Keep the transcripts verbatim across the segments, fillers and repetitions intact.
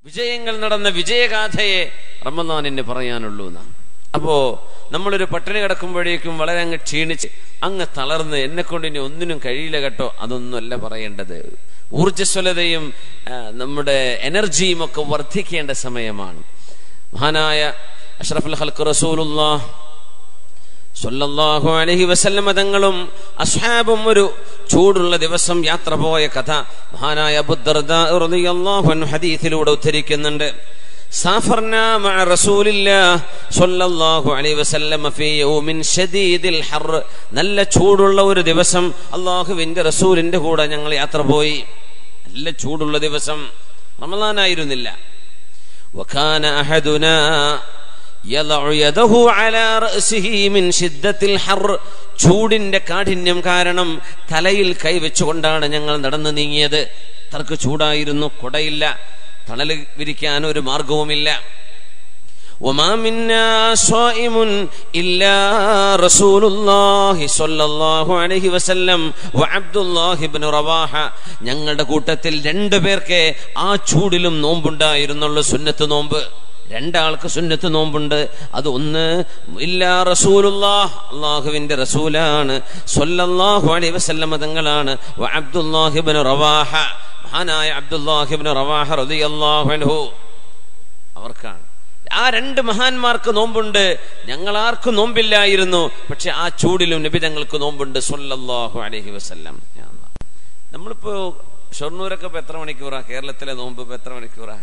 വിജയങ്ങൾ നടന്ന വിജയഗാഥയെ റമദാനിന് പറയാനുള്ളൂ എന്നാണ്. അപ്പോ നമ്മളൊരു പട്ടിണി കിടക്കുമ്പോഴേക്കും വളരെ അങ്ങ് ക്ഷീണിച്ച് അങ്ങ് തളർന്ന് എന്നെ കൊണ്ട് ഇനി ഒന്നിനും കഴിയില്ല കേട്ടോ, അതൊന്നുമല്ല പറയേണ്ടത്. ഊർജ്ജസ്വലതയും നമ്മുടെ എനർജിയും ഒക്കെ വർദ്ധിക്കേണ്ട സമയമാണ്. മഹാനായ അഷ്റഫുൽ ഖൽഖ് റസൂലുള്ളാഹ് സ്വല്ലല്ലാഹു അലൈഹി വസല്ലം തങ്ങളും അസ്ഹാബും ഒരു ചൂടുള്ള ദിവസം യാത്ര പോയ കഥ മഹാനായ അബൂ ദർദാ റളിയല്ലാഹു അൻഹു ഹദീസിലൂടെ ഉദ്ധരിക്കുന്നുണ്ട്. സാഫർനാ മഅ റസൂലില്ലാഹ് സ്വല്ലല്ലാഹു അലൈഹി വസല്ലം ഫീ യൗമിൻ ശദീദിൽ ഹർ, നല്ല ചൂടുള്ള ഒരു ദിവസം അല്ലാഹുവിന്റെ റസൂലിന്റെ കൂടെ ഞങ്ങൾ യാത്ര പോയി. നല്ല ചൂടുള്ള ദിവസം, റമളാനായിരുന്നില്ല. വകാന അഹദുനാ യദഉ യദഹു അലാ റഅസിഹി മിൻ ശിദ്ദത്തിൽ ഹർ, ചൂടിന്റെ കാഠിന്യം കാരണം തലയിൽ കൈവച്ചുകൊണ്ടാണ് ഞങ്ങൾ നടന്നു നീങ്ങിയത്. തർക്ക് ചൂടായിരുന്നു, കൊടയില്ല, തണൽ വിരിക്കാൻ ഒരു മാർഗവുമില്ല. വമാ മിന്നാ സ്വായിമുൻ ഇല്ലാ റസൂലുള്ളാഹി സ്വല്ലല്ലാഹു അലൈഹി വസല്ലം വ അബ്ദുല്ലാഹി ഇബ്നു റവാഹ, ഞങ്ങളുടെ കൂട്ടത്തിൽ രണ്ടു പേർക്ക് ആ ചൂടിലും നോമ്പുണ്ടായിരുന്നുള്ളൂ, സുന്നത്ത് നോമ്പ്. രണ്ടാൾക്ക് സുന്നത്ത് നോമ്പുണ്ട്. അത് ഒന്ന് ഇല്ലാ റസൂലുള്ളാഹ്, അല്ലാഹുവിന്റെ റസൂലാണ്, സ്വല്ലല്ലാഹു അലൈഹി വസല്ലം തങ്ങളാണ്, വ അബ്ദുല്ലാഹി ഇബ്നു റവാഹ, മഹാനായ അബ്ദുല്ലാഹി ഇബ്നു റവാഹ റളിയല്ലാഹു അൻഹു, അവർക്കാണ്. ആ രണ്ട് മഹാന്മാർക്ക് നോമ്പുണ്ട്, ഞങ്ങളാർക്കും നോമ്പില്ലായിരുന്നു. പക്ഷെ ആ ചൂടിലും നബി തങ്ങൾക്ക് നോമ്പുണ്ട് സ്വല്ലല്ലാഹു അലൈഹി വസല്ലം. നമ്മളിപ്പോ ഷൊർണൂരൊക്കെ ഇപ്പൊ എത്ര മണിക്കൂറാ? കേരളത്തിലെ നോമ്പ് ഇപ്പൊ എത്ര മണിക്കൂറാ?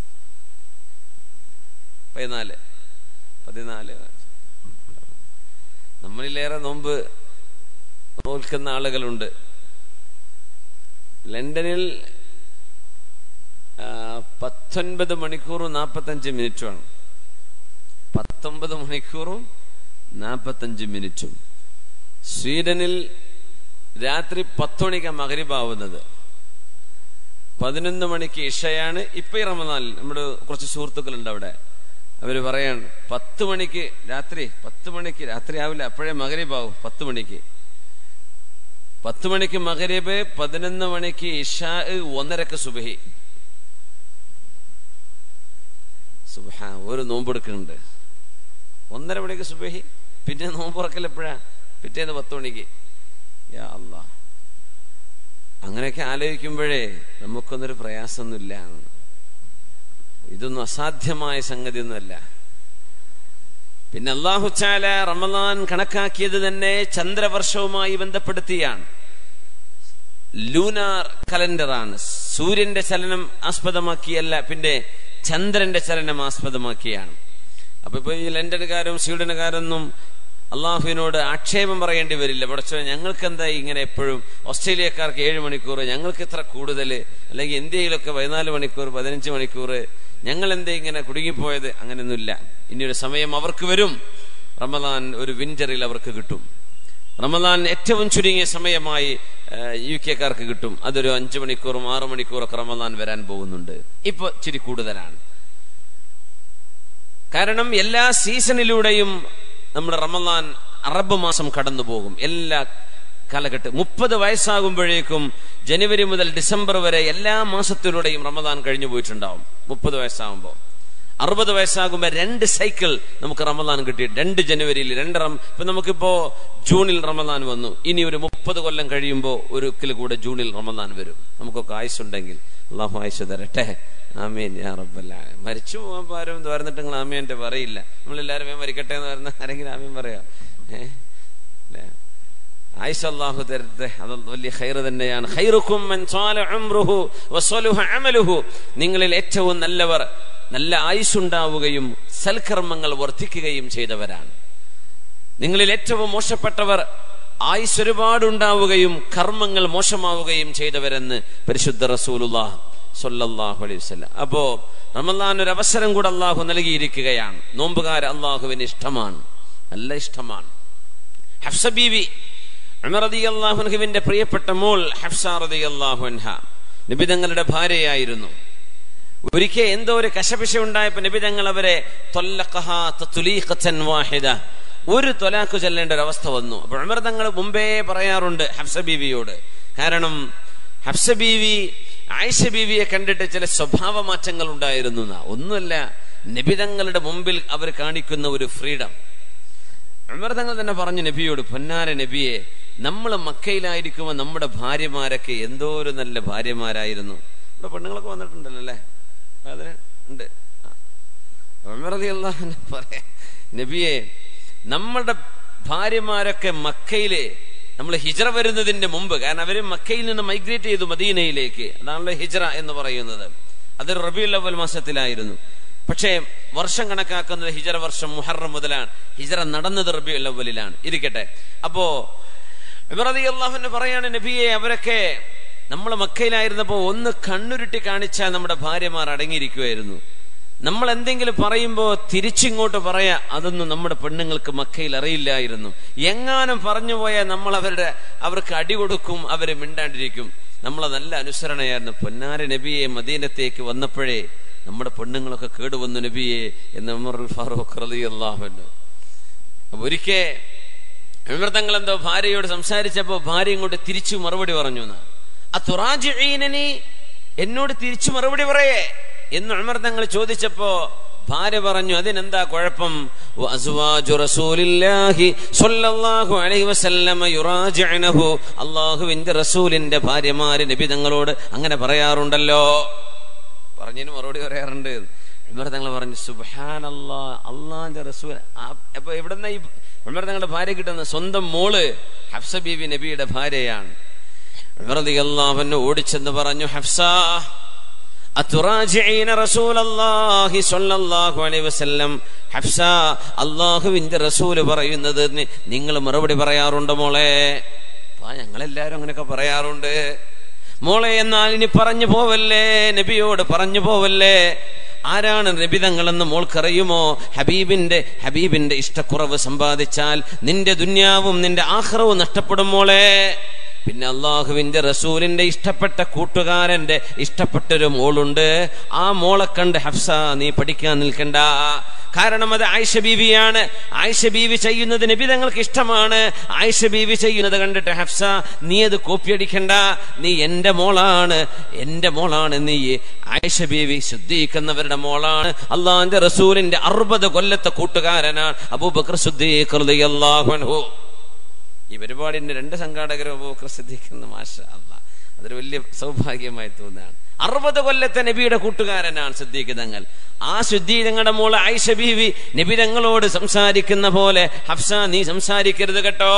പതിനാല് പതിനാല് നമ്മളിലേറെ നോമ്പ് നോൽക്കുന്ന ആളുകളുണ്ട്. ലണ്ടനിൽ പത്തൊൻപത് മണിക്കൂറും നാപ്പത്തഞ്ച് മിനിറ്റുമാണ്. പത്തൊമ്പത് മണിക്കൂറും നാപ്പത്തഞ്ച് മിനിറ്റും. സ്വീഡനിൽ രാത്രി പത്ത് മണിക്കാണ് മഗ്രിബാവുന്നത്, പതിനൊന്ന് മണിക്ക് ഇഷയാണ്. ഇപ്പൊ ഈ റമദാനിൽ നമ്മുടെ കുറച്ച് സുഹൃത്തുക്കളുണ്ട് അവിടെ, അവര് പറയാണ് പത്ത് മണിക്ക് രാത്രി പത്ത് മണിക്ക് രാത്രി ആവില്ല, അപ്പോഴേ മഗ്രിബാവും. പത്ത് മണിക്ക് പത്ത് മണിക്ക് മഗ്രിബ്, പതിനൊന്ന് മണിക്ക് ഇഷാ, ഒന്നരക്ക് സുബഹി. സുബ്ഹാ, ഒരു നോമ്പെടുക്കുന്നുണ്ട്. ഒന്നര മണിക്ക് സുബഹി, പിന്നെ നോമ്പുറക്കൽ എപ്പോഴാ? പിറ്റേന്ന് പത്ത് മണിക്ക്. യാ അല്ലാഹ്, അങ്ങനെയൊക്കെ ആലോചിക്കുമ്പോഴേ നമുക്കൊന്നൊരു പ്രയാസമൊന്നുമില്ല. ഇതൊന്നും അസാധ്യമായ സംഗതിയൊന്നുമല്ല. പിന്നെ അല്ലാഹു തആല റമളാൻ കണക്കാക്കിയത് തന്നെ ചന്ദ്രവർഷവുമായി ബന്ധപ്പെടുത്തിയാണ്. ലൂനാർ കലണ്ടറാണ്. സൂര്യന്റെ ചലനം ആസ്പദമാക്കിയല്ല, പിന്നെ ചന്ദ്രന്റെ ചലനം ആസ്പദമാക്കിയാണ്. അപ്പൊ ഇപ്പൊ ഈ ലണ്ടനുകാരും സ്വീഡനുകാരൊന്നും അള്ളാഹുവിനോട് ആക്ഷേപം പറയേണ്ടി വരില്ല. പക്ഷേ ഞങ്ങൾക്ക് എന്താ ഇങ്ങനെ എപ്പോഴും, ഓസ്ട്രേലിയക്കാർക്ക് ഏഴ് മണിക്കൂർ, ഞങ്ങൾക്ക് ഇത്ര കൂടുതൽ, അല്ലെങ്കിൽ ഇന്ത്യയിലൊക്കെ പതിനാല് മണിക്കൂർ പതിനഞ്ച് മണിക്കൂർ, ഞങ്ങൾ എന്തേ ഇങ്ങനെ കുടുങ്ങിപ്പോയത്? അങ്ങനെയൊന്നുമില്ല. ഇനിയൊരു സമയം അവർക്ക് വരും. റമദാൻ ഒരു വിന്ററിൽ അവർക്ക് കിട്ടും. റമദാൻ ഏറ്റവും ചുരുങ്ങിയ സമയമായി യു കെക്കാർക്ക് കിട്ടും. അതൊരു അഞ്ചു മണിക്കൂറും ആറു മണിക്കൂറൊക്കെ റമദാൻ വരാൻ പോകുന്നുണ്ട്. ഇപ്പൊ ഇച്ചിരി കൂടുതലാണ്. കാരണം എല്ലാ സീസണിലൂടെയും നമ്മുടെ റമദാൻ അറബ് മാസം കടന്നു പോകും. എല്ലാ കാലഘട്ടം മുപ്പത് വയസ്സാകുമ്പോഴേക്കും ജനുവരി മുതൽ ഡിസംബർ വരെ എല്ലാ മാസത്തിലൂടെയും റമദാൻ കഴിഞ്ഞു പോയിട്ടുണ്ടാവും. മുപ്പത് വയസ്സാകുമ്പോൾ അറുപത് വയസ്സാകുമ്പോ രണ്ട് സൈക്കിൾ നമുക്ക് റമദാൻ കിട്ടി. രണ്ട് ജനുവരിയിൽ രണ്ട് റം ഇപ്പൊ നമുക്കിപ്പോ ജൂണിൽ റമദാൻ വന്നു. ഇനി ഒരു മുപ്പത് കൊല്ലം കഴിയുമ്പോൾ ഒരിക്കൽ കൂടെ ജൂണിൽ റമദാൻ വരും. നമുക്കൊക്കെ ആയുസ്സുണ്ടെങ്കിൽ അള്ളാഹു ആയുസ് തരട്ടെ. ആമീൻ യാ റബ്ബൽ ആലമീൻ. മരിച്ചു പോകാൻ ആരും തോർന്നിട്ട് നിങ്ങൾ ആമീൻ പറയില്ല. നമ്മളെല്ലാരും മരിക്കട്ടെ എന്ന് പറഞ്ഞ ആരെങ്കിലും ആമീൻ പറയാം? ഏഹ് ആയിഷ അല്ലാഹു തരട്ടെ. അത് വലിയ ഖൈർ തന്നെയാണ്. ഖൈറുക്കും മൻ ത്വാല ഉംറുഹു വസലുഹ അമലുഹു, നിങ്ങളിൽ ഏറ്റവും നല്ലവർ നല്ല ആയുസ്സുണ്ടാവുകയും സൽക്കർമ്മങ്ങൾ വർദ്ധിക്കുകയും ചെയ്തവരാണ്. നിങ്ങളിൽ ഏറ്റവും മോശപ്പെട്ടവർ ആയുസ് ഒരുപാടുണ്ടാവുകയും കർമ്മങ്ങൾ മോശമാവുകയും ചെയ്തവരെന്ന് പരിശുദ്ധ റസൂലുള്ളാഹി സ്വല്ലല്ലാഹു അലൈഹി വസല്ലം. അപ്പോ റമളാൻ ഒരു അവസരം കൂടെ അല്ലാഹു നൽകിയിരിക്കുകയാണ്. നോമ്പുകാർ അല്ലാഹുവിന് ഇഷ്ടമാണ്, നല്ല ഇഷ്ടമാണ്. ഹഫ്സ ബീവി ഉമർ റളിയല്ലാഹു അൻഹുവിന്റെ പ്രിയപ്പെട്ട മോൾ ഹഫ്സ റളിയല്ലാഹു അൻഹ നബി തങ്ങളുടെ ഭാര്യയായിരുന്നു. ഒരിക്കൽ എന്തോ ഒരു കശപിശ ഉണ്ടായപ്പോ നബി തങ്ങൾ അവരെ ത്വല്ലഖഹാ തത്ലീഖതൻ വാഹിദ, ഒരു ത്വലാഖ് ചൊല്ലേണ്ട ഒരു അവസ്ഥ വന്നു. അപ്പോൾ ഉമർ തങ്ങൾ മുമ്പേ പറയാറുണ്ട് ഹഫ്സ ബീവിയോട്. കാരണം ഹഫ്സ ബീവി ആയിഷ ബീവിയെ കണ്ടിട്ട് ചില സ്വഭാവ മാറ്റങ്ങൾ ഉണ്ടായിരുന്നു. ഒന്നുമല്ല, നബിതങ്ങളുടെ മുമ്പിൽ അവർ കാണിക്കുന്ന ഒരു ഫ്രീഡം. ഉമർ തങ്ങൾ തന്നെ പറഞ്ഞു നബിയോട്, പൊന്നാര നബിയെ, നമ്മൾ മക്കയിലായിരിക്കുമ്പോൾ നമ്മുടെ ഭാര്യമാരൊക്കെ എന്തോ ഒരു നല്ല ഭാര്യമാരായിരുന്നു. ഇവിടെ പെണ്ണുങ്ങളൊക്കെ വന്നിട്ടുണ്ടല്ലോ അല്ലേ, അതിന് ഉണ്ട്. ഉമർ റളിയല്ലാഹു അൻഹു പറയാ, നബിയെ, നമ്മുടെ ഭാര്യമാരൊക്കെ മക്കയിലെ നമ്മൾ ഹിജ്റ വരുന്നതിന്റെ മുമ്പ്, കാരണം അവര് മക്കയിൽ നിന്ന് മൈഗ്രേറ്റ് ചെയ്തു മദീനയിലേക്ക്, അതാണല്ലോ ഹിജ്റ എന്ന് പറയുന്നത്. അത് റബീഉൽ അവ്വൽ മാസത്തിലായിരുന്നു. പക്ഷേ വർഷം കണക്കാക്കുന്നത് ഹിജ്റ വർഷം മുഹറം മുതലാണ്. ഹിജ്റ നടന്നത് റബീഉൽ അവ്വലിലാണ്. ഇരിക്കട്ടെ. അപ്പോ ഉമർ റളിയല്ലാഹു അൻഹു പറയാണ്, നബിയെ, അവരൊക്കെ നമ്മൾ മക്കയിലായിരുന്നപ്പോ ഒന്ന് കണ്ണുരുട്ടി കാണിച്ചാൽ നമ്മുടെ ഭാര്യമാർ അടങ്ങിയിരിക്കുമായിരുന്നു. നമ്മൾ എന്തെങ്കിലും പറയുമ്പോ തിരിച്ചിങ്ങോട്ട് പറയാ, അതൊന്നും നമ്മുടെ പെണ്ണുങ്ങൾക്ക് മക്കയിൽ അറിയില്ലായിരുന്നു. എങ്ങാനും പറഞ്ഞു പോയാൽ നമ്മൾ അവരുടെ അവർക്ക് അടി കൊടുക്കും, അവര് മിണ്ടാണ്ടിരിക്കും. നമ്മളെ നല്ല അനുസരണയായിരുന്നു. പൊന്നാര നബിയെ, മദീനത്തേക്ക് വന്നപ്പോഴേ നമ്മുടെ പെണ്ണുങ്ങളൊക്കെ കേടുവന്നു നബിയെ എന്ന് ഉമർ ഫാറൂഖ് റളിയല്ലാഹു അൻഹു. അപ്പൊ ഒരിക്കൽ ഉമർ തങ്ങൾ എന്തോ ഭാര്യയോട് സംസാരിച്ചപ്പോ ഭാര്യ ഇങ്ങോട്ട് തിരിച്ചു മറുപടി പറഞ്ഞു, അതുറാജിഈനനി, എന്നോട് തിരിച്ചു മറുപടി പറയേ എന്ന് ഉമർ തങ്ങൾ ചോദിച്ചപ്പോ ഭാര്യ പറഞ്ഞു, അതിനെന്താ കുഴപ്പം? വഅസ്വാജു റസൂലില്ലാഹി സ്വല്ലല്ലാഹു അലൈഹി വസല്ലമ യുറാജിഉനഹു, അല്ലാഹുവിന്റെ റസൂലിന്റെ ഭാര്യമാര് നബി തങ്ങളോട് അങ്ങനെ പറയാറുണ്ടല്ലോ. പറഞ്ഞതിന് മറുപടി പറയാറുണ്ട്. ഉമർ തങ്ങൾ പറഞ്ഞു, സുബ്ഹാനല്ലാഹ്, അല്ലാഹുവിന്റെ റസൂൽ. അപ്പൊ എവിടെന്നാ ഈ ഉമർ തങ്ങളുടെ ഭാര്യ കിട്ടുന്ന? സ്വന്തം മോള് ഹഫ്സ ബീവി നബിയുടെ ഭാര്യയാണ്. ഉമർ റളിയല്ലാഹു അൻഹു ഓടിച്ചെന്ന് പറഞ്ഞു, ഹഫ്സ, അതുറാജിഈന റസൂലല്ലാഹി സ്വല്ലല്ലാഹു അലൈഹി വസല്ലം, ഹഫ്സ, അല്ലാഹുവിന്റെ റസൂല് പറയുന്നത് നിങ്ങൾ മറുപടി പറയാറുണ്ടോ മോളെ? ഞങ്ങളെല്ലാരും അങ്ങനെയൊക്കെ പറയാറുണ്ട് മോളെ. എന്നാൽ ഇനി പറഞ്ഞു പോവല്ലേ, നബിയോട് പറഞ്ഞു പോവല്ലേ. ആരാണ് നബിതങ്ങളെന്ന് മോൾക്കറിയുമോ? ഹബീബിന്റെ ഹബീബിന്റെ ഇഷ്ടക്കുറവ് സമ്പാദിച്ചാൽ നിന്റെ ദുന്യാവും നിന്റെ ആഖിറവും നഷ്ടപ്പെടും മോളെ. പിന്നെ അള്ളാഹുവിന്റെ റസൂലിന്റെ ഇഷ്ടപ്പെട്ട കൂട്ടുകാരന്റെ ഇഷ്ടപ്പെട്ടൊരു മോളുണ്ട്. ആ മോളെ കണ്ട് ഹഫ്സ നീ പഠിക്കാൻ നിൽക്കണ്ട. കാരണം അത് ആയിഷ ബീവിയാണ്. ആയിഷ ബീവി ചെയ്യുന്നത് നബി തങ്ങൾക്ക് ഇഷ്ടമാണ്. ആയിഷ ബീവി ചെയ്യുന്നത് കണ്ടിട്ട് ഹഫ്സ നീ അത് കോപ്പിയടിക്കണ്ട. നീ എന്റെ മോളാണ്, എന്റെ മോളാണ് നീ. ആയിഷ ബീവി സിദ്ദീഖ് മോളാണ്. അള്ളാഹിന്റെ റസൂലിന്റെ അറുപത് കൊല്ലത്തെ കൂട്ടുകാരനാണ് അബൂബക്കർ സിദ്ദീഖ് റളിയല്ലാഹു അൻഹു. ഈ പരിപാടിന്റെ രണ്ട് സംഘാടകരും അബൂബക്കർ സിദ്ദീഖ്, മാഷാ അല്ലാഹ്, അതൊരു വലിയ സൗഭാഗ്യമായി തോന്നുകയാണ്. അറുപത് കൊല്ലത്തെ നബിയുടെ കൂട്ടുകാരനാണ് സിദ്ദീഖ് തങ്ങൾ. ആ സിദ്ദീഖ് തങ്ങളുടെ മോള് ആയിഷ ബീവി നബി തങ്ങളോട് സംസാരിക്കുന്ന പോലെ ഹഫ്സ നീ സംസാരിക്കരുത് കേട്ടോ.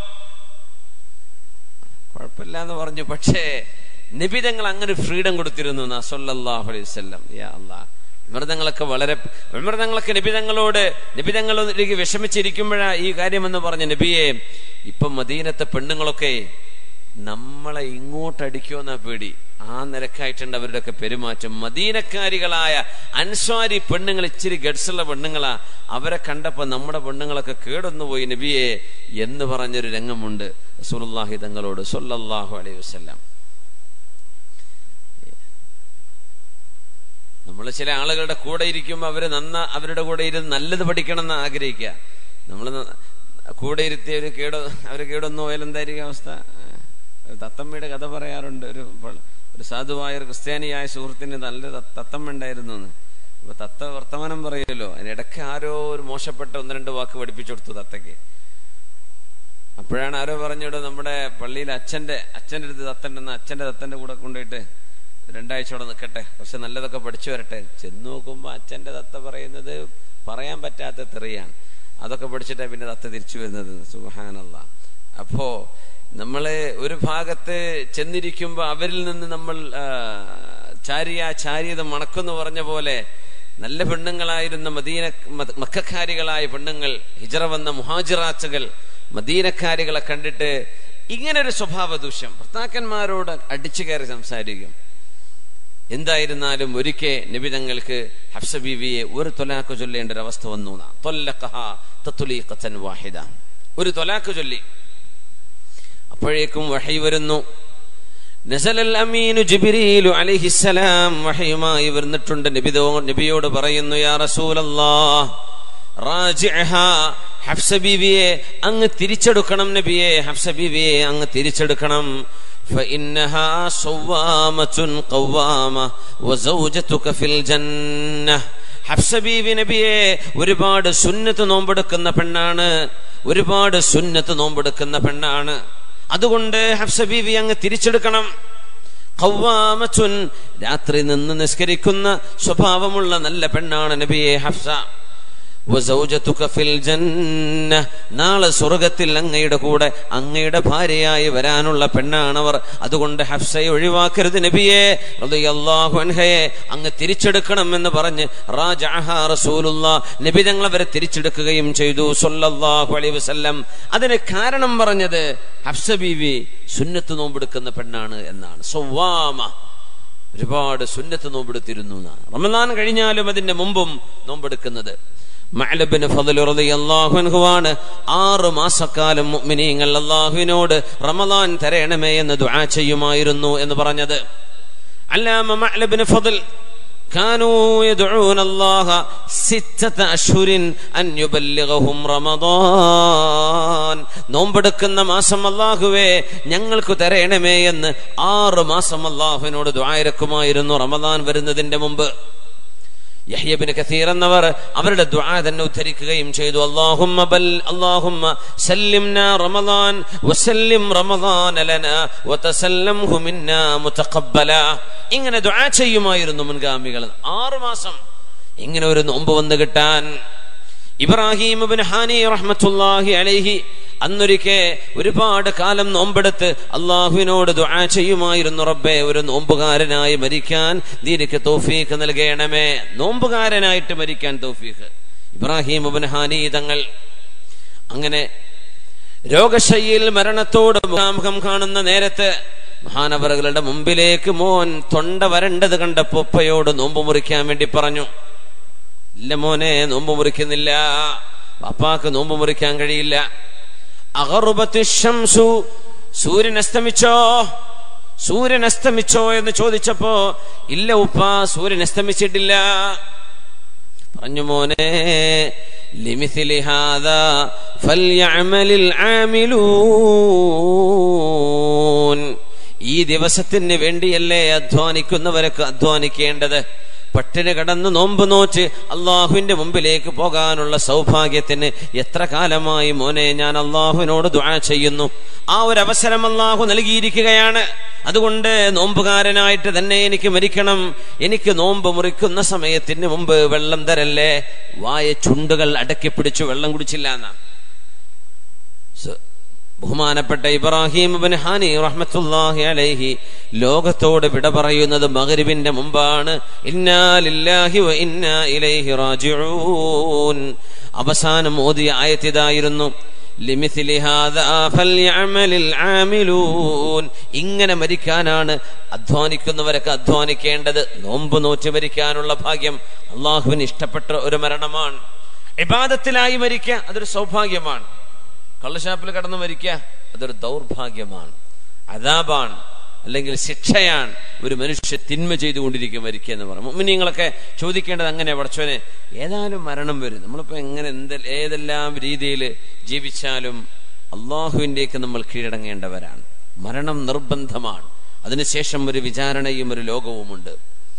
കുഴപ്പമില്ല എന്ന് പറഞ്ഞു. പക്ഷേ നബി തങ്ങൾ അങ്ങനെ ഫ്രീഡം കൊടുത്തിരുന്നു സല്ലല്ലാഹു അലൈഹി വസല്ലം. യാ അല്ലാഹ്, വിമർദ്ദങ്ങളൊക്കെ വളരെ വിമർദ്ദങ്ങളൊക്കെ നബിതങ്ങളോട് നബിതങ്ങളിലേക്ക് വിഷമിച്ചിരിക്കുമ്പോഴാ ഈ കാര്യമെന്ന് പറഞ്ഞ നബിയെ, ഇപ്പം മദീനത്തെ പെണ്ണുങ്ങളൊക്കെ നമ്മളെ ഇങ്ങോട്ടടിക്കുമെന്നാ പേടി. ആ നിരക്കായിട്ടുണ്ട് അവരുടെയൊക്കെ പെരുമാറ്റം. മദീനക്കാരികളായ അൻസ്വാരി പെണ്ണുങ്ങൾ ഇച്ചിരി ഗഡ്സുള്ള പെണ്ണുങ്ങളാ. അവരെ കണ്ടപ്പോ നമ്മുടെ പെണ്ണുങ്ങളൊക്കെ കേടൊന്നു പോയി നബിയെ എന്ന് പറഞ്ഞൊരു രംഗമുണ്ട് റസൂലുള്ളാഹി തങ്ങളോട് സ്വല്ലല്ലാഹു അലൈഹി വസല്ലം. നമ്മൾ ചില ആളുകളുടെ കൂടെ ഇരിക്കുമ്പോൾ അവര് നന്ന അവരുടെ കൂടെ ഇരുന്ന് നല്ലത് പഠിക്കണം എന്ന് ആഗ്രഹിക്കുക. നമ്മൾ കൂടെ ഇരുത്തി അവര് കേടോ അവര് കേടൊന്നു പോയാൽ എന്തായിരിക്കും അവസ്ഥ? തത്തമ്മയുടെ കഥ പറയാറുണ്ട്. ഒരു ഒരു സാധുവായ ഒരു ക്രിസ്ത്യാനിയായ സുഹൃത്തിന് നല്ല തത്തമ്മ ഉണ്ടായിരുന്നു എന്ന്. അപ്പൊ തത്ത വർത്തമാനം പറയുമല്ലോ, അതിനിടയ്ക്ക് ആരോ ഒരു മോശപ്പെട്ട ഒന്ന് രണ്ട് വാക്ക് പഠിപ്പിച്ചു കൊടുത്തു തത്തയ്ക്ക്. അപ്പോഴാണ് ആരോ പറഞ്ഞോട് നമ്മുടെ പള്ളിയിൽ അച്ഛന്റെ അച്ഛൻ്റെ അടുത്ത് തത്തണ്ടെന്ന്, അച്ഛന്റെ തത്തന്റെ കൂടെ കൊണ്ടുപോയിട്ട് രണ്ടാഴ്ചയോടെ നിൽക്കട്ടെ, പക്ഷെ നല്ലതൊക്കെ പഠിച്ചു വരട്ടെ. ചെന്ന് നോക്കുമ്പോ അച്ഛന്റെ തത്ത പറയുന്നത് പറയാൻ പറ്റാത്ത തെറിയാണ്. അതൊക്കെ പഠിച്ചിട്ടാ പിന്നെ തത്ത തിരിച്ചു വരുന്നത്. സുബ്ഹാനല്ലാഹ്. അപ്പോ നമ്മള് ഒരു ഭാഗത്ത് ചെന്നിരിക്കുമ്പോ അവരിൽ നിന്ന് നമ്മൾ ചാരിയ ചാരിയത് മണക്കെന്ന് പറഞ്ഞ പോലെ നല്ല പെണ്ണുങ്ങളായിരുന്ന മദീന മക്കക്കാരികളായ പെണ്ണുങ്ങൾ, ഹിജ്റ വന്ന മുഹാജിറാച്ചുകൾ മദീനക്കാരികളെ കണ്ടിട്ട് ഇങ്ങനൊരു സ്വഭാവ ദൂഷ്യം, ഭർത്താക്കന്മാരോട് അടിച്ചു കയറി സംസാരിക്കും. എന്തായിരുന്നാലും ഒരിക്കൽ നബി തങ്ങൾക്ക് ഹഫ്സ ബീവിയെ ഒരു തൊലാക്ക് ചൊല്ലേണ്ട ഒരു അവസ്ഥ വന്നു. വാഹിദ, ഒരു തൊലാക്ക് ചൊല്ലി. അപ്പോഴേക്കും വഹി വരുന്നു. നസലൽ അമീനു ജിബ്രീലു അലൈഹിസ്സലാം വഹയുമായി വരുന്നിട്ടുണ്ട്. നബിദോ നബിയോട് പറയുന്നു, യാ റസൂലല്ലാഹ് റാജിഅഹാ, ഹഫ്സ ബീവിയെ അങ്ങ് തിരിച്ചെടുക്കണം നബിയെ, ഹഫ്സ ബീവിയെ അങ്ങ് തിരിച്ചെടുക്കണം. فإنها صوامة قوامة وزوجتك في الجنة. ഹഫ്സ ബീവി നബിയെ ഒരുപാട് സുന്നത്ത് നോമ്പെടുക്കുന്ന പെണ്ണാണ്, ഒരുപാട് സുന്നത്ത് നോമ്പെടുക്കുന്ന പെണ്ണാണ്. അതുകൊണ്ട് ഹഫ്സ ബീവി അങ്ങ് തിരിച്ചെടുക്കണം. ഖവ്വാമത്തുൻ, രാത്രി നിന്ന് നിസ്കരിക്കുന്ന സ്വഭാവമുള്ള നല്ല പെണ്ണാണ് നബിയെ ഹഫ്സ. വസൗജതുക ഫിൽ ജന്ന, നാളെ സ്വർഗ്ഗത്തിൽ അങ്ങയുടെ കൂടെ അങ്ങയുടെ ഭാര്യയായി വരാനുള്ള പെണ്ണാണവർ. അതുകൊണ്ട് ഹഫ്സയെ ഒഴിവാക്കരുത് നബിയെ റളിയല്ലാഹു അൻഹയെ അങ്ങ് തിരിച്ചെടുക്കണം എന്ന് പറഞ്ഞ് റാജഅഹാ റസൂലുള്ളാഹ്, നബി തങ്ങൾ അവരെ തിരിച്ചെടുക്കുകയും ചെയ്തു സ്വല്ലല്ലാഹു അലൈഹി വസല്ലം. അതിന് കാരണം പറഞ്ഞത് ഹഫ്സ ബീവി സുന്നത്ത് നോമ്പെടുക്കുന്ന പെണ്ണാണ് എന്നാണ്. സവ്വാമ, ഒരുപാട് സുന്നത്ത് നോമ്പെടുത്തിരുന്നു എന്നാണ്. റമദാൻ കഴിഞ്ഞാലും അതിന്റെ മുമ്പും നോമ്പെടുക്കുന്നത്. മഅ്ലബ് ബിൻ ഫളൽ റളിയല്ലാഹു അൻഹുവാണ് ആറ് മാസക്കാലം മുഅ്മിനീങ്ങൾ അല്ലാഹുവിനോട് റമദാൻ തരണമേ എന്ന് ദുആ ചെയ്യുമായിരുന്നു എന്ന് പറഞ്ഞത്. അല്ലാമ മഅ്ലബ് ബിൻ ഫളൽ كانوا يدعون الله ستة أشهر أن يبلغهم رمضان. നോമ്പെടുക്കുന്ന മാസം അല്ലാഹുവേ ഞങ്ങൾക്ക് തരണമേ എന്ന് ആറ് മാസം അല്ലാഹുവിനോട് ദുആ ഇറക്കുമായിരുന്നു റമദാൻ വരുന്നതിന്റെ മുമ്പ്. യഹ്യ ഇബ്നു കസീർ എന്നവർ അവരുടെ ദുആ തന്നെ ഉദ്ധരിക്കുകയും ചെയ്തു. അല്ലാഹുമ്മ ബൽ അല്ലാഹുമ്മ സല്ലിംനാ റമദാൻ വസല്ലിം റമദാന ലനാ വതസല്ലംഹു മിന്നാ മുതഖബ്ബല. ഇങ്ങനെ ദുആ ചെയ്യുമായിരുന്നു മുൻഗാമികൾ. ആറ് മാസം ഇങ്ങനെ ഒരു നോമ്പ് വന്നു കിട്ടാൻ. ഇബ്രാഹിം ഇബ്നു ഹാനി റഹ്മത്തുള്ളാഹി അലൈഹി അന്നൊരിക്കെ ഒരുപാട് കാലം നോമ്പെടുത്ത് അള്ളാഹുവിനോട് ദുആ ചെയ്യുമായിരുന്നു, റബ്ബേ ഒരു നോമ്പുകാരനായി മരിക്കാൻ നീ എനിക്ക് തൗഫീഖ് നൽകണമേ. നോമ്പുകാരനായിട്ട് മരിക്കാൻ തൗഫീഖ്. ഇബ്രാഹിം ഇബ്നു ഹാനി തങ്ങൾ അങ്ങനെ രോഗശയ്യയിൽ മരണത്തോട് മുഖാമുഖം കാണുന്ന നേരത്ത് മഹാനവറുകളുടെ മുമ്പിലേക്ക് മോൻ തൊണ്ട വരണ്ടത് കണ്ടപ്പോ ഉപ്പയോട് നോമ്പ് മുറിക്കാൻ വേണ്ടി പറഞ്ഞു. ഇല്ല മോനെ, നോമ്പ് മുറിക്കുന്നില്ല, പാപ്പാക്ക് നോമ്പ് മുറിക്കാൻ കഴിയില്ല. അഗറുബത്തി ശംസു, സൂര്യൻ അസ്തമിച്ചോ, സൂര്യൻ അസ്തമിച്ചോ എന്ന് ചോദിച്ചപ്പോ ഇല്ല ഉപ്പ, സൂര്യൻ അസ്തമിച്ചിട്ടില്ല. പറഞ്ഞു മോനെ, ലിമിസ്ലി ഹാദാ ഫൽയഅമലിൽ ആമിലൂൻ, ഈ ദിവസത്തിന് വേണ്ടിയല്ലേ അധ്വാനിക്കുന്നവരൊക്കെ അധ്വാനിക്കേണ്ടത്. പട്ടിണി കടന്ന് നോമ്പ് നോച്ച് അള്ളാഹുവിന്റെ മുമ്പിലേക്ക് പോകാനുള്ള സൗഭാഗ്യത്തിന് എത്ര കാലമായി മോനെ ഞാൻ അള്ളാഹുവിനോട് ദുആ ചെയ്യുന്നു. ആ ഒരു അവസരം അള്ളാഹു നൽകിയിരിക്കുകയാണ്. അതുകൊണ്ട് നോമ്പുകാരനായിട്ട് തന്നെ എനിക്ക് മരിക്കണം. എനിക്ക് നോമ്പ് മുറിക്കുന്ന സമയത്തിന് മുമ്പ് വെള്ളം തരല്ലേ. വായ ചുണ്ടുകൾ അടക്കി പിടിച്ചു വെള്ളം കുടിച്ചില്ല എന്നാണ് ബഹുമാനപ്പെട്ട ഇബ്രാഹിം ഇബ്നു ഹാനി റഹ്മത്തുള്ളാഹി അലൈഹി ലോകത്തോട് വിട പറയുന്നത് മഗ്രിബിന്റെ മുമ്പാണ്. ഇന്നാ ലില്ലാഹി വ ഇന്നാ ഇലൈഹി റാജിഊൻ. അവസാനം ഓതിയ ആയത്ത് ഇതായിരുന്നു, ലിമിസ്ലി ഹാദാ ഫൽയഅമലിൽ ആമിലൂൻ. ഇങ്ങനെ മരിക്കാനാണ് അധ്വാനിക്കുന്നവരൊക്കെ അധ്വാനിക്കേണ്ടത്. നോമ്പ് നോറ്റ് മരിക്കാനുള്ള ഭാഗ്യം അള്ളാഹുവിന് ഇഷ്ടപ്പെട്ട ഒരു മരണമാണ്. ഇബാദത്തിലായി മരിക്കുക അതൊരു സൗഭാഗ്യമാണ്. കള്ളുഷാപ്പിൽ കടന്നു മരിക്കുക അതൊരു ദൗർഭാഗ്യമാണ്, അദാബാണ്, അല്ലെങ്കിൽ ശിക്ഷയാണ്. ഒരു മനുഷ്യ തിന്മ ചെയ്തുകൊണ്ടിരിക്കും മരിക്കുക എന്ന് പറയും. മുഅ്മിനീങ്ങളൊക്കെ ചോദിക്കേണ്ടത് അങ്ങനെ, പടച്ചോനെ ഏതായാലും മരണം വരും, നമ്മളിപ്പോ എങ്ങനെ എന്ത് ഏതെല്ലാം രീതിയിൽ ജീവിച്ചാലും അള്ളാഹുവിൻ്റെക്ക് നമ്മൾ കീഴടങ്ങേണ്ടവരാണ്. മരണം നിർബന്ധമാണ്. അതിനുശേഷം ഒരു വിചാരണയും ഒരു ലോകവുമുണ്ട്.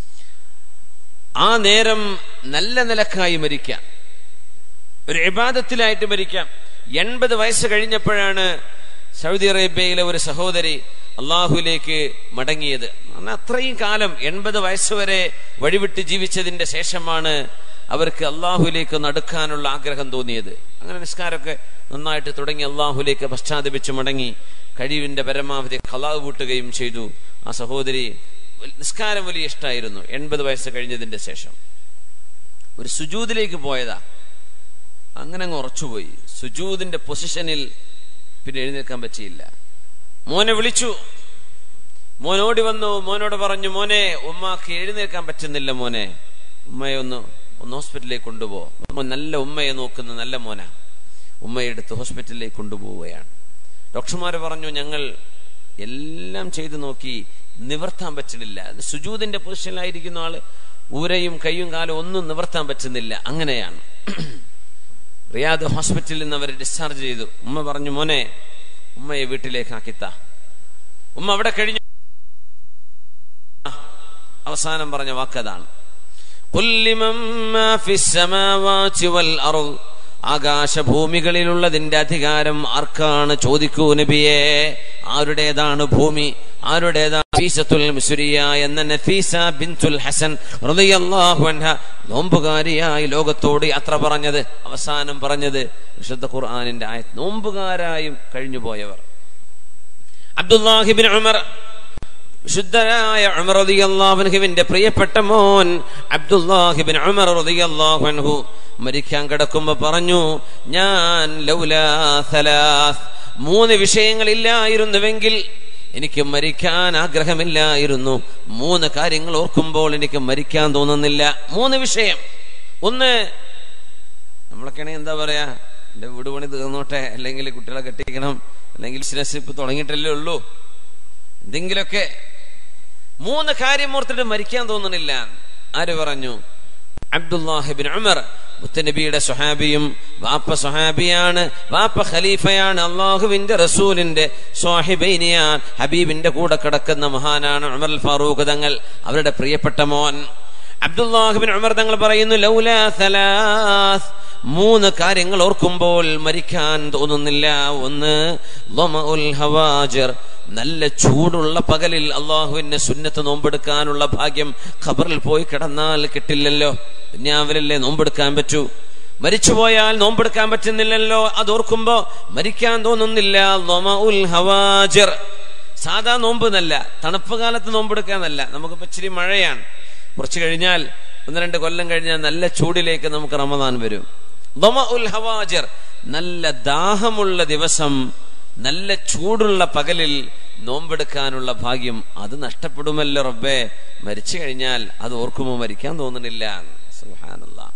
ആ നേരം നല്ല നിലക്കായി മരിക്കാം, ഒരു ഇബാദത്തിലായിട്ട് മരിക്കാം. എൺപത് വയസ്സ് കഴിഞ്ഞപ്പോഴാണ് സൗദി അറേബ്യയിലെ ഒരു സഹോദരി അള്ളാഹുവിലേക്ക് മടങ്ങിയത്. അത്രയും കാലം എൺപത് വയസ്സ് വരെ വഴിവിട്ട് ജീവിച്ചതിന്റെ ശേഷമാണ് അവർക്ക് അള്ളാഹുവിലേക്ക് നടക്കാനുള്ള ആഗ്രഹം തോന്നിയത്. അങ്ങനെ നിസ്കാരമൊക്കെ നന്നായിട്ട് തുടങ്ങി അള്ളാഹുവിലേക്ക് പശ്ചാത്തപിച്ച് മടങ്ങി കഴിവിന്റെ പരമാവധി ഖലാ വീട്ടുകയും ചെയ്തു. ആ സഹോദരി നിസ്കാരം വലിയ ഇഷ്ടമായിരുന്നു. എൺപത് വയസ്സ് കഴിഞ്ഞതിന്റെ ശേഷം ഒരു സുജൂദിലേക്ക് പോയതാ. അങ്ങനെ അങ്ങ് ഉറച്ചുപോയി. സുജൂദിന്റെ പൊസിഷനിൽ പിന്നെ എഴുന്നേൽക്കാൻ പറ്റിയില്ല. മോനെ വിളിച്ചു, മോനോടി വന്നു, മോനോട് പറഞ്ഞു, മോനെ ഉമ്മാക്ക് എഴുന്നേൽക്കാൻ പറ്റുന്നില്ല, മോനെ ഉമ്മയെ ഒന്ന് ഒന്ന് ഹോസ്പിറ്റലിലേക്ക് കൊണ്ടുപോ. നല്ല ഉമ്മയെ നോക്കുന്ന നല്ല മോനാ. ഉമ്മയെ എടുത്ത് ഹോസ്പിറ്റലിലേക്ക് കൊണ്ടുപോവുകയാണ്. ഡോക്ടർമാര് പറഞ്ഞു, ഞങ്ങൾ എല്ലാം ചെയ്തു നോക്കി, നിവർത്താൻ പറ്റുന്നില്ല. സുജൂദിന്റെ പൊസിഷനിലായിരിക്കുന്ന ആള് ഊരയും കയ്യും കാലും ഒന്നും നിവർത്താൻ പറ്റുന്നില്ല. അങ്ങനെയാണ്. റിയാദ് ഹോസ്പിറ്റലിൽ നിന്ന് അവരെ ഡിസ്ചാർജ് ചെയ്തു. ഉമ്മ പറഞ്ഞു, മോനെ ഉമ്മയെ വീട്ടിലേക്ക് ആക്കിത്താ. ഉമ്മ അവിടെ കഴിഞ്ഞു അവസാനം പറഞ്ഞ വാക്കതാണ്, ആകാശഭൂമികളിലുള്ളതിന്റെ അധികാരം ആർക്കാണ് ചോദിക്കൂ നബിയെ. ആരുടേതാണ് ഭൂമി, ആരുടേതാണ്? നഫീസത്തുൽ മിസ്രിയ എന്ന നഫീസ ബിൻതുൽ ഹസൻ റളിയല്ലാഹു അൻഹ നോമ്പുകാരിയായി ലോകത്തോട് യാത്ര പറഞ്ഞത്, അവസാനം പറഞ്ഞത് വിശുദ്ധ ഖുർആനിന്റെ ആയത്ത്, നോമ്പുകാരായും കഴിഞ്ഞുപോയവർ. അബ്ദുല്ലാഹി ഇബ്നു ഉമർ, വിശുദ്ധനായ ഉമർ റളിയല്ലാഹു അൻഹുവിന്റെ പ്രിയപ്പെട്ട മോൻ അബ്ദുല്ലാഹി ഇബ്നു ഉമർ റളിയല്ലാഹു അൻഹു മരിക്കാൻ കിടക്കുമ്പോ പറഞ്ഞു, ഞാൻ ലൗലാ സലാസ്, മൂന്ന് വിഷയങ്ങളില്ലായിരുന്നുവെങ്കിൽ എനിക്ക് മരിക്കാൻ ആഗ്രഹമില്ലായിരുന്നു. മൂന്ന് കാര്യങ്ങൾ ഓർക്കുമ്പോൾ എനിക്ക് മരിക്കാൻ തോന്നുന്നില്ല. മൂന്ന് വിഷയം. ഒന്ന്, നമ്മളൊക്കെയാണെങ്കിൽ എന്താ പറയാ, എന്റെ വീട് പണി തീർന്നോട്ടെ, അല്ലെങ്കിൽ കുട്ടികളെ കെട്ടിക്കണം, അല്ലെങ്കിൽ ബിസിനസ് ഇപ്പൊ തുടങ്ങിയിട്ടല്ലേ ഉള്ളൂ, എന്തെങ്കിലുമൊക്കെ. മൂന്ന് കാര്യം ഓർത്തിട്ട് മരിക്കാൻ തോന്നുന്നില്ല. ആര് പറഞ്ഞു? അബ്ദുല്ലാഹി ഇബ്നു ഉമർ, മുത്തനബിയുടെ സ്വഹാബിയും വാപ്പ സ്വഹാബിയാണ്, വാപ്പ ഖലീഫയാണ്, അള്ളാഹുവിന്റെ റസൂലിന്റെ സ്വഹിബൈനിയാൻ, ഹബീബിന്റെ കൂടെ കിടക്കുന്ന മഹാനാണ് ഉമർ അൽ ഫാറൂഖ് തങ്ങൾ, അവരുടെ പ്രിയപ്പെട്ട മോൻ അബ്ദുല്ലാഹി ഇബ്നു ഉമർ തങ്ങൾ പറയുന്നു, ലൗലാ സലാസ്, മൂന്ന് കാര്യങ്ങൾ ഓർക്കുമ്പോൾ മരിക്കാൻ തോന്നുന്നില്ല. ഒന്ന്, ലമഉൽ ഹവാജിർ, നല്ല ചൂടുള്ള പകലിൽ അള്ളാഹുവിന്റെ സുന്നത്ത് നോമ്പെടുക്കാനുള്ള ഭാഗ്യം ഖബറിൽ പോയി കിടന്നാൽ കിട്ടില്ലല്ലോ. ദുനിയാവിലല്ലേ നോമ്പെടുക്കാൻ പറ്റൂ, മരിച്ചുപോയാൽ നോമ്പെടുക്കാൻ പറ്റുന്നില്ലല്ലോ. അതോർക്കുമ്പോ മരിക്കാൻ തോന്നുന്നില്ല. ലമഉൽ ഹവാജിർ, സാധാ നോമ്പ് എന്നല്ല, തണുപ്പ് കാലത്ത് നോമ്പെടുക്കാന്നല്ല. നമുക്കിപ്പോ ഇച്ചിരി മഴയാണ്, കുറച്ച് കഴിഞ്ഞാൽ ഒന്ന് രണ്ട് കൊല്ലം കഴിഞ്ഞാൽ നല്ല ചൂടിലേക്ക് നമുക്ക് റമദാൻ വരും. ലമഉൽ ഹവാജിർ, നല്ല ദാഹമുള്ള ദിവസം, നല്ല ചൂടുള്ള പകലിൽ നോമ്പെടുക്കാനുള്ള ഭാഗ്യം, അത് നഷ്ടപ്പെടുമല്ലോ റബ്ബേ. മരിച്ചു കഴിഞ്ഞാൽ അത് ഓർക്കുമ്പോൾ മരിക്കാൻ തോന്നുന്നില്ല. സുബ്ഹാനല്ലാഹ്.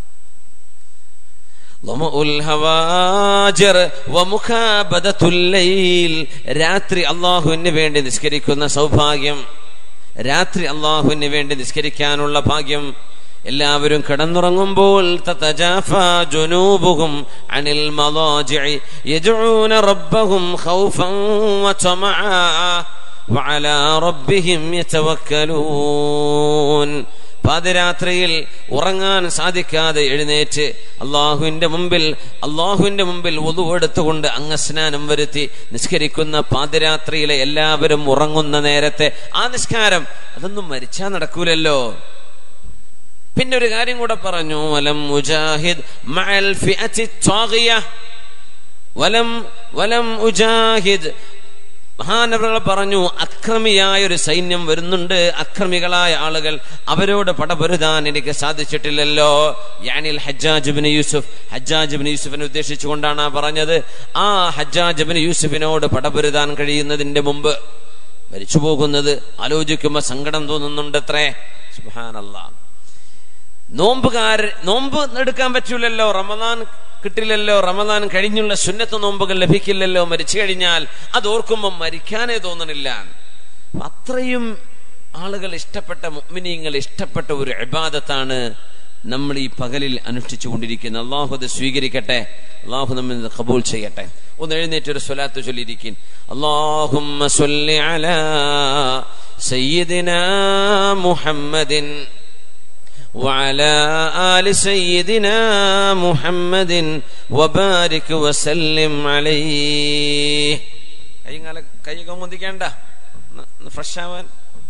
ലമഉൽ ഹവാജിർ വമുഖാബദത്തുൽ ലൈൽ, രാത്രി അല്ലാഹുവിന് വേണ്ടി നിസ്കരിക്കുന്ന സൗഭാഗ്യം, രാത്രി അല്ലാഹുവിന് വേണ്ടി നിസ്കരിക്കാനുള്ള ഭാഗ്യം. എല്ലാവരും കിടന്നുറങ്ങുമ്പോൾ തതജാഫാ ജുനൂബുഹും അനിൽ മളാജിഇ യദ്ഊന റബ്ബഹും ഖൗഫൻ വതമആ വഅലാ റബ്ബിഹിം യതവക്കലൂൻ. പാതിരാത്രിയിൽ ഉറങ്ങാൻ സാധിക്കാതെ എഴുന്നേറ്റ് അള്ളാഹുവിന്റെ മുമ്പിൽ അള്ളാഹുവിന്റെ മുമ്പിൽ വുളു എടുത്തുകൊണ്ട് അംഗസ്നാനം വരുത്തി നിസ്കരിക്കുന്ന പാതിരാത്രിയിലെ എല്ലാവരും ഉറങ്ങുന്ന നേരത്തെ ആ നിസ്കാരം, അതൊന്നും മരിച്ചാൽ നടക്കൂലല്ലോ. പിന്നെ ഒരു കാര്യം കൂടെ പറഞ്ഞു, വലം മുജാഹിദ് മഅൽ ഫിഅത്തി ത്വാഗിയ, വലം വലം ഉജാഹിദ്, മഹാനവറുകൾ പറഞ്ഞു, അക്രമിയായ ഒരു സൈന്യം വരുന്നുണ്ട്, അക്രമികളായ ആളുകൾ, അവരോട് പടപൊരുതാൻ എനിക്ക് സാധിച്ചിട്ടില്ലല്ലോ. യാനിൽ ഹജ്ജാജ് ഇബ്നു യൂസുഫ്, ഹജ്ജാജ് ഇബ്നു യൂസുഫിനെ ഉദ്ദേശിച്ചുകൊണ്ടാണ് പറഞ്ഞത്. ആ ഹജ്ജാജ് ഇബ്നു യൂസുഫിനോട് പടപൊരുതാൻ കഴിയുന്നതിന്റെ മുമ്പ് മരിച്ചു പോകുന്നത് ആലോചിക്കുമ്പോ സങ്കടം തോന്നുന്നുണ്ടത്രേ. സുബ്ഹാനല്ലാഹ്. നോമ്പുകാർ നോമ്പ് എടുക്കാൻ പറ്റൂലല്ലോ, റമദാൻ കിട്ടില്ലല്ലോ, റമദാൻ കഴിഞ്ഞുള്ള സുന്നത്ത് നോമ്പുകൾ ലഭിക്കില്ലല്ലോ മരിച്ചു കഴിഞ്ഞാൽ. അത് ഓർക്കുമ്പോൾ മരിക്കാനേ തോന്നണില്ല. അത്രയും ആളുകൾ ഇഷ്ടപ്പെട്ട, മുഅ്മിനീങ്ങൾ ഇഷ്ടപ്പെട്ട ഒരു ഇബാദത്താണ് നമ്മൾ ഈ പകലിൽ അനുഷ്ഠിച്ചു കൊണ്ടിരിക്കുന്നത്. അള്ളാഹു അത് സ്വീകരിക്കട്ടെ, അള്ളാഹു നമ്മെ ഖബൂൽ ചെയ്യട്ടെ. ഒന്ന് എഴുന്നേറ്റ് ഒരു സ്വലാത്ത് ചൊല്ലിയിരിക്കും. അല്ലാഹുമ്മ സ്വല്ലി അലാ സയ്യിദിനാ മുഹമ്മദിൻ وعلى آل سيدنا محمد وبارك وسلم عليه. കൈകാല കൈ കൗമുദിക്കേണ്ട, ഫ്രഷ് ആവാൻ.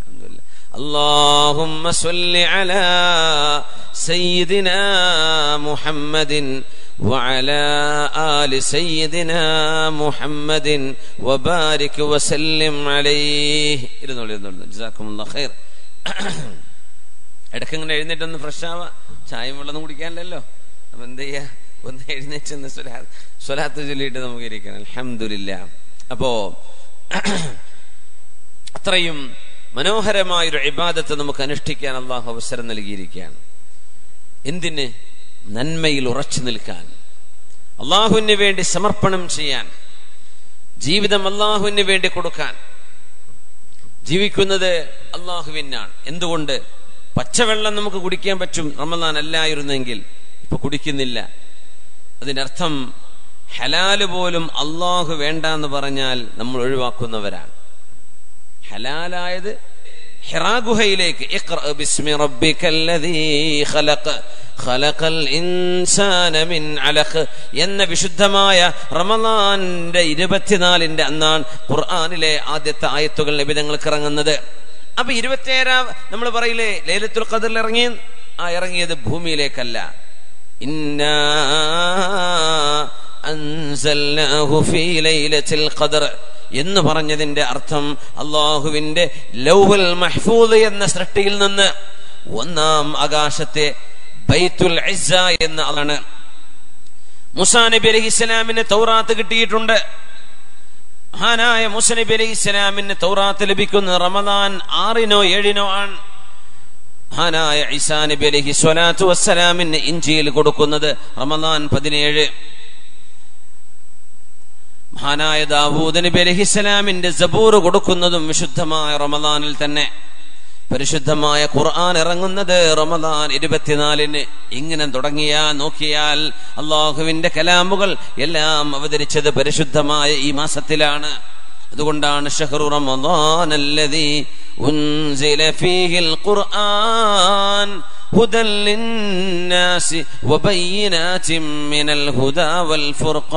اللهم صل على سيدنا محمد وعلى آل سيدنا محمد وبارك وسلم عليه. ഇരുന്നോളൂ ഇരുന്നോളൂ. ജസാക്കുമുല്ലാഹ് ഖൈർ. ഇടയ്ക്ക് ഇങ്ങനെ എഴുന്നേറ്റൊന്ന് ഫ്രഷ് ആവാ, ചായയും വെള്ളമൊന്നും കുടിക്കാനല്ലോ. അപ്പൊ എന്ത് ചെയ്യാ, ഒന്ന് എഴുന്നേറ്റ് സ്വലാത്ത് ചൊല്ലിയിട്ട് നമുക്ക് ഇരിക്കണം. അൽഹംദുലില്ലാഹ്. അപ്പോ അത്രയും മനോഹരമായൊരു ഇബാദത്ത് നമുക്ക് അനുഷ്ഠിക്കാൻ അള്ളാഹു അവസരം നൽകിയിരിക്കുകയാണ്. എന്തിന്? നന്മയിൽ ഉറച്ചു നിൽക്കാൻ, അള്ളാഹുവിന് വേണ്ടി സമർപ്പണം ചെയ്യാൻ, ജീവിതം അള്ളാഹുവിന് വേണ്ടി കൊടുക്കാൻ. ജീവിക്കുന്നത് അള്ളാഹുവിനാണ്. എന്തുകൊണ്ട്? പച്ചവെള്ളം നമുക്ക് കുടിക്കാൻ പറ്റും, റമദാൻ അല്ലായിരുന്നെങ്കിൽ. ഇപ്പൊ കുടിക്കുന്നില്ല. അതിനർത്ഥം ഹലാല് പോലും അള്ളാഹു വേണ്ട എന്ന് പറഞ്ഞാൽ നമ്മൾ ഒഴിവാക്കുന്നവരാണ്. ഹലാലായത് ഹിറാ ഗുഹയിലേക്ക് ഇഖ്റ ബിസ്മി റബ്ബിക്കല്ലദീ ഖലഖ് ഖലഖൽ ഇൻസാന മിൻ അലഖ് എന്ന വിശുദ്ധമായ റമളാന്റെ ഇരുപത്തിനാലിന്റെ അന്നാണ് ഖുർആനിലെ ആദ്യത്തെ ആയത്തുകൾ നബി തങ്ങൾക്ക് ഇറങ്ങുന്നത്. അപ്പൊ ഇരുപത്തിയേഴാം നമ്മൾ പറയില്ലേ ലൈലത്തുൽ ഖദറിൽ ഇറങ്ങി, ആ ഇറങ്ങിയത് ഭൂമിയിലേക്കല്ല. ഇന്നാ അൻസൽനാഹു ഫീ ലൈലത്തിൽ ഖദർ എന്ന് പറഞ്ഞതിന്റെ അർത്ഥം അല്ലാഹുവിന്റെ ലൗഹുൽ മഹ്ഫൂദ് എന്ന സൃഷ്ടിയിൽ നിന്ന് ഒന്നാം ആകാശത്തെ ബൈത്തുൽ ഇസ്സ എന്ന ആണ്. മൂസാ നബി അലൈഹിസ്സലാമിന് തൗറാത്ത് കിട്ടിയിട്ടുണ്ട്. മഹാനായ മൂസാ നബി അലൈഹിസ്സലാമിന് തൗറാത്ത് ലഭിക്കുന്ന റമദാൻ ആറിനോ ഏഴിനോ ആണ്. മഹാനായ ഈസാ നബി അലൈഹി സ്വലാത്തു വസ്സലാമിന് ഇൻജീൽ കൊടുക്കുന്നത് റമദാൻ പതിനേഴ്. മഹാനായ ദാവൂദ് നബി അലൈഹിസ്സലാമിന്റെ സബൂർ കൊടുക്കുന്നതും വിശുദ്ധമായ റമദാനിൽ തന്നെ. പരിശുദ്ധമായ ഖുർആൻ ഇറങ്ങുന്നത് റമദാൻ ഇരുപത്തിനാലിന്. ഇങ്ങനെ തുടങ്ങിയാ നോക്കിയാൽ അള്ളാഹുവിന്റെ കലാമുകൾ എല്ലാം അവതരിച്ചത് പരിശുദ്ധമായ ഈ മാസത്തിലാണ്. അതുകൊണ്ടാണ് ശഹ്റു റമദാനല്ലദീ ഉൻസില ഫീഹിൽ ഖുർആൻ ഹുദൻ ലിന്നാസി വബയ്യിനാതിൻ മിനൽ ഹുദാ വൽ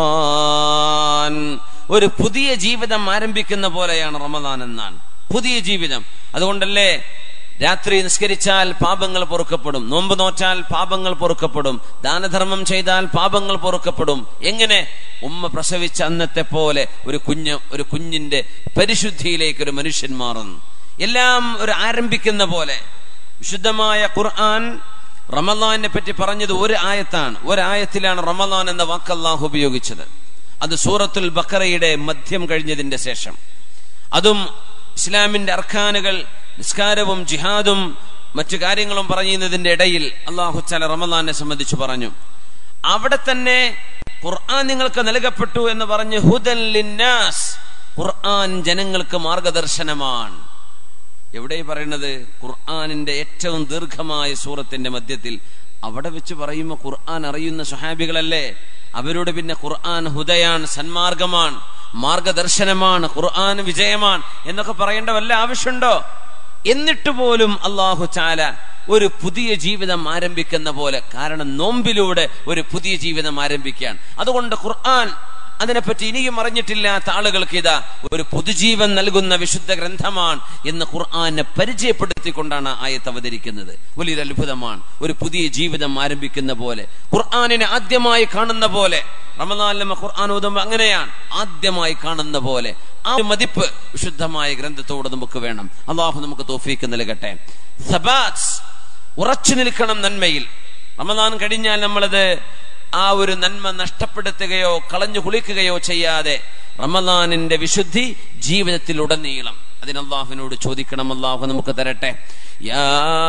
ഫുർഖാൻ. ഒരു പുതിയ ജീവിതം ആരംഭിക്കുന്ന പോലെയാണ് റമദാൻ എന്നാണ്. പുതിയ ജീവിതം. അതുകൊണ്ടല്ലേ രാത്രി നിസ്കരിച്ചാൽ പാപങ്ങൾ പൊറുക്കപ്പെടും, നോമ്പ് നോറ്റാൽ പാപങ്ങൾ പൊറുക്കപ്പെടും, ദാനധർമ്മം ചെയ്താൽ പാപങ്ങൾ പൊറുക്കപ്പെടും. എങ്ങനെ? ഉമ്മ പ്രസവിച്ച അന്നത്തെ പോലെ ഒരു കുഞ്ഞ് ഒരു കുഞ്ഞിന്റെ പരിശുദ്ധിയിലേക്ക് ഒരു മനുഷ്യൻ മാറുന്നു. എല്ലാം ഒരു ആരംഭിക്കുന്ന പോലെ. വിശുദ്ധമായ ഖുർആൻ റമളാനെ പറ്റി പറഞ്ഞത് ഒരു ആയത്താണ്. ഒരായത്തിലാണ് റമളാൻ എന്ന വാക്ക് അല്ലാഹു ഉപയോഗിച്ചത്. അത് സൂറത്തുൽ ബഖറയുടെ മധ്യം കഴിഞ്ഞതിന്റെ ശേഷം. അതും ഇസ്ലാമിന്റെ അർക്കാനുകൾ, നിസ്കാരവും ജിഹാദും മറ്റു കാര്യങ്ങളും പറയുന്നതിന്റെ ഇടയിൽ അല്ലാഹു തആല റമളാനെ സംബന്ധിച്ച് പറഞ്ഞു. അവിടെ തന്നെ ഖുർആൻ നിങ്ങൾക്ക് നൽകപ്പെട്ടു എന്ന് പറഞ്ഞ് ഹുദൻ ലിന്നാസ്, ഖുർആൻ ജനങ്ങൾക്ക് മാർഗദർശനമാണ്. എവിടെ പറയുന്നത്? ഖുർആനിന്റെ ഏറ്റവും ദീർഘമായ സൂറത്തിന്റെ മധ്യത്തിൽ. അവിടെ വെച്ച് പറയുമ്പോൾ ഖുർആൻ അറിയുന്ന സ്വഹാബികളല്ലേ, അവരോട് പിന്നെ ഖുർആൻ ഹുദയാണ്, സന്മാർഗമാണ്, മാർഗദർശനമാണ്, ഖുർആൻ വിജയമാണ് എന്നൊക്കെ പറയേണ്ട വല്ല ആവശ്യമുണ്ടോ? എന്നിട്ട് പോലും അല്ലാഹു തആല ഒരു പുതിയ ജീവിതം ആരംഭിക്കുന്ന പോലെ, കാരണം നോമ്പിലൂടെ ഒരു പുതിയ ജീവിതം ആരംഭിക്കുകയാണ്. അതുകൊണ്ട് ഖുർആൻ അതിനെപ്പറ്റി ഇനിയും അറിഞ്ഞിട്ടില്ലാത്ത ആളുകൾക്ക് ഇതാ ഒരു പുതുജീവൻ നൽകുന്ന വിശുദ്ധ ഗ്രന്ഥമാണ് എന്ന് ഖുർആനെ പരിചയപ്പെടുത്തിക്കൊണ്ടാണ് ആയത്ത് അവതരിക്കുന്നത്. വലിയൊരു അത്ഭുതമാണ്. ഒരു പുതിയ ജീവിതം ആരംഭിക്കുന്ന പോലെ, ഖുർആനിനെ ആദ്യമായി കാണുന്ന പോലെ. റമളാനിലെ ഖുർആൻ ഓതുമ്പോൾ അങ്ങനെയാണ്, ആദ്യമായി കാണുന്ന പോലെ. ആ മതിപ്പ് വിശുദ്ധമായ ഗ്രന്ഥത്തോട് നമുക്ക് വേണം. അല്ലാഹു നമുക്ക് തൗഫീഖ് നൽകട്ടെ. സബാത്ത്, ഉറച്ചു നിൽക്കണം നന്മയിൽ. റമളാൻ കഴിഞ്ഞാൽ നമ്മളത് ആ ഒരു നന്മ നഷ്ടപ്പെടുത്തുകയോ കളഞ്ഞു കുളിക്കുകയോ ചെയ്യാതെ റമളാനിന്റെ വിശുദ്ധി ജീവിതത്തിൽ ഉടനീളം അതിന് അല്ലാഹുവിനോട് ചോദിക്കണം. അല്ലാഹു നമുക്ക് തരട്ടെ. യാ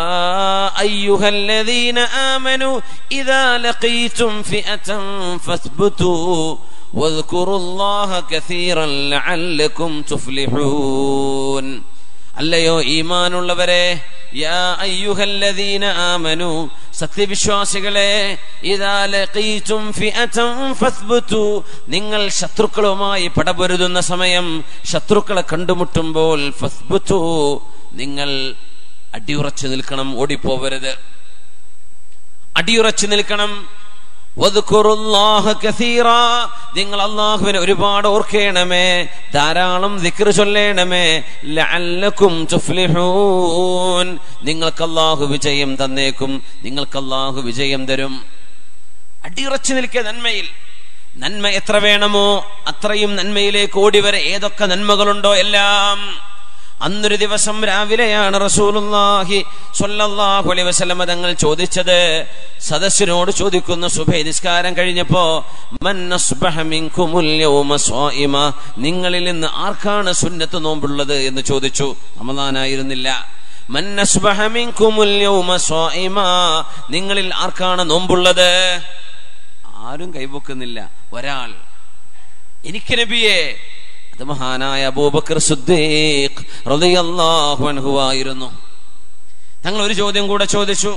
അയ്യുഹല്ലദീന ആമനു ഇദാ ലഖീതും ഫിഅതൻ ഫസ്ബുതു വദ്കുറുല്ലാഹ കസീറൻ ലഅല്ലകും തുഫ്ലിഹൂൻ. അല്ലയോ ഈമാനുള്ളവരെ, യാ അയ്യുഹല്ലദീന ആമനു, സത്യവിശ്വാസികളെ, ഇദാ ലഖീതും ഫിഅതൻ ഫസ്ബുതു, നിങ്ങൾ ശത്രുക്കളുമായി പടപൊരുതുന്ന സമയം, ശത്രുക്കളെ കണ്ടുമുട്ടുമ്പോൾ ഫസ്ബുതു, നിങ്ങൾ അടിയുറച്ചു നിൽക്കണം, ഓടിപ്പോവരുത്, അടിയുറച്ചു നിൽക്കണം. വദ്കുറുല്ലാഹ കസീറാ, നിങ്ങൾ അല്ലാഹുവിനെ ഒരുപാട് ഓർക്കേണമേ, ധാരാളം ദിക്ർ ചൊല്ലേണമേ. ലഅല്ലകും തുഫ്ലിഹൂൻ, നിങ്ങൾക്ക് അല്ലാഹു വിജയം തന്നേക്കും, നിങ്ങൾക്ക് അല്ലാഹു വിജയം തരും. അടിയുറച്ചു നിൽക്കുക നന്മയിൽ. നന്മ എത്ര വേണമോ അത്രയും നന്മയിലേക്ക് ഓടിവരെ. ഏതൊക്കെ നന്മകളുണ്ടോ എല്ലാം. അന്നൊരു ദിവസം രാവിലെയാണ് റസൂലുള്ളാഹി സ്വല്ലല്ലാഹു അലൈഹി വസല്ലം തങ്ങൾ ചോദിച്ചത്. സദസ്സിനോട് ചോദിക്കുന്നു, സുബഹി നിസ്കാരം കഴിഞ്ഞപ്പോ, മൻ അസ്ബഹ മിൻകുമുൽ യൗമ സ്വായിമ, നിങ്ങളിൽ നിന്ന് ആർക്കാണ് സുന്നത്ത് നോമ്പുള്ളത് എന്ന് ചോദിച്ചു. റമളാനായിരുന്നില്ല. മൻ അസ്ബഹ മിൻകുമുൽ യൗമ സ്വായിമ, നിങ്ങളിൽ ആർക്കാണ് നോമ്പുള്ളത്? ആരും കൈപൊക്കുന്നില്ല. ഒരാൾ, എനിക്ക് നബിയെ. അത് മഹാനായ അബൂബക്കർ സിദ്ദീഖ് റളിയല്ലാഹു അൻഹു ആയിരുന്നു. തങ്ങൾ ഒരു ചോദ്യം കൂടെ ചോദിച്ചു.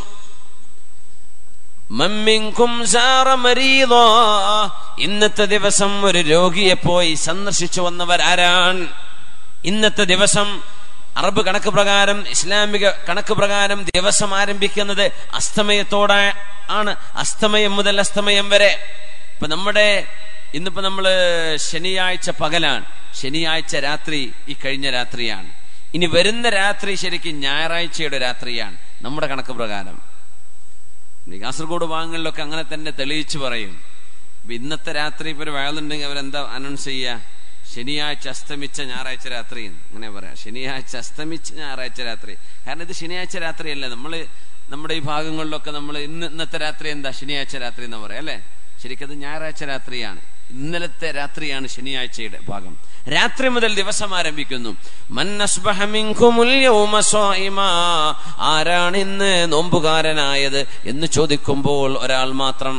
മൻ മിൻകും സാറ മരീദ, ഇന്നത്തെ ദിവസം ഒരു രോഗിയെ പോയി സന്ദർശിച്ചു വന്നവർ ആരാണ്? ഇന്നത്തെ ദിവസം അറബ് കണക്ക് പ്രകാരം, ഇസ്ലാമിക കണക്ക് പ്രകാരം ദിവസം ആരംഭിക്കുന്നത് അസ്തമയത്തോടെ ആണ്. അസ്തമയം മുതൽ അസ്തമയം വരെ. ഇപ്പൊ നമ്മുടെ ഇന്നിപ്പോ നമ്മള് ശനിയാഴ്ച പകലാണ്, ശനിയാഴ്ച രാത്രി ഈ കഴിഞ്ഞ രാത്രിയാണ്. ഇനി വരുന്ന രാത്രി ശരിക്കും ഞായറാഴ്ചയുടെ രാത്രിയാണ് നമ്മുടെ കണക്ക് പ്രകാരം. കാസർഗോഡ് ഭാഗങ്ങളിലൊക്കെ അങ്ങനെ തന്നെ തെളിയിച്ചു പറയും. ഇന്നത്തെ രാത്രി ഇപ്പൊ ഒരു വയലുണ്ടെങ്കിൽ അവരെന്താ അനൗൺസ് ചെയ്യുക? ശനിയാഴ്ച അസ്തമിച്ച ഞായറാഴ്ച രാത്രി അങ്ങനെ പറയാം. ശനിയാഴ്ച അസ്തമിച്ച ഞായറാഴ്ച രാത്രി. കാരണം ഇത് ശനിയാഴ്ച രാത്രിയല്ല. നമ്മള് നമ്മുടെ ഈ ഭാഗങ്ങളിലൊക്കെ നമ്മൾ ഇന്ന് ഇന്നത്തെ രാത്രി എന്താ ശനിയാഴ്ച രാത്രി എന്ന് പറയാം അല്ലെ? ശരിക്കത് ഞായറാഴ്ച രാത്രിയാണ്. ഇന്നലത്തെ രാത്രിയാണ് ശനിയാഴ്ചയുടെ ഭാഗം. രാത്രി മുതൽ ദിവസം ആരംഭിക്കുന്നു. മൻ അസ്ബഹ മിൻകുമുൽ യൗമ സ്വായിമാ, ആരാണ് ഇന്ന് നോമ്പുകാരനായത് എന്ന് ചോദിക്കുമ്പോൾ ഒരാൾ മാത്രം.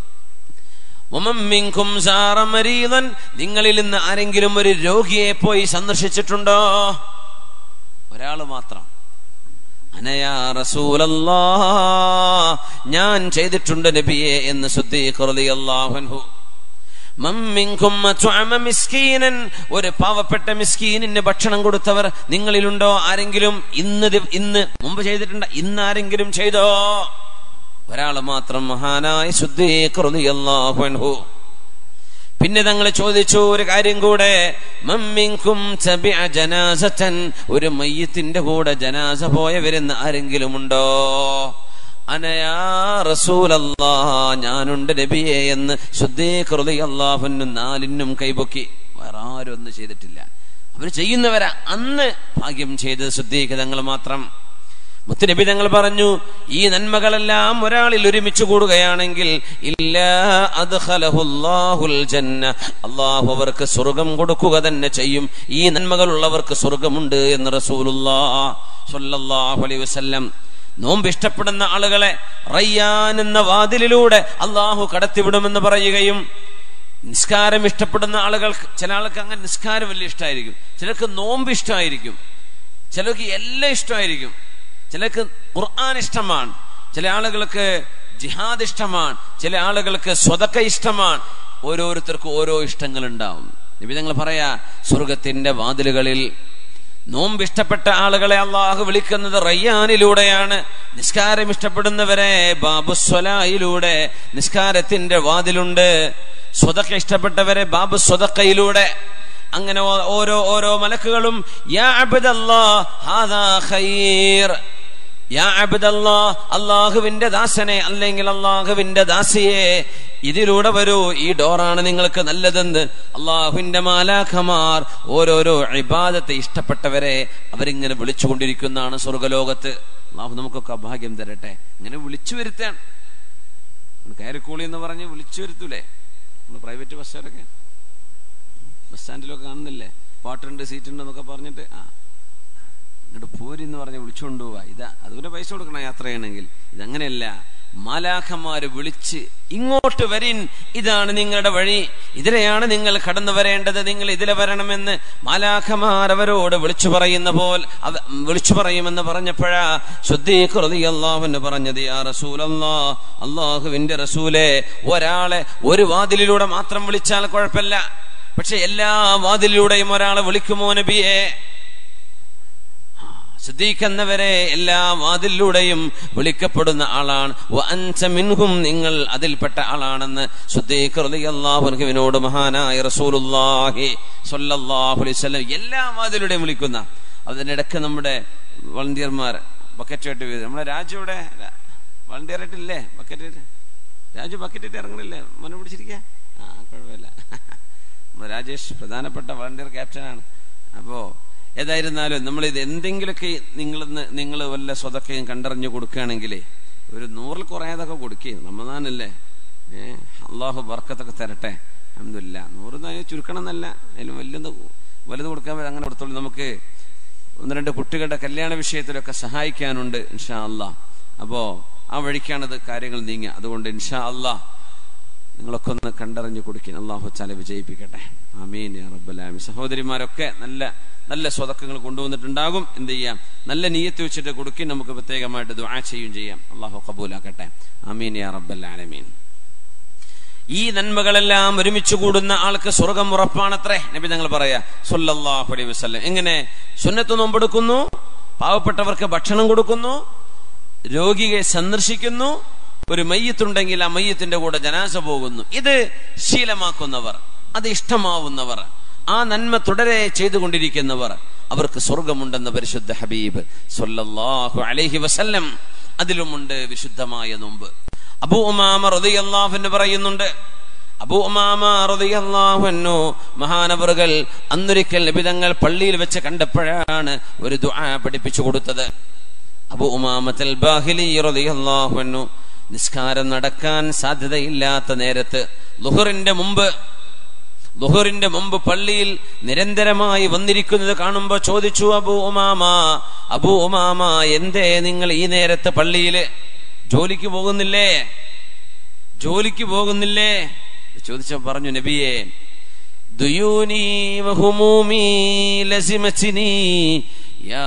വമൻ മിൻകും സാറ മരീദൻ, നിങ്ങളിൽ നിന്ന് ആരെങ്കിലും ഒരു രോഗിയെ പോയി സന്ദർശിച്ചിട്ടുണ്ടോ? ഒരാൾ മാത്രം. അനയാ റസൂലല്ലാഹ്, ഞാൻ ചെയ്തിട്ടുണ്ട് നബിയെ എന്ന് സിദ്ദീഖ് റളിയല്ലാഹു അൻഹു. മൻ മിൻകും അത്അമ മിസ്കീനൻ, ഒരു പാവപ്പെട്ട മിസ്കീനിന് ഭക്ഷണം കൊടുത്തവർ നിങ്ങളിലുണ്ടോ? ആരെങ്കിലും ഇന്ന് ഇന്ന് മുമ്പ് ചെയ്തിട്ടുണ്ട്? ഇന്ന് ആരെങ്കിലും ചെയ്തോ? ഒരാള് മാത്രം, മഹാനായ സിദ്ദീഖ് റളിയല്ലാഹു അൻഹു. പിന്നെ തങ്ങൾ ചോദിച്ചു ഒരു കാര്യം കൂടെ, മമ്മിൻകും തബിഅ ജനാസതൻ, ഒരു മയ്യിത്തിന്റെ കൂടെ ജനാസ പോയവരെന്ന് ആരെങ്കിലും ഉണ്ടോ? അനയാ റസൂലല്ലാഹ്, ഞാനുണ്ട് നബിയെ എന്ന് സിദ്ദീഖ് റളിയല്ലാഹു അൻഹു നാലിനും കൈപൊക്കി. വേറെ ആരും ഒന്നും ചെയ്തിട്ടില്ല. അവര് ചെയ്യുന്നവരാ. അന്ന് ഭാഗ്യം ചെയ്തത് സിദ്ദീഖ് തങ്ങൾ മാത്രം. മുത്തുനബി തങ്ങൾ പറഞ്ഞു, ഈ നന്മകളെല്ലാം ഒരാളിൽ ഒരുമിച്ച് കൂടുകയാണെങ്കിൽ ഇല്ലാ അദ്ഖലഹുല്ലാഹുൽ ജന്ന, അല്ലാഹു അവർക്ക് സ്വർഗ്ഗം കൊടുക്കുക തന്നെ ചെയ്യും. ഈ നന്മകളുള്ളവർക്ക് സ്വർഗ്ഗമുണ്ട് എന്ന് റസൂലുള്ളാഹി സ്വല്ലല്ലാഹു അലൈഹി വസല്ലം. നോമ്പ് ഇഷ്ടപ്പെടുന്ന ആളുകളെ റയ്യാൻ എന്ന വാതിലിലൂടെ അല്ലാഹു കടത്തിവിടുമെന്ന് പറയുകയും, നിസ്കാരം ഇഷ്ടപ്പെടുന്ന ആളുകൾക്ക്, ചില ആൾക്ക് അങ്ങനെ നിസ്കാരം വലിയ ഇഷ്ടമായിരിക്കും, ചിലർക്ക് നോമ്പ് ഇഷ്ടമായിരിക്കും, ചിലർക്ക് എല്ലാം ഇഷ്ടമായിരിക്കും, ചിലർക്ക് ഖുർആൻ ഇഷ്ടമാണ്, ചില ആളുകൾക്ക് ജിഹാദ് ഇഷ്ടമാണ്, ചില ആളുകൾക്ക് സ്വതക്ക ഇഷ്ടമാണ്. ഓരോരുത്തർക്കും ഓരോ ഇഷ്ടങ്ങൾ ഉണ്ടാവും. നബി തങ്ങൾ പറയാ, സ്വർഗത്തിന്റെ വാതിലുകളിൽ നോമ്പ് ഇഷ്ടപ്പെട്ട ആളുകളെ അള്ളാഹു വിളിക്കുന്നത് റയ്യാനിലൂടെയാണ്. നിസ്കാരം ഇഷ്ടപ്പെടുന്നവരെ ബാബുസ്വലായിലൂടെ, നിസ്കാരത്തിന്റെ വാതിലുണ്ട്. സ്വതക്ക ഇഷ്ടപ്പെട്ടവരെ ബാബു സ്വതക്കയിലൂടെ. അങ്ങനെ ഓരോ ഓരോ മലക്കുകളും യാ അബ്ദല്ലാഹ് ഹാദാ ഖൈർ, യാ അബ്ദല്ലാഹ്, അല്ലാഹുവിന്റെ ദാസനെ അല്ലെങ്കിൽ അല്ലാഹുവിന്റെ ദാസിയെ, ഇതിലൂടെ വരൂ, ഈ ഡോറാണ് നിങ്ങൾക്ക് നല്ലതെന്ന് അല്ലാഹുവിന്റെ മാലാഖമാർ ഓരോരോ ഇബാദത്തെ ഇഷ്ടപ്പെട്ടവരെ അവരിങ്ങനെ വിളിച്ചുകൊണ്ടിരിക്കുന്നതാണ് സ്വർഗലോകത്ത്. അല്ലാഹു നമുക്കൊക്കെ ഭാഗ്യം തരട്ടെ. ഇങ്ങനെ വിളിച്ചു വരുത്താൻ കയറിക്കൂളി എന്ന് പറഞ്ഞ് വിളിച്ചു വരുത്തൂലേ പ്രൈവറ്റ് ബസ്സുകാരൊക്കെ? ബസ് സ്റ്റാൻഡിലൊക്കെ കാണുന്നില്ലേ, പാട്ടുണ്ട് സീറ്റുണ്ട് എന്നൊക്കെ പറഞ്ഞിട്ട് ആ ഇങ്ങോട്ട് പോരി എന്ന് പറഞ്ഞ് വിളിച്ചുകൊണ്ട് പോവാ. ഇതാ അതുപോലെ പൈസ കൊടുക്കണം യാത്ര ചെയ്യണമെങ്കിൽ. ഇതങ്ങനെയല്ല, മാലാഖമാര് വിളിച്ച് ഇങ്ങോട്ട് വരിൻ, ഇതാണ് നിങ്ങളുടെ വഴി, ഇതിലെയാണ് നിങ്ങൾ കടന്നു വരേണ്ടത്, നിങ്ങൾ ഇതിലെ വരണമെന്ന് മാലാഖമാർ അവരോട് വിളിച്ചു പറയുന്ന പോലെ വിളിച്ചു പറയുമെന്ന് പറഞ്ഞപ്പോഴാ സിദ്ദീഖ് റളിയല്ലാഹു അൻഹു പറഞ്ഞത്, യാ റസൂലല്ലാഹ്, അല്ലാഹുവിന്റെ റസൂലേ, ഒരാളെ ഒരു വാതിലിലൂടെ മാത്രം വിളിച്ചാൽ കുഴപ്പമില്ല, പക്ഷെ എല്ലാ വാതിലിലൂടെയും ഒരാളെ വിളിക്കുമോ നബിയെ? സിദ്ദീഖ് എന്നവരെ എല്ലാ വാതിലിലൂടെയും വിളിക്കപ്പെടുന്ന ആളാണ്. വഅൻത മിൻഹും, നിങ്ങൾ അതിൽപ്പെട്ട ആളാണെന്ന് സിദ്ദീഖ് റളിയല്ലാഹു അൻഹുവിനോട് മഹാനായ റസൂലുള്ളാഹി സ്വല്ലല്ലാഹു അലൈഹി വസല്ലം എല്ലാ വാതിലൂടെയും വിളിക്കുന്ന. അതിനിടക്ക് നമ്മുടെ വളണ്ടിയർമാർ ബക്കറ്റായിട്ട് വീഴും. നമ്മുടെ രാജുവിടെ വളണ്ടിയർ ആയിട്ടില്ലേ? ബക്കറ്റ് രാജു ബക്കറ്റായിട്ട് ഇറങ്ങണില്ലേ? മനം പിടിച്ചിരിക്കുക? ആ കുഴപ്പമില്ല. നമ്മുടെ രാജേഷ് പ്രധാനപ്പെട്ട വളണ്ടിയർ ക്യാപ്റ്റനാണ്. അപ്പോ ഏതായിരുന്നാലും നമ്മളിത് എന്തെങ്കിലുമൊക്കെ നിങ്ങളിന്ന് നിങ്ങൾ വല്ല സ്വതക്കയും കണ്ടറിഞ്ഞു കൊടുക്കുകയാണെങ്കിലേ ഒരു നൂറിൽ കുറയാതൊക്കെ കൊടുക്കുകയും റമദാനല്ലേ, ഏഹ് അള്ളാഹു ബർക്കത്തൊക്കെ തരട്ടെ. അൽഹംദുലില്ലാ. നൂറ് ചുരുക്കണം എന്നല്ല, അതിലും വലുത് വലുത് കൊടുക്കാൻ അങ്ങനെ കൊടുത്തോളൂ. നമുക്ക് ഒന്ന് രണ്ട് കുട്ടികളുടെ കല്യാണ വിഷയത്തിലൊക്കെ സഹായിക്കാനുണ്ട് ഇൻഷാ അള്ളാഹ്. അപ്പോ ആ വഴിക്കാണത് കാര്യങ്ങൾ നീങ്ങുക. അതുകൊണ്ട് ഇൻഷാ അള്ളാഹ് നിങ്ങളൊക്കെ ഒന്ന് കണ്ടറിഞ്ഞു കൊടുക്കുക. അള്ളാഹു തആല വിജയിപ്പിക്കട്ടെ. ആമീൻ യാ റബ്ബൽ ആലമീൻ. സഹോദരിമാരൊക്കെ നല്ല നല്ല സ്വതക്കങ്ങൾ കൊണ്ടുവന്നിട്ടുണ്ടാകും. എന്ത് ചെയ്യാം, നല്ല നിയ്യത്ത് വെച്ചിട്ട് കൊടുക്കി. നമുക്ക് പ്രത്യേകമായിട്ട് ദുആ ചെയ്യുകയും ചെയ്യാം. അള്ളാഹു ഖബൂലാക്കട്ടെ. ആമീൻ യാ റബ്ബൽ ആലമീൻ. ഈ നന്മകളെല്ലാം ഒരുമിച്ച് കൂടുന്ന ആൾക്ക് സ്വർഗം ഉറപ്പാണത്രേ. നബി തങ്ങൾ പറയാ സല്ലല്ലാഹു അലൈഹി വസല്ലം. എങ്ങനെ? സുന്നത്ത് നോമ്പെടുക്കുന്നു, പാവപ്പെട്ടവർക്ക് ഭക്ഷണം കൊടുക്കുന്നു, രോഗിയെ സന്ദർശിക്കുന്നു, ഒരു മയ്യത്തുണ്ടെങ്കിൽ ആ മയ്യത്തിന്റെ കൂടെ ജനാസ പോകുന്നു. ഇത് ശീലമാക്കുന്നവർ, അത് ഇഷ്ടമാവുന്നവർ, ആ നന്മ തുടരെ ചെയ്തുകൊണ്ടിരിക്കുന്നവർ, അവർക്ക് സ്വർഗമുണ്ടെന്ന് പരിശുദ്ധ ഹബീബ് സല്ലല്ലാഹു അലൈഹി വസല്ലം. അതിലുമുണ്ട് വിശുദ്ധമായ നോമ്പ്. അബൂ ഉമാമ റളിയല്ലാഹു അൻഹു പറയുന്നുണ്ട്, അബൂ ഉമാമ റളിയല്ലാഹു അൻഹു മഹാനവറുകൾ അന്നൊരിക്കൽ നബി തങ്ങൾ പള്ളിയിൽ വെച്ച് കണ്ടപ്പോഴാണ് ഒരു ദുആ പഠിപ്പിച്ചു കൊടുത്തത്. അബൂ ഉമാമത്തുൽ ബാഹിലി റളിയല്ലാഹു അൻഹു നിസ്കാരം നടക്കാൻ സാധ്യതയില്ലാത്ത നേരത്ത് ളുഹറിന്റെ മുമ്പ് ളുഹറിന്റെ മുമ്പ് പള്ളിയിൽ നിരന്തരമായി വന്നിരിക്കുന്നത് കാണുമ്പോ ചോദിച്ചു, അബൂ ഉമാമ അബൂ ഉമാമ എന്തേ നിങ്ങൾ ഈ നേരത്ത് പള്ളിയില് ജോലിക്ക് പോകുന്നില്ലേ ജോലിക്ക് പോകുന്നില്ലേ ചോദിച്ച പറഞ്ഞു, നബിയേ ദുയൂനി വഹുമൂമി ലസിമതിനി യാ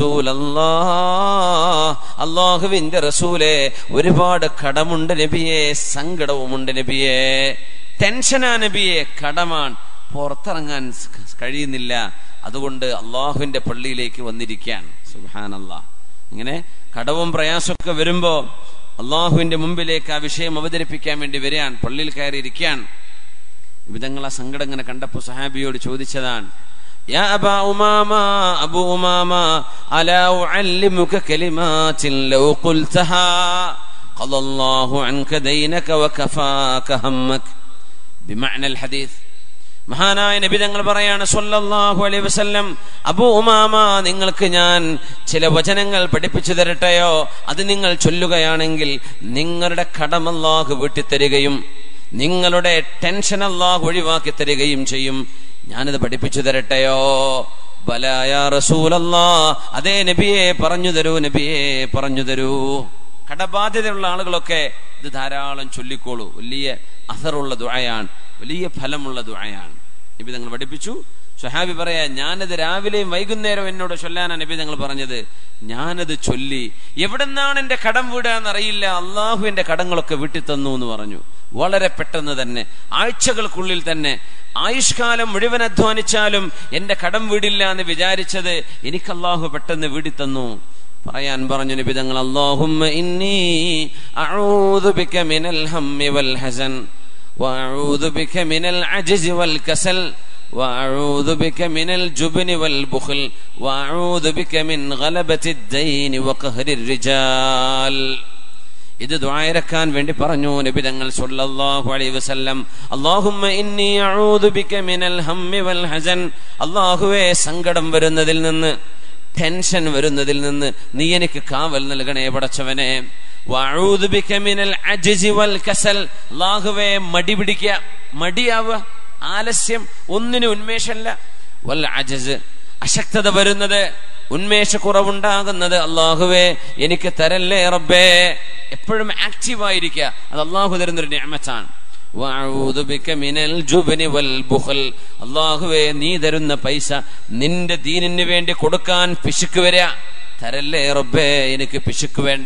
റസൂലല്ലാഹ്, അല്ലാഹുവിന്റെ റസൂലേ ഒരുപാട് കടമുണ്ട് നബിയേ, സങ്കടവുമുണ്ട് നബിയേ, ടെൻഷനാ നബിയെ, കടമാണ്, പുറത്തിറങ്ങാൻ കഴിയുന്നില്ല, അതുകൊണ്ട് അള്ളാഹുവിന്റെ പള്ളിയിലേക്ക് വന്നിരിക്കാൻ. സുബ്ഹാനല്ലാഹ്. ഇങ്ങനെ കടവും പ്രയാസമൊക്കെ വരുമ്പോ അള്ളാഹുവിന്റെ മുമ്പിലേക്ക് ആ വിഷയം അവതരിപ്പിക്കാൻ വേണ്ടി വരികയാൻ, പള്ളിയിൽ കയറിയിരിക്കാൻ. വിധങ്ങൾ ആ സങ്കടം ഇങ്ങനെ കണ്ടപ്പോ സഹാബിയോട് ചോദിച്ചതാണ്, യാ അബാ ഉമാമ, അബൂ ഉമാമ അലാ ഉഅല്ലിമുക കലിമാത്തിൻ ലൗ ഖുൽതഹാ ഖദല്ലാഹു അൻക ദൈനക വകഫാക ഹമ്മക ബിമഅനൽ ഹദീസ്. മഹാനായ നബി തങ്ങൾ പറയാണ് സല്ലല്ലാഹു അലൈഹി വസല്ലം, അബൂ ഉമാമ നിങ്ങൾക്ക് ഞാൻ ചില വചനങ്ങൾ പഠിപ്പിച്ചു തരട്ടെയോ? അത് നിങ്ങൾ ചൊല്ലുകയാണെങ്കിൽ നിങ്ങളുടെ കടം അല്ലാഹു വീട്ടിത്തരികയും നിങ്ങളുടെ ടെൻഷൻ അല്ലാഹു ഒഴിവാക്കി തരികയും ചെയ്യും. ഞാനത് പഠിപ്പിച്ചു തരട്ടെയോ? ബലാ യാ റസൂലല്ലാഹ്, അതേ നബിയെ പറഞ്ഞു തരൂ, നബിയെ പറഞ്ഞു തരൂ. കടബാധ്യതയുള്ള ആളുകളൊക്കെ ഇത് ധാരാളം ചൊല്ലിക്കോളൂ. വലിയ അസറുള്ള ദുആയാണ്, വലിയ ഫലമുള്ള ദുആയാണ്. നബി തങ്ങൾ പഠിപ്പിച്ചു. സ്വഹാബി പറയാ, ഞാനത് രാവിലെയും വൈകുന്നേരവും എന്നോട് ചൊല്ലാനാണ് നബി തങ്ങൾ പറഞ്ഞത്. ഞാനത് ചൊല്ലി, എവിടെന്നാണ് എന്റെ കടം വീടാന്നറിയില്ല, അള്ളാഹു എന്റെ കടങ്ങളൊക്കെ വീട്ടിത്തന്നു എന്ന് പറഞ്ഞു. വളരെ പെട്ടെന്ന് തന്നെ, ആഴ്ചകൾക്കുള്ളിൽ തന്നെ, ആയുഷ്കാലം മുഴുവൻ അധ്വാനിച്ചാലും എന്റെ കടം വീടില്ല എന്ന് വിചാരിച്ചത് എനിക്ക് അള്ളാഹു പെട്ടെന്ന് വീടിത്തന്നു. പറയാൻ പറഞ്ഞു നബി തങ്ങൾ, അല്ലാഹുമ്മ ഇന്നി അഊദു ബിക മിനൽ ഹമ്മി വൽ ഹസൻ വഅഊദു ബിക മിനൽ അജ്സി വൽ കസൽ വഅഊദു ബിക മിനൽ ജുബ്നി വൽ ബുഖൽ വഅഊദു ബിക മിൻ ഗലബത്തി ദൈനി വഖഹരി റിജാൽ. ഇത് ദുആയിരക്കാൻ വേണ്ടി പറഞ്ഞു നബി തങ്ങൾ സല്ലല്ലാഹു അലൈഹി വസല്ലം. അല്ലാഹുമ്മ ഇന്നി അഊദു ബിക മിനൽ ഹമ്മി വൽ ഹസൻ, അല്ലാഹുവേ സങ്കടം വരുന്നതിൽ നിന്ന്, ടെൻഷൻ വരുന്നതിൽ നിന്ന് നീ എനിക്ക് കാവൽ നൽകണേ പടച്ചവനെ. വഅഊദു ബിക മിനൽ അജ്സി വൽ കസൽ, അല്ലാഹുവേ മടി പിടിക്കുക, മടിയാവുക, ആലസ്യം, ഒന്നിനും ഉന്മേഷമല്ല. വൽ അജ്സ്, അശക്തത വരുന്നത്, ഉന്മേഷക്കുറവുണ്ടാകുന്നത് അല്ലാഹുവേ എനിക്ക് തരല്ലേ റബ്ബേ. എപ്പോഴും ആക്റ്റീവായിരിക്കുക, അത് അല്ലാഹു തരുന്നൊരു നിഅമത്താണ്. വഅഊദു ബിക മിനൽ ജുബ്നി വൽ ബുഖൽ, അല്ലാഹുവേ നീ തരുന്ന പൈസ നിന്റെ ദീനിന് വേണ്ടി കൊടുക്കാൻ പിശുക്ക് വരിക, തരല്ലേ റബ്ബേ എനിക്ക് പിശുക്ക് വേണ്ട.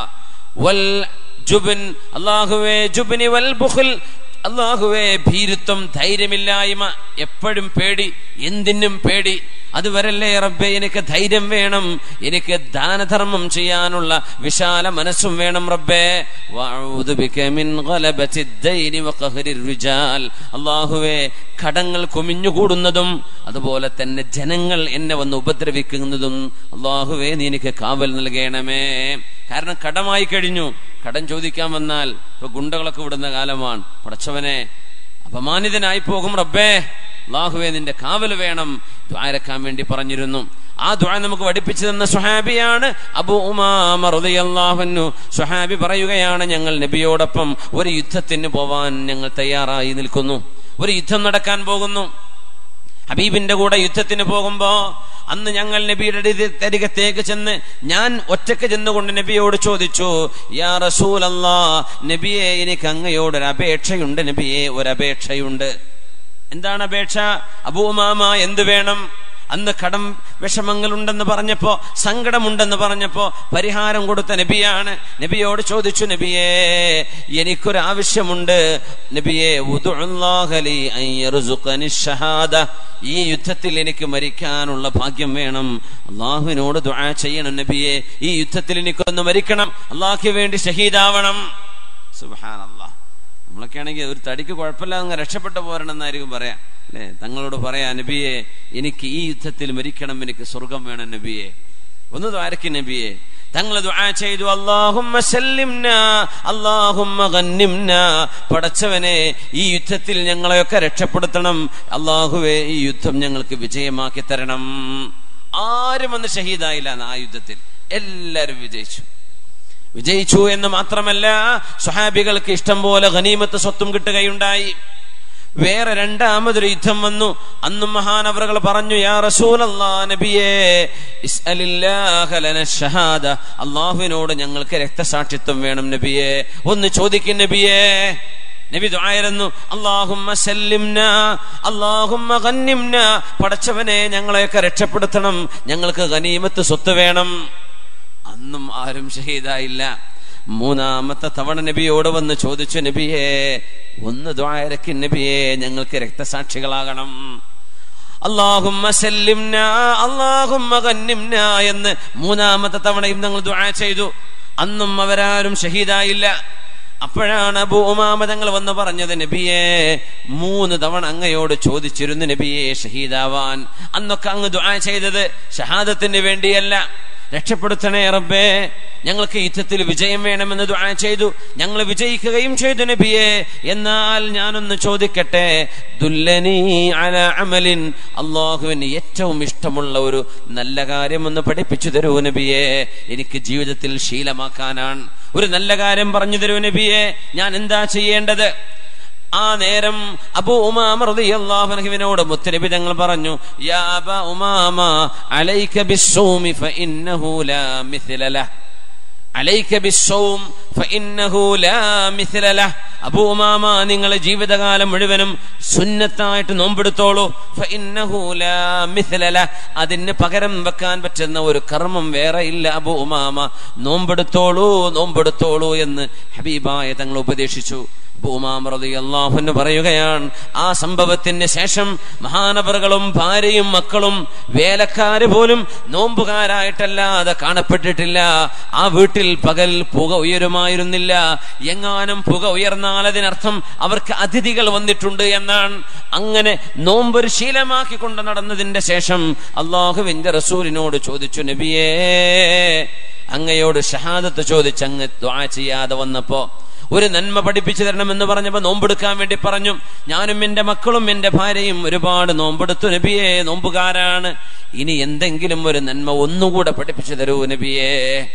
വൽ ജുബ്ൻ, അല്ലാഹുവേ ജുബ്നി വൽ ബുഖൽ, അല്ലാഹുവേ ഭീരുത്വം, ധൈര്യമില്ലായ്മ, എപ്പോഴും പേടി, എന്തിനും പേടി, അത് വരല്ലേ റബ്ബേ എനിക്ക് ധൈര്യം വേണം, എനിക്ക് ദാനധർമ്മം ചെയ്യാനുള്ള വിശാല മനസ്സും വേണം റബ്ബേ. വഅഊദു ബിക മിൻ ഗലബത്തി ദൈനി വഖഹരി റിജാൽ, അല്ലാഹുവേ കടങ്ങൾ കുമിഞ്ഞുകൂടുന്നതും അതുപോലെ തന്നെ ജനങ്ങൾ എന്നെ വന്ന് ഉപദ്രവിക്കുന്നതും അല്ലാഹുവേ നീ എനിക്ക് കാവൽ നൽകണമേ. കാരണം കടമായി കഴിഞ്ഞു, കടം ചോദിക്കാൻ വന്നാൽ ഇപ്പൊ ഗുണ്ടകളൊക്കെ വിടുന്ന കാലമാണ്. പടച്ചവനെ അപമാനിതനായി പോകും റബ്ബേ, അല്ലാഹുവേ നിന്റെ കാവല് വേണം. ദുആയിരക്കാൻ വേണ്ടി പറഞ്ഞിരുന്നു. ആ ദുആ നമുക്ക് പഠിപ്പിച്ചു തന്ന സ്വഹാബിയാണ് അബൂ ഉമാമ റളിയല്ലാഹു അൻഹു. സ്വഹാബി പറയുകയാണ്, ഞങ്ങൾ നബിയോടൊപ്പം ഒരു യുദ്ധത്തിന് പോവാൻ ഞങ്ങൾ തയ്യാറായി നിൽക്കുന്നു. ഒരു യുദ്ധം നടക്കാൻ പോകുന്നു. ഹബീബിന്റെ കൂടെ യുദ്ധത്തിന് പോകുമ്പോ അന്ന് ഞങ്ങൾ നബിയുടെ അരികത്തേക്ക് ചെന്ന് ഞാൻ ഒറ്റക്ക് ചെന്നുകൊണ്ട് നബിയോട് ചോദിച്ചു, യാ റസൂലല്ലാഹ്, നബിയെ എനിക്ക് അങ്ങയോട് ഒരു അപേക്ഷയുണ്ട്, നബിയെ ഒരു അപേക്ഷയുണ്ട്. എന്താണ് അപേക്ഷ? അബൂ ഉമാമ എന്ത് വേണം? അന്ന് കടം വിഷമങ്ങളുണ്ടെന്ന് പറഞ്ഞപ്പോ, സങ്കടമുണ്ടെന്ന് പറഞ്ഞപ്പോ പരിഹാരം കൊടുത്ത നബിയാണ്. നബിയോട് ചോദിച്ചു, നബിയേ എനിക്കൊരു ആവശ്യമുണ്ട് നബിയേ, ഈ യുദ്ധത്തിൽ എനിക്ക് മരിക്കാനുള്ള ഭാഗ്യം വേണം, അള്ളാഹുവിനോട് ദുആ ചെയ്യണം നബിയേ, ഈ യുദ്ധത്തിൽ എനിക്കൊന്ന് മരിക്കണം, അള്ളാഹ്ക്ക് വേണ്ടി ഷഹീദാവണം. സുബ്ഹാനല്ലാഹ്. നമ്മളൊക്കെ ആണെങ്കിൽ ഒരു തടിക്ക് കുഴപ്പമില്ല അങ്ങ് രക്ഷപ്പെട്ടു പോരണമെന്നായിരിക്കും പറയാം അല്ലെ. തങ്ങളോട് പറയാ, നബിയെ എനിക്ക് ഈ യുദ്ധത്തിൽ മരിക്കണം, എനിക്ക് സ്വർഗം വേണം നബിയെ, ഒന്ന് ദ്വാരക്ക് നബിയെ. തങ്ങൾ ദുആ ചെയ്തു, അല്ലാഹുമ്മ സല്ലിംനാ അല്ലാഹുമ്മ ഗന്നിംനാ, പടച്ചവനെ ഈ യുദ്ധത്തിൽ ഞങ്ങളെയൊക്കെ രക്ഷപ്പെടുത്തണം, അല്ലാഹുവേ ഈ യുദ്ധം ഞങ്ങൾക്ക് വിജയമാക്കി തരണം. ആരും ഒന്ന് ഷഹീദായില്ല ആ യുദ്ധത്തിൽ, എല്ലാരും വിജയിച്ചു. വിജയിച്ചു എന്ന് മാത്രമല്ല, സ്വഹാബികൾക്ക് ഇഷ്ടം പോലെ ഗനീമത്ത് സ്വത്തും കിട്ടുകയുണ്ടായി. വേറെ രണ്ടാമതൊരു യുദ്ധം വന്നു. അന്നും മഹാനവറുകൾ പറഞ്ഞു, യാ റസൂലല്ലാഹ് നബിയേ ഇസ്അലില്ലാഹ ലന ഷഹാദ, അല്ലാഹുവിനോട് ഞങ്ങൾക്ക് രക്തസാക്ഷിത്വം വേണം നബിയേ, ഒന്ന് ചോദിക്കും നബിയേ. നബി ദുആയിരുന്നു, അല്ലാഹുമ്മ സല്ലിംനാ അല്ലാഹുമ്മ ഗന്നിംനാ, പടച്ചവനെ ഞങ്ങളെയൊക്കെ രക്ഷപ്പെടുത്തണം, ഞങ്ങൾക്ക് ഗനീമത്ത് സ്വത്ത് വേണം. അന്നും ആരും ഷഹീദായില്ല. മൂന്നാമത്തെ തവണ നബിയോട് വന്ന് ചോദിച്ചു, നബിയേ ഒന്ന് ദുആയിരക്ക് നബിയേ, ഞങ്ങൾക്ക് രക്തസാക്ഷികളാകണം, അല്ലാഹുമ്മ സല്ലിംനാ അല്ലാഹുമ്മ ഗന്നിംനാ എന്ന് മൂന്നാമത്തെ തവണയും ഞങ്ങൾ ദുആ ചെയ്തു. അന്നും അവരാരും ഷഹീദായില്ല. അപ്പോഴാണ് അബൂ ഉമാമ തങ്ങൾ വന്ന് പറഞ്ഞത്, നബിയേ മൂന്ന് തവണ അങ്ങയോട് ചോദിച്ചിരുന്നു നബിയേ ഷഹീദാവാൻ. അന്നൊക്കെ അങ്ങ് ദുആ ചെയ്തത് ഷഹാദത്തിന് വേണ്ടിയല്ല, രക്ഷപ്പെടുത്തണേ റബ്ബേ, ഞങ്ങൾക്ക് യുദ്ധത്തിൽ വിജയം വേണമെന്ന് ദുആ ചെയ്തു, ഞങ്ങൾ വിജയിക്കുകയും ചെയ്തു നബിയേ. എന്നാൽ ഞാനൊന്ന് ചോദിക്കട്ടെ, ദുല്ലനി അലാ അമലിൻ, അല്ലാഹുവിന് ഏറ്റവും ഇഷ്ടമുള്ള ഒരു നല്ല കാര്യം ഒന്ന് പഠിപ്പിച്ചു തരൂ നബിയേ, എനിക്ക് ജീവിതത്തിൽ ശീലമാക്കാനാണ്. ഒരു നല്ല കാര്യം പറഞ്ഞു തരൂ നബിയേ, ഞാൻ എന്താ ചെയ്യേണ്ടത്? ആ നേരം അബൂ ഉമാമ റളിയല്ലാഹു അൻഹുവിനോട് മുത്തനബി തങ്ങൾ പറഞ്ഞു, യാ അബാ ഉമാമ അലൈക ബിസ്സൗമി ഫഇന്നഹു ലാ മിസ്ല ലഹ്, അലൈക ബിസ്സൗം ഫഇന്നഹു ലാ മിസ്ല ലഹ്. അബൂ ഉമാമ നിങ്ങൾ ജീവിതകാലം മുഴുവനും സുന്നത്തായിട്ട് നോമ്പെടുത്തോളൂ, ഫഇന്നഹു ലാ മിസ്ല ലഹ്, അതിന് പകരം വെക്കാൻ പറ്റുന്ന ഒരു കർമ്മം വേറെ ഇല്ല അബൂ ഉമാമ, നോമ്പെടുത്തോളൂ നോമ്പെടുത്തോളൂ എന്ന് ഹബീബായ തങ്ങൾ ഉപദേശിച്ചു. ഉമാമ റളിയല്ലാഹു അൻഹു പറയുകയാണ്, ആ സംഭവത്തിന് ശേഷം മഹാനവറുകളും ഭാര്യയും മക്കളും വേലക്കാര് പോലും നോമ്പുകാരായിട്ടല്ലാതെ കാണപ്പെട്ടിട്ടില്ല. ആ വീട്ടിൽ പകൽ പുക ഉയരുമായിരുന്നില്ല. എങ്ങാനും പുക ഉയർന്നാൽ അതിനർത്ഥം അവർക്ക് അതിഥികൾ വന്നിട്ടുണ്ട് എന്നാണ്. അങ്ങനെ നോമ്പൊരു ശീലമാക്കി കൊണ്ട് നടന്നതിന്റെ ശേഷം അല്ലാഹുവിന്റെ റസൂലിനോട് ചോദിച്ചു, നബിയേ അങ്ങയോട് ഷഹാദത്ത് ചോദിച്ച് അങ്ങ് ദുആ ചെയ്യാതെ വന്നപ്പോ ഒരു നന്മ പഠിപ്പിച്ചു തരണമെന്ന് പറഞ്ഞപ്പോ നോമ്പെടുക്കാൻ വേണ്ടി പറഞ്ഞു. ഞാനും എന്റെ മക്കളും എന്റെ ഭാര്യയും ഒരുപാട് നോമ്പെടുത്തു നബിയേ, നോമ്പുകാരാണ്. ഇനി എന്തെങ്കിലും ഒരു നന്മ ഒന്നുകൂടെ പഠിപ്പിച്ചു തരൂ നബിയേ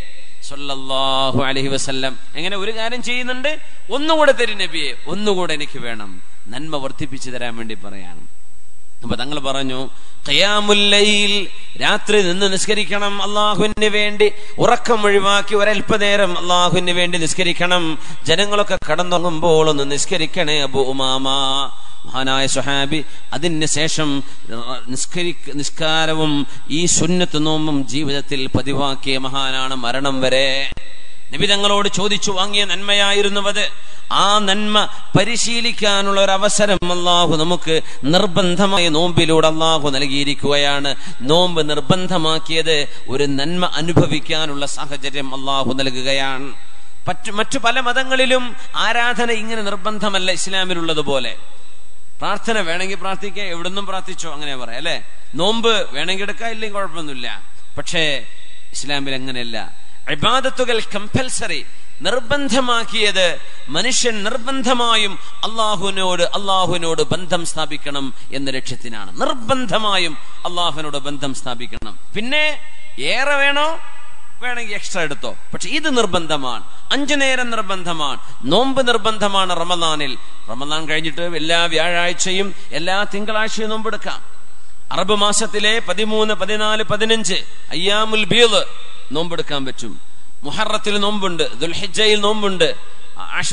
സല്ലല്ലാഹു അലൈഹി വസല്ലം. എങ്ങനെ ഒരു കാര്യം ചെയ്യുന്നുണ്ട്, ഒന്നുകൂടെ തരും നബിയേ, ഒന്നുകൂടെ എനിക്ക് വേണം, നന്മ വർദ്ധിപ്പിച്ചു തരാൻ വേണ്ടി പറയാണ്. അപ്പൊ തങ്ങൾ പറഞ്ഞു, ഖിയാമുൽ ലൈൽ, രാത്രി നിന്ന് നിസ്കരിക്കണം അള്ളാഹുവിന് വേണ്ടി, ഉറക്കം ഒഴിവാക്കി ഒരൽപ്പനേരം അള്ളാഹുവിന് വേണ്ടി നിസ്കരിക്കണം. ജനങ്ങളൊക്കെ കടന്നുറങ്ങുമ്പോൾ ഒന്ന് നിസ്കരിക്കണേ അബൂ ഉമാമ. മഹാനായ സ്വഹാബി അതിന് ശേഷം നിസ്കരി നിസ്കാരവും ഈ സുന്നത്ത് നോമ്പും ജീവിതത്തിൽ പതിവാക്കിയ മഹാനാണ് മരണം വരെ. നബി തങ്ങളോട് ചോദിച്ചു വാങ്ങിയ നന്മയായിരുന്നുവത്. ആ നന്മ പരിശീലിക്കാനുള്ള ഒരു അവസരം അല്ലാഹു നമുക്ക് നിർബന്ധമായ നോമ്പിലൂടെ അല്ലാഹു നൽകിയിരിക്കുകയാണ്. നോമ്പ് നിർബന്ധമാക്കിയത് ഒരു നന്മ അനുഭവിക്കാനുള്ള സാഹചര്യം അല്ലാഹു നൽകുകയാണ്. മറ്റു മറ്റു പല മതങ്ങളിലും ആരാധന ഇങ്ങനെ നിർബന്ധമല്ല ഇസ്ലാമിലുള്ളതുപോലെ. പ്രാർത്ഥന വേണമെങ്കിൽ പ്രാർത്ഥിക്കുക, എവിടുന്നും പ്രാർത്ഥിച്ചോ അങ്ങനെ പറയാം അല്ലെ. നോമ്പ് വേണമെങ്കിൽ എടുക്കാം, ഇല്ലെങ്കിൽ കുഴപ്പമൊന്നുമില്ല. പക്ഷേ ഇസ്ലാമിൽ അങ്ങനെയല്ല. ഇബാദത്തുകൾ കമ്പൽസറി, നിർബന്ധമാക്കിയത് മനുഷ്യൻ നിർബന്ധമായും അള്ളാഹുവിനോട് അള്ളാഹുവിനോട് ബന്ധം സ്ഥാപിക്കണം എന്ന ലക്ഷ്യത്തിനാണ്. നിർബന്ധമായും അള്ളാഹുവിനോട് ബന്ധം സ്ഥാപിക്കണം. പിന്നെ ഏറെ വേണോ വേണമെങ്കിൽ എക്സ്ട്രാ എടുത്തോ, പക്ഷെ ഇത് നിർബന്ധമാണ്. അഞ്ചു നേരം നിർബന്ധമാണ്. നോമ്പ് നിർബന്ധമാണ് റമദാനിൽ. റമദാൻ കഴിഞ്ഞിട്ട് എല്ലാ വ്യാഴാഴ്ചയും എല്ലാ തിങ്കളാഴ്ചയും നോമ്പെടുക്കാം. അറബ് മാസത്തിലെ പതിമൂന്ന് പതിനാല് പതിനഞ്ച് അയ്യാമുൽ ബീദ് നോമ്പെടുക്കാൻ പറ്റും. മുഹറത്തിൽ നോമ്പുണ്ട്, ദുൽഹിജ്ജയിൽ നോമ്പുണ്ട്,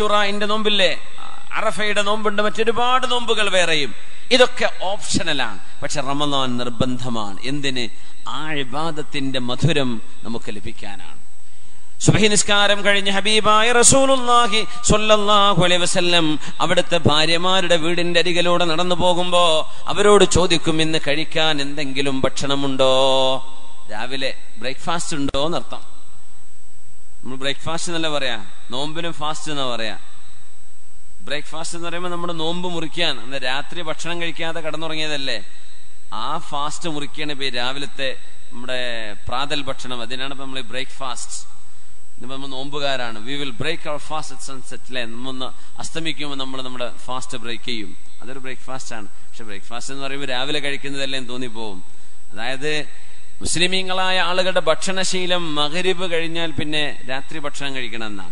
ആശുറയുടെ നോമ്പില്ലേ, അറഫയുടെ നോമ്പുണ്ട്, മറ്റൊരുപാട് നോമ്പുകൾ വേറെയും. ഇതൊക്കെ ഓപ്ഷണലാണ്. പക്ഷെ റമദാൻ നിർബന്ധമാണ്. എന്തിന്? ആ ഇബാദത്തിന്റെ മധുരം നമുക്ക് ലഭിക്കാനാണ്. സുബ്ഹി നിസ്കാരം കഴിഞ്ഞ് ഹബീബായ റസൂലുള്ളാഹി സ്വല്ലല്ലാഹു അലൈഹി വസല്ലം അവിടുത്തെ ഭാര്യമാരുടെ വീടിന്റെ അരികിലൂടെ നടന്നു പോകുമ്പോ അവരോട് ചോദിക്കും, ഇന്ന് കഴിക്കാൻ എന്തെങ്കിലും ഭക്ഷണമുണ്ടോ? രാവിലെ ബ്രേക്ക്ഫാസ്റ്റ് ഉണ്ടോ എന്നർത്ഥം. നമ്മൾ ബ്രേക്ക്ഫാസ്റ്റ് എന്നല്ല പറയാ, നോമ്പിനും ഫാസ്റ്റ് എന്നാ പറയാ. ബ്രേക്ക്ഫാസ്റ്റ് എന്ന് പറയുമ്പോൾ നമ്മുടെ നോമ്പ് മുറിക്കാൻ, അന്ന് രാത്രി ഭക്ഷണം കഴിക്കാതെ കടന്നുറങ്ങിയതല്ലേ, ആ ഫാസ്റ്റ് മുറിക്കാണ് ഇപ്പൊ രാവിലത്തെ നമ്മുടെ പ്രാതൽ ഭക്ഷണം. അതിനാണ് ഇപ്പൊ നമ്മൾ ബ്രേക്ക്ഫാസ്റ്റ്. നമ്മൾ നോമ്പുകാരാണ്. We will break our fast at sunset അല്ലേ, നമ്മൊന്ന് അസ്തമിക്കുമ്പോൾ നമ്മൾ നമ്മുടെ ഫാസ്റ്റ് ബ്രേക്ക് ചെയ്യും. അതൊരു ബ്രേക്ക്ഫാസ്റ്റ് ആണ്. പക്ഷെ ബ്രേക്ക്ഫാസ്റ്റ് എന്ന് പറയുമ്പോൾ രാവിലെ കഴിക്കുന്നതല്ലേ എന്ന് തോന്നിപ്പോവും. അതായത് മുസ്ലിമീങ്ങളായ ആളുകളുടെ ഭക്ഷണശീലം മഗ്രിബ് കഴിഞ്ഞാൽ പിന്നെ രാത്രി ഭക്ഷണം കഴിക്കണം എന്നാണ്.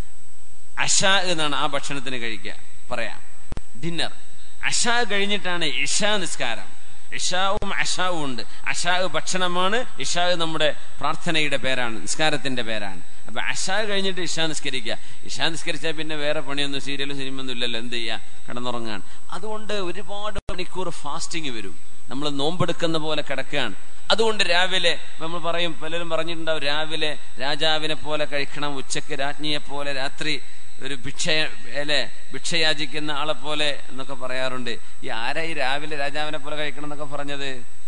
അശാ എന്നാണ് ആ ഭക്ഷണത്തിന് കഴിക്കുക പറയാം, ഡിന്നർ. അശാ കഴിഞ്ഞിട്ടാണ് ഇശാ നിസ്കാരം. ഇഷാവും അഷാവും ഉണ്ട്. അഷാ ഭക്ഷണമാണ്, ഇഷാ നമ്മുടെ പ്രാർത്ഥനയുടെ പേരാണ്, നിസ്കാരത്തിന്റെ പേരാണ്. അപ്പൊ അഷാ കഴിഞ്ഞിട്ട് ഇഷാ നിസ്കരിക്കുക. ഇഷാ നിസ്കരിച്ചാൽ പിന്നെ വേറെ പണിയൊന്നും സീരിയലും സിനിമയൊന്നും ഇല്ലല്ലോ, എന്ത് ചെയ്യാ, കിടന്നുറങ്ങാൻ. അതുകൊണ്ട് ഒരുപാട് മണിക്കൂർ ഫാസ്റ്റിംഗ് വരും. നമ്മൾ നോമ്പെടുക്കുന്ന പോലെ കിടക്കുകയാണ്. അതുകൊണ്ട് രാവിലെ നമ്മൾ പറയും, പലരും പറഞ്ഞിട്ടുണ്ടാവും, രാവിലെ രാജാവിനെ പോലെ കഴിക്കണം, ഉച്ചക്ക് രാജ്ഞിയെ പോലെ, രാത്രി ഒരു ഭിക്ഷ അല്ലെ ഭിക്ഷയാചിക്കുന്ന ആളെ പോലെ എന്നൊക്കെ പറയാറുണ്ട്. ഈ ആരാ ഈ രാവിലെ രാജാവിനെ പോലെ കഴിക്കണം എന്നൊക്കെ പറഞ്ഞത്?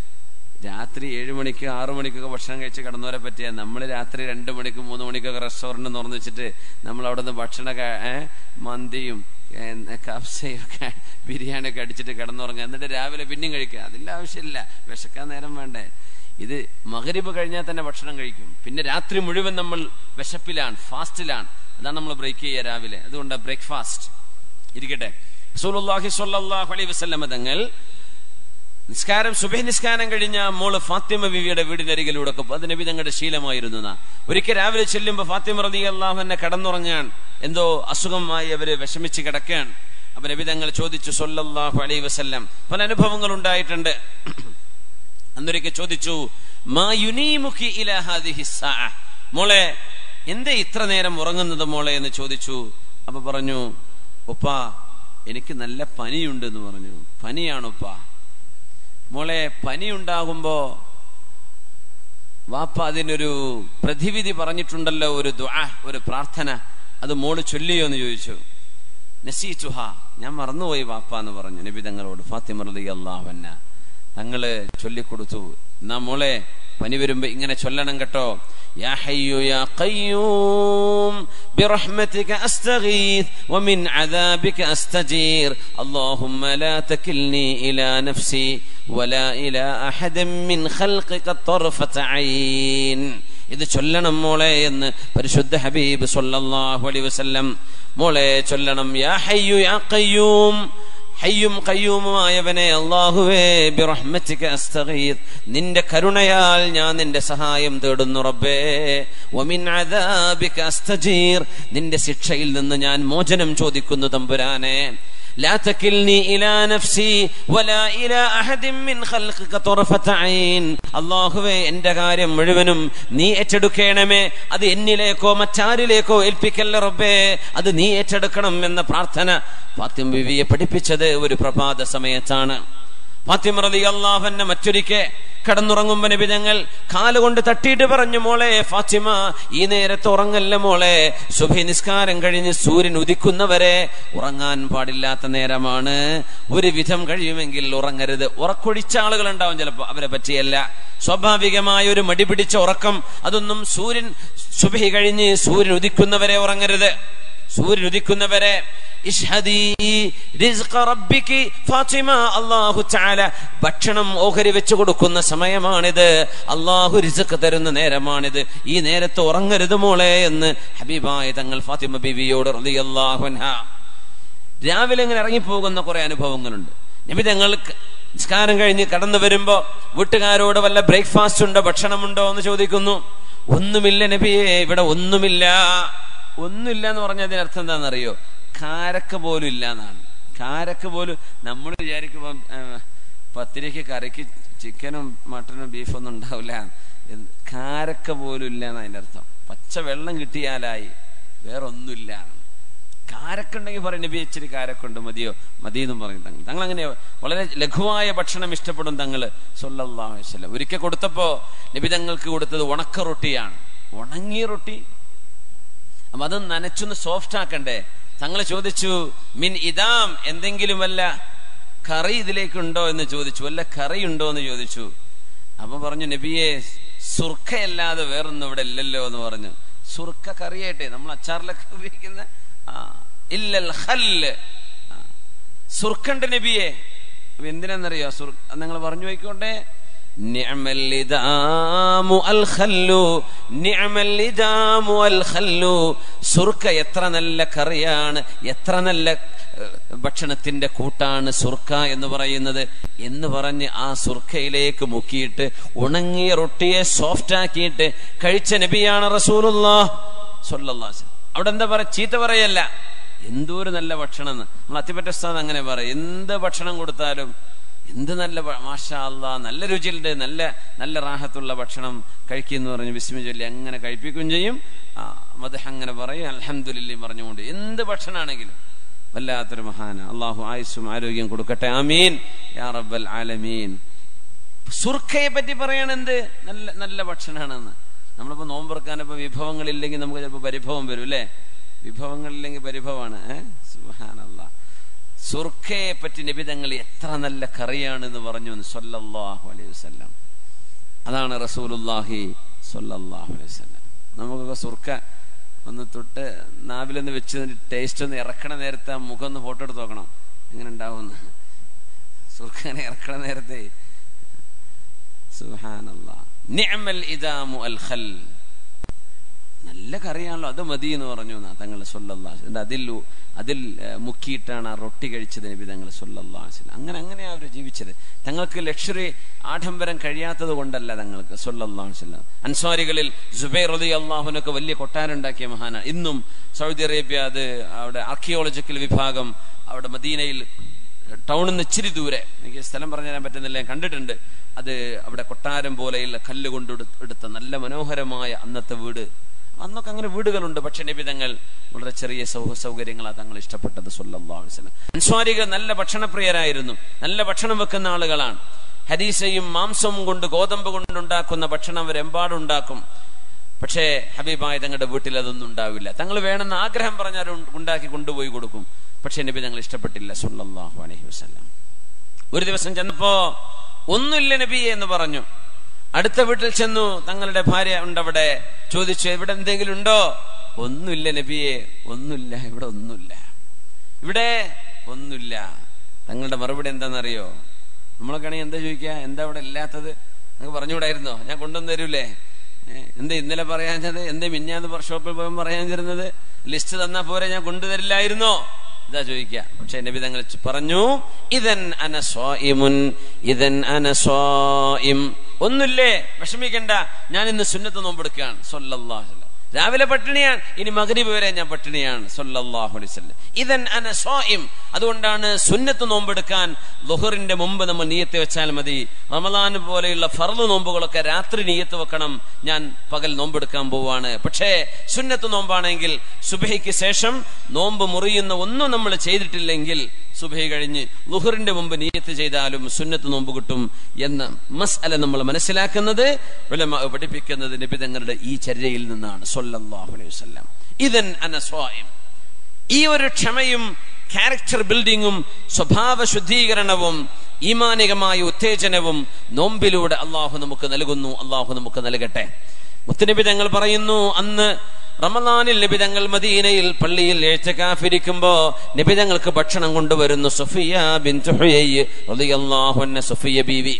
രാത്രി ഏഴു മണിക്ക് ആറു മണിക്കൊക്കെ ഭക്ഷണം കഴിച്ച് കിടന്നവരെ പറ്റിയ നമ്മൾ രാത്രി രണ്ടു മണിക്ക് മൂന്ന് മണിക്കൊക്കെ റെസ്റ്റോറന്റ് തുറന്നു വെച്ചിട്ട് നമ്മൾ അവിടെ നിന്ന് ഭക്ഷണ മന്തിയും കബ്സയും ഒക്കെ ബിരിയാണി ഒക്കെ അടിച്ചിട്ട് കിടന്നുറങ്ങുക, എന്നിട്ട് രാവിലെ പിന്നെയും കഴിക്കുക. അതിന്റെ ആവശ്യമില്ല, വിശക്കാൻ നേരം വേണ്ടേ. ഇത് മഗ്രിബ് കഴിഞ്ഞാൽ തന്നെ ഭക്ഷണം കഴിക്കും. പിന്നെ രാത്രി മുഴുവൻ നമ്മൾ വിശപ്പിലാണ്, ഫാസ്റ്റിലാണ്. അതാണ് നമ്മൾ ബ്രേക്ക് ചെയ്യുക രാവിലെ. അതുകൊണ്ട് ബ്രേക്ക്ഫാസ്റ്റ് ഇരിക്കട്ടെ. റസൂലുള്ളാഹി സ്വല്ലല്ലാഹു അലൈഹി വസല്ലം തങ്ങൾ നിസ്കാരം സുബഹി നിസ്കാരം കഴിഞ്ഞ മോള് ഫാത്തിമ ബീവിയുടെ വീടിനരികിലൂടെ അത് നബി തങ്ങളുടെ ശീലമായിരുന്നു. ഒരിക്കൽ രാവിലെ ചെല്ലുമ്പോ ഫാത്തിമ റളിയല്ലാഹു അൻഹ കിടന്നുറങ്ങാൻ, എന്തോ അസുഖമായി അവര് വിഷമിച്ച് കിടക്കാൻ. അപ്പൊ നബി തങ്ങൾ ചോദിച്ചു സ്വല്ലല്ലാഹു അലൈഹി വസല്ലം, പല അനുഭവങ്ങൾ ഉണ്ടായിട്ടുണ്ട്. അന്നൊരിക്കൽ ചോദിച്ചു, മാ യുനീമുകി ഇലാ ഹാദിഹി സ്സാഅ, മോളെ എന്തേ ഇത്ര നേരം ഉറങ്ങുന്നത് മോളെ എന്ന് ചോദിച്ചു. അപ്പൊ പറഞ്ഞു, ഉപ്പാ എനിക്ക് നല്ല പനിയുണ്ട് എന്ന് പറഞ്ഞു. പനിയാണുപ്പാ. മോളെ പനി ഉണ്ടാകുമ്പോ വാപ്പ അതിനൊരു പ്രതിവിധി പറഞ്ഞിട്ടുണ്ടല്ലോ, ഒരു ദുആ, ഒരു പ്രാർത്ഥന, അത് മോള് ചൊല്ലിയോ എന്ന് ചോദിച്ചു. നസീതുഹ, ഞാൻ മറന്നുപോയി വാപ്പ എന്ന് പറഞ്ഞു നബി തങ്ങളോട്. ഫാത്തിമ റളിയല്ലാഹു അൻഹ തങ്ങള് ചൊല്ലിക്കൊടുത്തു. എന്നാ മോളെ പനി വരുമ്പോ ഇങ്ങനെ ചൊല്ലണം കേട്ടോ. യാ ഹയ്യു യാ ഖയ്യൂം ബിറഹ്മതിക അസ്തഗീസ് വമിൻ അദാബിക അസ്തജീർ അല്ലാഹുമ്മ ലാ തകിൽനി ഇലാ നഫ്സി വലാ ഇലാ അഹദൻ മിൻ ഖൽഖിക തർഫത ഐൻ. ഇത് ചൊല്ലണം മോളെ എന്ന് പരിശുദ്ധ ഹബീബ് സ്വല്ലല്ലാഹു അലൈഹി വസല്ലം മോളെ ചൊല്ലണം. യാ ഹയ്യു യാ ഖയ്യൂം, ഹയ്യും ഖയ്യൂമുമായവനെ അല്ലാഹുവേ, ബിറഹ്മതിക അസ്തഗീസ്, നിന്റെ കരുണയാൽ ഞാൻ നിന്റെ സഹായം തേടുന്നു റബ്ബേ. വമിൻ അദാബിക അസ്തജീർ, നിന്റെ ശിക്ഷയിൽ നിന്ന് ഞാൻ മോചനം ചോദിക്കുന്നു തമ്പുരാനെ. ലാ തകിൽനി ഇലാ നഫ്സി വലാ ഇലാ അഹദിൻ മിൻ ഖൽഖിക തർഫത ഐൻ. അല്ലാഹുവേ, എന്റെ കാര്യം മുഴുവനും നീ ഏറ്റെടുക്കണമേ. അത് എന്നിലേക്കോ മറ്റാരിലേക്കോ ഏൽപ്പിക്കല്ല റബ്ബേ, അത് നീ ഏറ്റെടുക്കണം എന്ന പ്രാർത്ഥന ഫാത്തിമ ബീവിയെ പഠിപ്പിച്ചത് ഒരു പ്രഭാത സമയത്താണ്. ഫാത്തിമ റളിയല്ലാഹു അൻഹ മറ്റൊരിക്കൽ കടന്നുറങ്ങുമ്പോ നബി തങ്ങൾ കാലുകൊണ്ട് തട്ടിയിട്ട് പറഞ്ഞു, മോളെ ഫാത്തിമ, ഈ നേരത്ത് ഉറങ്ങല്ല മോളെ. സുബഹി നിസ്കാരം കഴിഞ്ഞ് സൂര്യൻ ഉദിക്കുന്നവരെ ഉറങ്ങാൻ പാടില്ലാത്ത നേരമാണ്. ഒരു വിധം കഴിയുമെങ്കിൽ ഉറങ്ങരുത്. ഉറക്കൊഴിച്ച ആളുകൾ ഉണ്ടാവും ചിലപ്പോ, അവരെ പറ്റിയല്ല. സ്വാഭാവികമായ ഒരു മടി പിടിച്ച ഉറക്കം, അതൊന്നും സൂര്യൻ സുബഹി കഴിഞ്ഞ് സൂര്യൻ ഉദിക്കുന്നവരെ ഉറങ്ങരുത്. സൂര്യൻ ഉദിക്കുന്നവരെ ഫാത്തിമ, അല്ലാഹു തആല ഭക്ഷണം ഓഹരി വെച്ചു കൊടുക്കുന്ന സമയമാണിത്. അല്ലാഹു റിസ്ക് തരുന്ന നേരമാണിത്. ഈ നേരത്ത് ഉറങ്ങരുത് മോളെ എന്ന് ഹബീബായ തങ്ങൾ ഫാത്തിമ ബീവിയോട് റളിയല്ലാഹു അൻഹ. രാവിലെ ഇങ്ങനെ ഇറങ്ങിപ്പോകുന്ന കുറെ അനുഭവങ്ങളുണ്ട്. നബി തങ്ങൾ നിസ്കാരം കഴിഞ്ഞ് കടന്നു വരുമ്പോ വീട്ടുകാരോട് വല്ല ബ്രേക്ക്ഫാസ്റ്റ് ഉണ്ടോ, ഭക്ഷണമുണ്ടോ എന്ന് ചോദിക്കുന്നു. ഒന്നുമില്ല നബിയെ, ഇവിടെ ഒന്നുമില്ല. ഒന്നുമില്ല എന്ന് പറഞ്ഞാൽ അതിനർത്ഥം എന്താണെന്നറിയോ? കാരക്ക പോലും ഇല്ല എന്നാണ്. കാരക്ക പോലും നമ്മൾ വിചാരിക്കുമ്പോ പത്തിരിക്ക് കറിക്ക് ചിക്കനും മട്ടനും ബീഫൊന്നും ഉണ്ടാവില്ല. കാരക്ക പോലും ഇല്ല എന്ന് അതിന്റെ അർത്ഥം. പച്ച വെള്ളം കിട്ടിയാലായി, വേറൊന്നുമില്ല. കാരക്കുണ്ടെങ്കിൽ പറയും നബി ഇച്ചിരി കാരക്കുണ്ട് മതിയോ മതി എന്നും പറയും തങ്ങൾ. തങ്ങൾ അങ്ങനെ വളരെ ലഘുവായ ഭക്ഷണം ഇഷ്ടപ്പെടും തങ്ങള് സല്ലല്ലാഹു അലൈഹി വസല്ലം. ഒരിക്കൽ കൊടുത്തപ്പോ നബി തങ്ങൾക്ക് കൊടുത്തത് ഉണക്ക റൊട്ടിയാണ്, ഉണങ്ങിയ റൊട്ടി. അപ്പൊ അത് നനച്ചൊന്ന് സോഫ്റ്റ് ആക്കണ്ടേ. തങ്ങൾ ചോദിച്ചു, മിൻ ഇദാം, എന്തെങ്കിലും വല്ല കറി ഇതിലേക്കുണ്ടോ എന്ന് ചോദിച്ചു, വല്ല കറി ഉണ്ടോ എന്ന് ചോദിച്ചു. അപ്പൊ പറഞ്ഞു, നബിയെ സുർക്കയല്ലാതെ വേറൊന്നും ഇവിടെ ഇല്ലല്ലോ എന്ന് പറഞ്ഞു. സുർക്ക കറിയായിട്ടേ നമ്മൾ അച്ചാറിലൊക്കെ ഉപയോഗിക്കുന്ന ഇല്ലൽ ഖല്ല്, സുർക്കണ്ട് നബിയെ. എന്തിനാന്നറിയോ സുർക്ക? നിങ്ങൾ പറഞ്ഞു പോയിക്കോട്ടെ. നിഅമൽ ഇദാമു അൽ ഖല്ലു, നിഅമൽ ഇദാമു അൽ ഖല്ലു. സുർക്ക എത്ര നല്ല കറിയാണ്, എത്ര നല്ല ഭക്ഷണത്തിന്റെ കൂട്ടാണ് സുർക്ക എന്ന് പറയുന്നത് എന്ന് പറഞ്ഞ് ആ സുർക്കയിലേക്ക് മുക്കിയിട്ട് ഉണങ്ങിയ റൊട്ടിയെ സോഫ്റ്റ് ആക്കിയിട്ട് കഴിച്ച നബിയാണ് റസൂലുള്ളാഹ് സ്വല്ലല്ലാഹു അലൈഹി വസല്ലം. അവിടെ എന്താ പറയാ? ചീത്ത പറയല്ല, എന്തോരു നല്ല ഭക്ഷണം എന്ന്. നമ്മൾ അത്തിപ്പറ്റ ഉസ്താദ് അങ്ങനെ പറയും, എന്ത് ഭക്ഷണം കൊടുത്താലും എന്ത് നല്ല മാഷാ അല്ലാഹ്, നല്ല രുചിയുണ്ട്, നല്ല നല്ല റാഹത്തുള്ള ഭക്ഷണം കഴിക്കുമെന്ന് പറഞ്ഞ് ബിസ്മി ചൊല്ലി അങ്ങനെ കഴിപ്പിക്കുകയും ചെയ്യും. ആ മദ്ഹ് അങ്ങനെ പറയും, അൽഹംദുലില്ലാഹ് പറഞ്ഞുകൊണ്ട്. എന്ത് ഭക്ഷണമാണെങ്കിലും വല്ലാത്തൊരു മഹാന. അള്ളാഹു ആയുസ്സും ആരോഗ്യം കൊടുക്കട്ടെ, ആമീൻ യാ റബ്ബൽ ആലമീൻ. സുർക്കയെ പറ്റി പറയണ എന്ത് നല്ല നല്ല ഭക്ഷണമാണെന്ന്. നമ്മളിപ്പോ നോമ്പുറക്കാനിപ്പോ വിഭവങ്ങളില്ലെങ്കിൽ നമുക്ക് ചിലപ്പോൾ പരിഭവം വരും അല്ലേ? വിഭവങ്ങളില്ലെങ്കിൽ പരിഭവമാണ്. ഏഹ് സുബ്ഹാനല്ലാഹ്. സുർക്കയെ പറ്റി നബി തങ്ങൾ എത്ര നല്ല കറിയാണെന്ന് പറഞ്ഞു സ്വല്ലല്ലാഹു അലൈഹി വസല്ലം. അതാണ് റസൂലുള്ളാഹി സ്വല്ലല്ലാഹു അലൈഹി വസല്ലം. നമുക്കൊക്കെ സുർക്ക ഒന്ന് തൊട്ട് നാവിലൊന്ന് വെച്ച് ടേസ്റ്റ് ഒന്ന് ഇറക്കണ നേരത്തെ ആ മുഖം ഒന്ന് ഫോട്ടോ എടുത്ത് നോക്കണം, എങ്ങനെ ഉണ്ടാവുമെന്ന്. സുർക്ക ഇങ്ങനെ ഇറക്കണ നേരത്തെ സുബ്ഹാനല്ലാഹ്. നിഅമൽ ഇദാമു അൽ ഖൽ, നല്ല കറിയാണല്ലോ, അത് മതി എന്ന് പറഞ്ഞു തങ്ങൾ സ്വല്ലല്ലാഹു അലൈഹി വസല്ലം. അതിൽ അതിൽ മുക്കിയിട്ടാണ് ആ റൊട്ടി കഴിച്ചത് നബി തങ്ങൾ സ്വല്ലല്ലാഹു അലൈഹി വസല്ലം. അങ്ങനെ അങ്ങനെയാ അവർ ജീവിച്ചത്. തങ്ങൾക്ക് ലക്ഷറി ആഡംബരം കഴിയാത്തത് കൊണ്ടല്ല തങ്ങൾക്ക് സ്വല്ലല്ലാഹു അലൈഹി വസല്ലം. അൻസ്വാരികളിൽ സുബൈർ റളിയല്ലാഹു അൻഹു വലിയ കൊട്ടാരം ഉണ്ടാക്കിയ മഹാനാണ്. ഇന്നും സൗദി അറേബ്യ, അത് അവിടെ ആർക്കിയോളജിക്കൽ വിഭാഗം, അവിടെ മദീനയിൽ ടൗണിൽ നിന്ന് ഇച്ചിരി ദൂരെ, എനിക്ക് സ്ഥലം പറഞ്ഞു തരാൻ പറ്റുന്നില്ല, ഞാൻ കണ്ടിട്ടുണ്ട്. അത് അവിടെ കൊട്ടാരം പോലെയുള്ള കല്ല് കൊണ്ട് എടുത്ത നല്ല മനോഹരമായ അന്നത്തെ വീട്. അന്നൊക്കെ അങ്ങനെ വീടുകളുണ്ട്, പക്ഷെ നബി തങ്ങൾ വളരെ ചെറിയ സൗഹ സൗകര്യങ്ങളാണ് തങ്ങൾ ഇഷ്ടപ്പെട്ടത് സ്വല്ലല്ലാഹു അലൈഹി വസല്ലം. അൻസ്വാരികൾ നല്ല ഭക്ഷണപ്രിയരായിരുന്നു, നല്ല ഭക്ഷണം വെക്കുന്ന ആളുകളാണ്. ഹദീസയും മാംസവും കൊണ്ട്, ഗോതമ്പ് കൊണ്ടുണ്ടാക്കുന്ന ഭക്ഷണം അവരെമ്പാടുണ്ടാക്കും. പക്ഷേ ഹബീബായ തങ്ങളുടെ വീട്ടിൽ അതൊന്നും ഉണ്ടാവില്ല. തങ്ങൾ വേണമെന്ന് ആഗ്രഹം പറഞ്ഞാൽ ഉണ്ടാക്കി കൊണ്ടുപോയി കൊടുക്കും. പക്ഷെ നബി തങ്ങൾ ഇഷ്ടപ്പെട്ടില്ല സ്വല്ലല്ലാഹു അലൈഹി വസല്ലം. ഒരു ദിവസം ചെന്നപ്പോ ഒന്നുമില്ല നബിയെ എന്ന് പറഞ്ഞു. അടുത്ത വീട്ടിൽ ചെന്നു, തങ്ങളുടെ ഭാര്യ ഉണ്ടവിടെ. ചോദിച്ചു, ഇവിടെ എന്തെങ്കിലും ഉണ്ടോ? ഒന്നുമില്ല നബിയെ, ഒന്നുമില്ല, ഇവിടെ ഒന്നുമില്ല, ഇവിടെ ഒന്നുമില്ല. തങ്ങളുടെ മറുപടി എന്താണെന്നറിയോ? നമ്മളൊക്കെ ആണെങ്കിൽ എന്താ ചോദിക്കുക, എന്താ ഇവിടെ ഇല്ലാത്തത്? നിങ്ങൾക്ക് പറഞ്ഞുകൂടായിരുന്നോ? ഞാൻ കൊണ്ടുവന്ന് തരൂലേ? എന്താ ഇന്നലെ പറയാഞ്ഞത്? എന്താ മിഞ്ഞാന്ന് ഷോപ്പിൽ പോയി പറയാൻ തരുന്നത്? ലിസ്റ്റ് തന്നാ പോരെ, ഞാൻ കൊണ്ടുതരില്ലായിരുന്നോ? ഇതാ ചോദിക്കുക. പക്ഷെ നബി തങ്ങൾ പറഞ്ഞു, ഇദൻ അന സ്വായിമുൻ, ഇദൻ അന സ്വായിം. ഒന്നുമില്ലേ, വിഷമിക്കണ്ട, ഞാൻ ഇന്ന് സുന്നത്ത് നോമ്പെടുക്കുകയാണ് സ്വല്ലല്ലാഹു അലൈഹി വസല്ലം. രാവിലെ പട്ടിണിയാണ്, ഇനി മഗ്രിബ് വരെ ഞാൻ പട്ടിണിയാണ് സ്വല്ലല്ലാഹു അലൈഹി വസല്ലം. ഇദൻ അന സ്വായിം. അതുകൊണ്ടാണ് സുന്നത്ത് നോമ്പെടുക്കാൻ ളുഹറിന്റെ മുമ്പ് നമ്മൾ നിയ്യത്ത് വെച്ചാൽ മതി. റമളാൻ പോലെയുള്ള ഫർള് നോമ്പുകളൊക്കെ രാത്രി നിയ്യത്ത് വെക്കണം, ഞാൻ പകൽ നോമ്പെടുക്കാൻ പോവാണ്. പക്ഷേ സുന്നത്ത് നോമ്പാണെങ്കിൽ സുബഹിക്ക് ശേഷം നോമ്പ് മുറിയുന്ന ഒന്നും നമ്മൾ ചെയ്തിട്ടില്ലെങ്കിൽ സുബഹി കഴിഞ്ഞ് ളുഹറിന്റെ മുമ്പ് നിയ്യത്ത് ചെയ്താലും സുന്നത്ത് നോമ്പ് കിട്ടും എന്ന മസ്അല നമ്മൾ മനസ്സിലാക്കുന്നത്, ഉലമാ പഠിപ്പിക്കുന്നത് നബി തങ്ങളുടെ ഈ ചര്യയിൽ നിന്നാണ് സ്വല്ലല്ലാഹു അലൈഹി വസല്ലം. ഇദൻ അന സ്വായിം. ഈ ഒരു ക്ഷമയും ക്യാരക്ടർ ബിൽഡിങ്ങും സ്വഭാവ ശുദ്ധീകരണവും ഈമാനികമായ ഉത്തേജനവും നോമ്പിലൂടെ അള്ളാഹു നമുക്ക് നൽകുന്നു. അള്ളാഹു നമുക്ക് നൽകട്ടെ. മുത്തുനബി തങ്ങൾ പറയുന്നു, അന്ന് റമളാനിൽ നബി തങ്ങൾ മദീനയിൽ പള്ളിയിൽ ഇഅ്തികാഫിരിക്കുമ്പോ നബി തങ്ങൾക്ക് ഭക്ഷണം കൊണ്ടുവരുന്നു സുഫിയ ബിൻതു ഹുയയ് റളിയല്ലാഹു അൻഹ. സുഫിയ ബീവി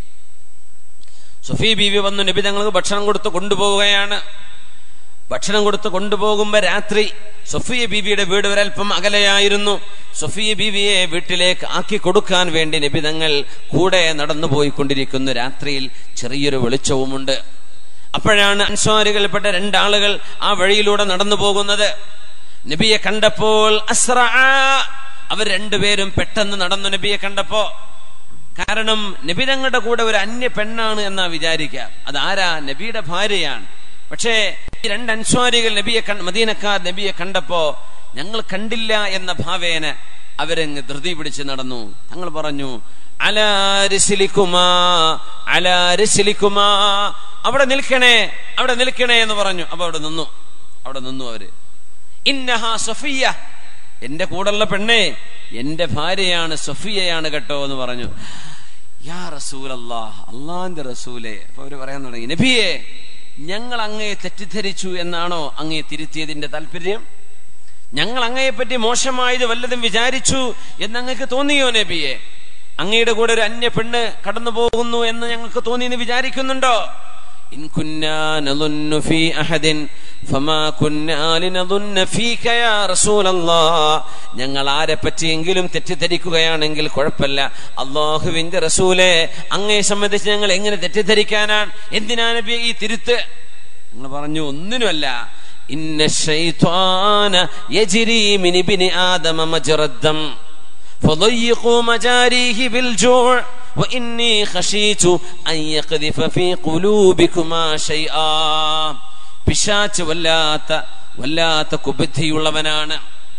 സുഫിയ ബീവി വന്നു നബി തങ്ങൾക്ക് ഭക്ഷണം കൊടുത്ത് കൊണ്ടുപോവുകയാണ്. ഭക്ഷണം കൊടുത്ത് കൊണ്ടുപോകുമ്പോ രാത്രി സുഫിയ ബീവിയുടെ വീട് ഒരൽപ്പം അകലെയായിരുന്നു. സുഫിയ ബീവിയെ വീട്ടിലേക്ക് ആക്കി കൊടുക്കാൻ വേണ്ടി നബി തങ്ങൾ കൂടെ നടന്നു പോയിക്കൊണ്ടിരിക്കുന്നു. രാത്രിയിൽ ചെറിയൊരു വെളിച്ചവുമുണ്ട്. അപ്പോഴാണ് അൻസ്വാരികൾപ്പെട്ട രണ്ടാളുകൾ ആ വഴിയിലൂടെ നടന്നു പോകുന്നത്. നബിയെ കണ്ടപ്പോൾ അസ്റഅ, അവർ രണ്ടുപേരും പെട്ടെന്ന് നടന്നു നബിയെ കണ്ടപ്പോ. കാരണം നബി തങ്ങളുടെ കൂടെ ഒരു അന്യ പെണ്ണാണ് എന്നാ വിചാരിക്കുക. അതാരാ? നബിയുടെ ഭാര്യയാണ്. പക്ഷേ ഈ രണ്ട് അൻസ്വാരികൾ നബിയെ മദീനക്കാർ നബിയെ കണ്ടപ്പോ ഞങ്ങൾ കണ്ടില്ല എന്ന ഭാവേന അവരങ്ങ് ധൃതി പിടിച്ച് നടന്നു. ഞങ്ങൾ പറഞ്ഞു അലാ റിസ്ലികുമാ അലാ റിസ്ലികുമാ, അവിടെ നിൽക്കണേ അവിടെ നിൽക്കണേ എന്ന് പറഞ്ഞു. അപ്പൊ അവിടെ നിന്നു അവിടെ നിന്നു അവര്. ഇന്നഹാ സഫിയ, എന്റെ കൂടെയുള്ള പെണ്ണേ എന്റെ ഭാര്യയാണ്, സഫിയയാണ് കേട്ടോ എന്ന് പറഞ്ഞു. യാ റസൂലല്ലാഹ്, അള്ളാന്റെ റസൂലേ. അപ്പൊ അവര് പറയാൻ തുടങ്ങി, നബിയെ ഞങ്ങൾ അങ്ങയെ തെറ്റിദ്ധരിച്ചു എന്നാണോ അങ്ങയെ തിരുത്തിയതിന്റെ താല്പര്യം? ഞങ്ങൾ അങ്ങയെ പറ്റി മോശമായത് വല്ലതും വിചാരിച്ചു എന്ന് അങ്ങക്ക് തോന്നിയോ നബിയെ? അങ്ങയുടെ കൂടെ ഒരു അന്യ പെണ്ണ് കടന്നു പോകുന്നു എന്ന് ഞങ്ങൾക്ക് തോന്നിയെന്ന് വിചാരിക്കുന്നുണ്ടോ? ഇൻ കുന്നാ നദുന്നു ഫീ അഹദിൻ ഫമാ കുന്നാ ലിനദുന്ന ഫീക യാ റസൂലല്ലാഹ്, ഞങ്ങൾ ആരെ പറ്റിയെങ്കിലും തെറ്റിദ്ധരിക്കുകയാണെങ്കിൽ കുഴപ്പമില്ല. അല്ലാഹുവിന്റെ റസൂലേ, അങ്ങയെ സംബന്ധിച്ച് ഞങ്ങൾ എങ്ങനെ തെറ്റിദ്ധരിക്കാനാണ്? എന്തിനാ നബി ഈ തിരുത്ത്? ഞങ്ങൾ പറഞ്ഞു ഒന്നിനുമല്ല. ഇന്ന ശൈത്വാന യജ്രി മിൻ ഇബ്നി ആദമ മജ്റദ്ദം ഫളയ്യിഖു മജാരിഹി ബിൽ ജൂഅ് വഇന്നി ഖശീതു അൻ യഖ്ദിഫ ഫീ ഖുലൂബികുമാ ശൈആ. പിശാച് വല്ലാത്ത വല്ലാത്ത കുബുദ്ധിയുള്ളവനാണ്.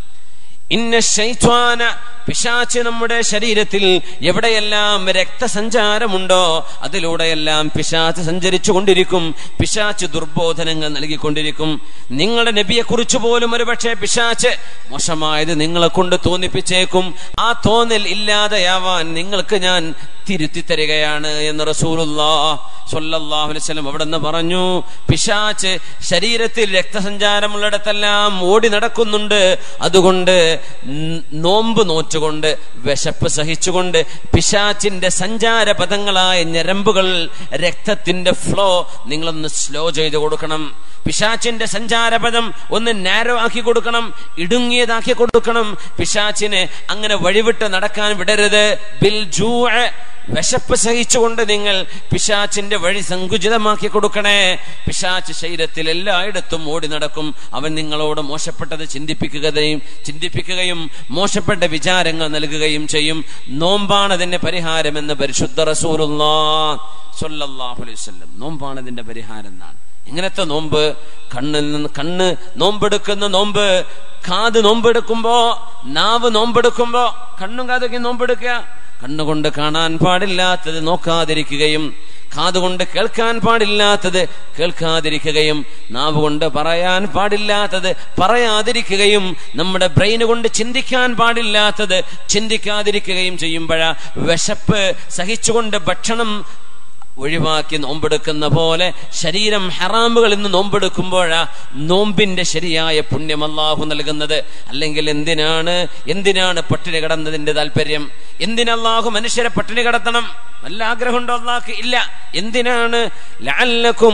ഇന്ന ശൈത്വാന, പിശാച് നമ്മുടെ ശരീരത്തിൽ എവിടെയെല്ലാം രക്തസഞ്ചാരമുണ്ടോ അതിലൂടെയെല്ലാം പിശാച് സഞ്ചരിച്ചു കൊണ്ടിരിക്കും. പിശാച് ദുർബോധനങ്ങൾ നൽകിക്കൊണ്ടിരിക്കും. നിങ്ങളുടെ നബിയെ കുറിച്ച് പോലും ഒരു പക്ഷേ പിശാച് മോശമായത് നിങ്ങളെ കൊണ്ട് തോന്നിപ്പിച്ചേക്കും. ആ തോന്നൽ ഇല്ലാതെയാവാൻ നിങ്ങൾക്ക് ഞാൻ തിരുത്തി തരികയാണ് എന്ന് റസൂലുള്ളാഹി സ്വല്ലല്ലാഹു അലൈഹി വസല്ലം അവിടെ നിന്ന് പറഞ്ഞു. പിശാച് ശരീരത്തിൽ രക്തസഞ്ചാരമുള്ളിടത്തെല്ലാം ഓടി നടക്കുന്നുണ്ട്. അതുകൊണ്ട് നോമ്പ് നോറ്റുകൊണ്ട് വിശപ്പ് സഹിച്ചുകൊണ്ട് പിശാചിന്റെ സഞ്ചാര പദങ്ങളായ ഞരമ്പുകൾ, രക്തത്തിന്റെ ഫ്ലോ നിങ്ങളൊന്ന് സ്ലോ ചെയ്ത് കൊടുക്കണം. പിശാചിന്റെ സഞ്ചാരപഥം ഒന്ന് നാരോ ആക്കി കൊടുക്കണം, ഇടുങ്ങിയതാക്കി കൊടുക്കണം. പിശാചിനെ അങ്ങനെ വഴിവിട്ട് നടക്കാൻ വിടരുത്. ബിൽ ജൂഅ്, വിശപ്പ് സഹിച്ചുകൊണ്ട് നിങ്ങൾ പിശാചിന്റെ വഴി സങ്കുചിതമാക്കി കൊടുക്കണേ. പിശാച് ശരീരത്തിൽ എല്ലായിടത്തും ഓടി നടക്കും. അവൻ നിങ്ങളോട് മോശപ്പെട്ടത് ചിന്തിപ്പിക്കുകയും ചിന്തിപ്പിക്കുകയും മോശപ്പെട്ട വിചാരങ്ങൾ നൽകുകയും ചെയ്യും. നോമ്പാണ് അതിന്റെ പരിഹാരമെന്ന് പരിശുദ്ധ റസൂലുള്ളാഹി സ്വല്ലല്ലാഹു അലൈഹി വസല്ലം. നോമ്പാണ് ഇതിന്റെ പരിഹാരം എന്നാണ്. എങ്ങനത്തെ നോമ്പ്? കണ്ണിൽ നിന്ന് കണ്ണ് നോമ്പെടുക്കുന്ന നോമ്പ്. കാത് നോമ്പെടുക്കുമ്പോ, നാവ് നോമ്പെടുക്കുമ്പോ, കണ്ണും കാതൊക്കെ നോമ്പെടുക്കുക. കണ്ണുകൊണ്ട് കാണാൻ പാടില്ലാത്തത് നോക്കാതിരിക്കുകയും കാതുകൊണ്ട് കേൾക്കാൻ പാടില്ലാത്തത് കേൾക്കാതിരിക്കുകയും നാവ് കൊണ്ട് പറയാൻ പാടില്ലാത്തത് പറയാതിരിക്കുകയും നമ്മുടെ ബ്രെയിൻ കൊണ്ട് ചിന്തിക്കാൻ പാടില്ലാത്തത് ചിന്തിക്കാതിരിക്കുകയും ചെയ്യുമ്പോഴാ വിശപ്പ് സഹിച്ചുകൊണ്ട് ഭക്ഷണം ഒഴിവാക്കി നോമ്പെടുക്കുന്ന പോലെ ശരീരം ഹറാമുകളിൽ നിന്ന് നോമ്പെടുക്കുമ്പോഴാ നോമ്പിന്റെ ശരിയായ പുണ്യം അല്ലാഹു നൽകുന്നത്. അല്ലെങ്കിൽ എന്തിനാണ് എന്തിനാണ് പട്ടിണി കിടന്നതിന്റെ താല്പര്യം? എന്തിനല്ലാഹു മനുഷ്യരെ പട്ടിണി കിടത്തണം? വല്ല ആഗ്രഹമുണ്ടോ അല്ലാഹുക്ക്? ഇല്ല. എന്തിനാണ്? ലഅല്ലകും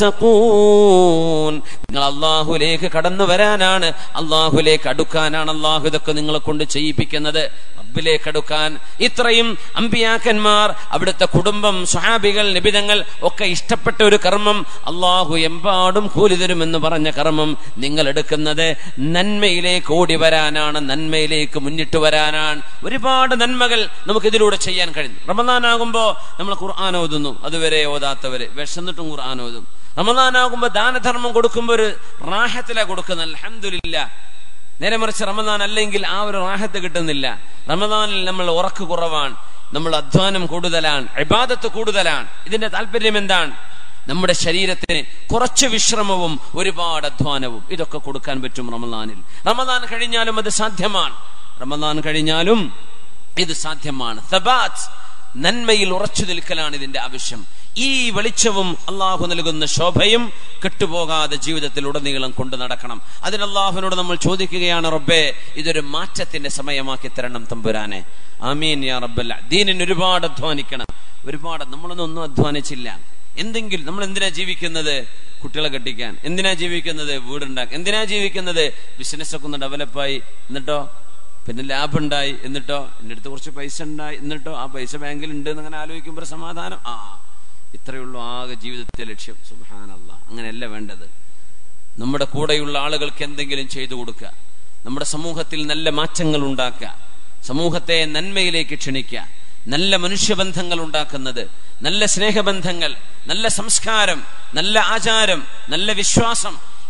തത്തഖൂൻ, നിങ്ങൾ അല്ലാഹുവിലേക്ക് കടന്നു വരാനാണ്, അല്ലാഹുവിലേക്ക് അടുക്കാനാണ് അല്ലാഹു ഇതൊക്കെ നിങ്ങളെ കൊണ്ട് ചെയ്യിപ്പിക്കുന്നത്. റബ്ബിലേക്ക് അടുക്കാൻ ഇത്രയും അമ്പിയാക്കന്മാർ, അവിടുത്തെ കുടുംബം, സ്വഹാബികൾ, നബിതങ്ങൾ ഒക്കെ ഇഷ്ടപ്പെട്ട ഒരു കർമ്മം, അല്ലാഹു എമ്പാടും കൂലി തരുമെന്ന് പറഞ്ഞ കർമ്മം നിങ്ങൾ എടുക്കുന്നത് നന്മയിലേക്ക് ഓടി വരാനാണ്, നന്മയിലേക്ക് മുന്നിട്ട് വരാനാണ്. ഒരുപാട് നന്മകൾ നമുക്ക് ഇതിലൂടെ ചെയ്യാൻ കഴിയും. റമദാനാകുമ്പോ നമ്മൾ ഖുർആൻ ഓതുന്നു, അതുവരെ ഓതാത്തവര് വിശന്നിട്ടും ഖുർആൻ ഓതും. റമദാനാകുമ്പോ ദാനധർമ്മം കൊടുക്കുമ്പോ ഒരു റാഹത്തിലാ കൊടുക്കുന്നത്, അൽഹംദുലില്ലാ. നേരെ മറിച്ച് റമദാൻ അല്ലെങ്കിൽ ആ ഒരു റാഹത്ത് കിട്ടുന്നില്ല. റമദാനിൽ നമ്മൾ ഉറക്ക് കുറവാണ്, നമ്മൾ അധ്വാനം കൂടുതലാണ്, ഇബാദത്ത് കൂടുതലാണ്. ഇതിന്റെ താല്പര്യം എന്താണ്? നമ്മുടെ ശരീരത്തിന് കുറച്ച് വിശ്രമവും ഒരുപാട് അധ്വാനവും ഇതൊക്കെ കൊടുക്കാൻ പറ്റും റമദാനിൽ. റമദാൻ കഴിഞ്ഞാലും അത് സാധ്യമാണ്. റമദാൻ കഴിഞ്ഞാലും ഇത് സാധ്യമാണ്. സബാത്ത്, നന്മയിൽ ഉറച്ചു നിൽക്കലാണ് ഇതിന്റെ ആവശ്യം. ഈ വെളിച്ചവും അള്ളാഹു നൽകുന്ന ശോഭയും കെട്ടുപോകാതെ ജീവിതത്തിൽ ഉടനീളം കൊണ്ടു നടക്കണം. അതിന് അള്ളാഹുവിനോട് നമ്മൾ ചോദിക്കുകയാണ്, റബ്ബേ ഇതൊരു മാറ്റത്തിന്റെ സമയമാക്കി തരണം തമ്പുരാനെ. ആമീൻ യാ റബ്ബൽ. ദീനിന് ഒരുപാട് അധ്വാനിക്കണം. ഒരുപാട് നമ്മളൊന്നും ഒന്നും അധ്വാനിച്ചില്ല. എന്തെങ്കിലും നമ്മൾ എന്തിനാ ജീവിക്കുന്നത്? കുട്ടികളെ കെട്ടിക്കാൻ. എന്തിനാ ജീവിക്കുന്നത്? വീടുണ്ടാക്കാൻ. എന്തിനാ ജീവിക്കുന്നത്? ബിസിനസ് ഒക്കെ ഒന്ന് ഡെവലപ്പായി, എന്നിട്ടോ പിന്നെ ലാഭം ഉണ്ടായി, എന്നിട്ടോ എൻ്റെ അടുത്ത് കുറച്ച് പൈസ ഉണ്ടായി, എന്നിട്ടോ ആ പൈസ ബാങ്കിൽ ഉണ്ട് എന്നങ്ങനെ ആലോചിക്കുമ്പോൾ സമാധാനം. ആ ഇത്രയേ ഉള്ളൂ ആകെ ജീവിതത്തെ ലക്ഷ്യം. സുബ്ഹാനല്ലാഹ്. അങ്ങനെയല്ല വേണ്ടത്. നമ്മുടെ കൂടെയുള്ള ആളുകൾക്ക് എന്തെങ്കിലും ചെയ്തു കൊടുക്കുക, നമ്മുടെ സമൂഹത്തിൽ നല്ല മാറ്റങ്ങൾ ഉണ്ടാക്കുക, സമൂഹത്തെ നന്മയിലേക്ക് ക്ഷണിക്കുക, നല്ല മനുഷ്യബന്ധങ്ങൾ ഉണ്ടാക്കുന്നത്, നല്ല സ്നേഹബന്ധങ്ങൾ, നല്ല സംസ്കാരം, നല്ല ആചാരം, നല്ല വിശ്വാസം,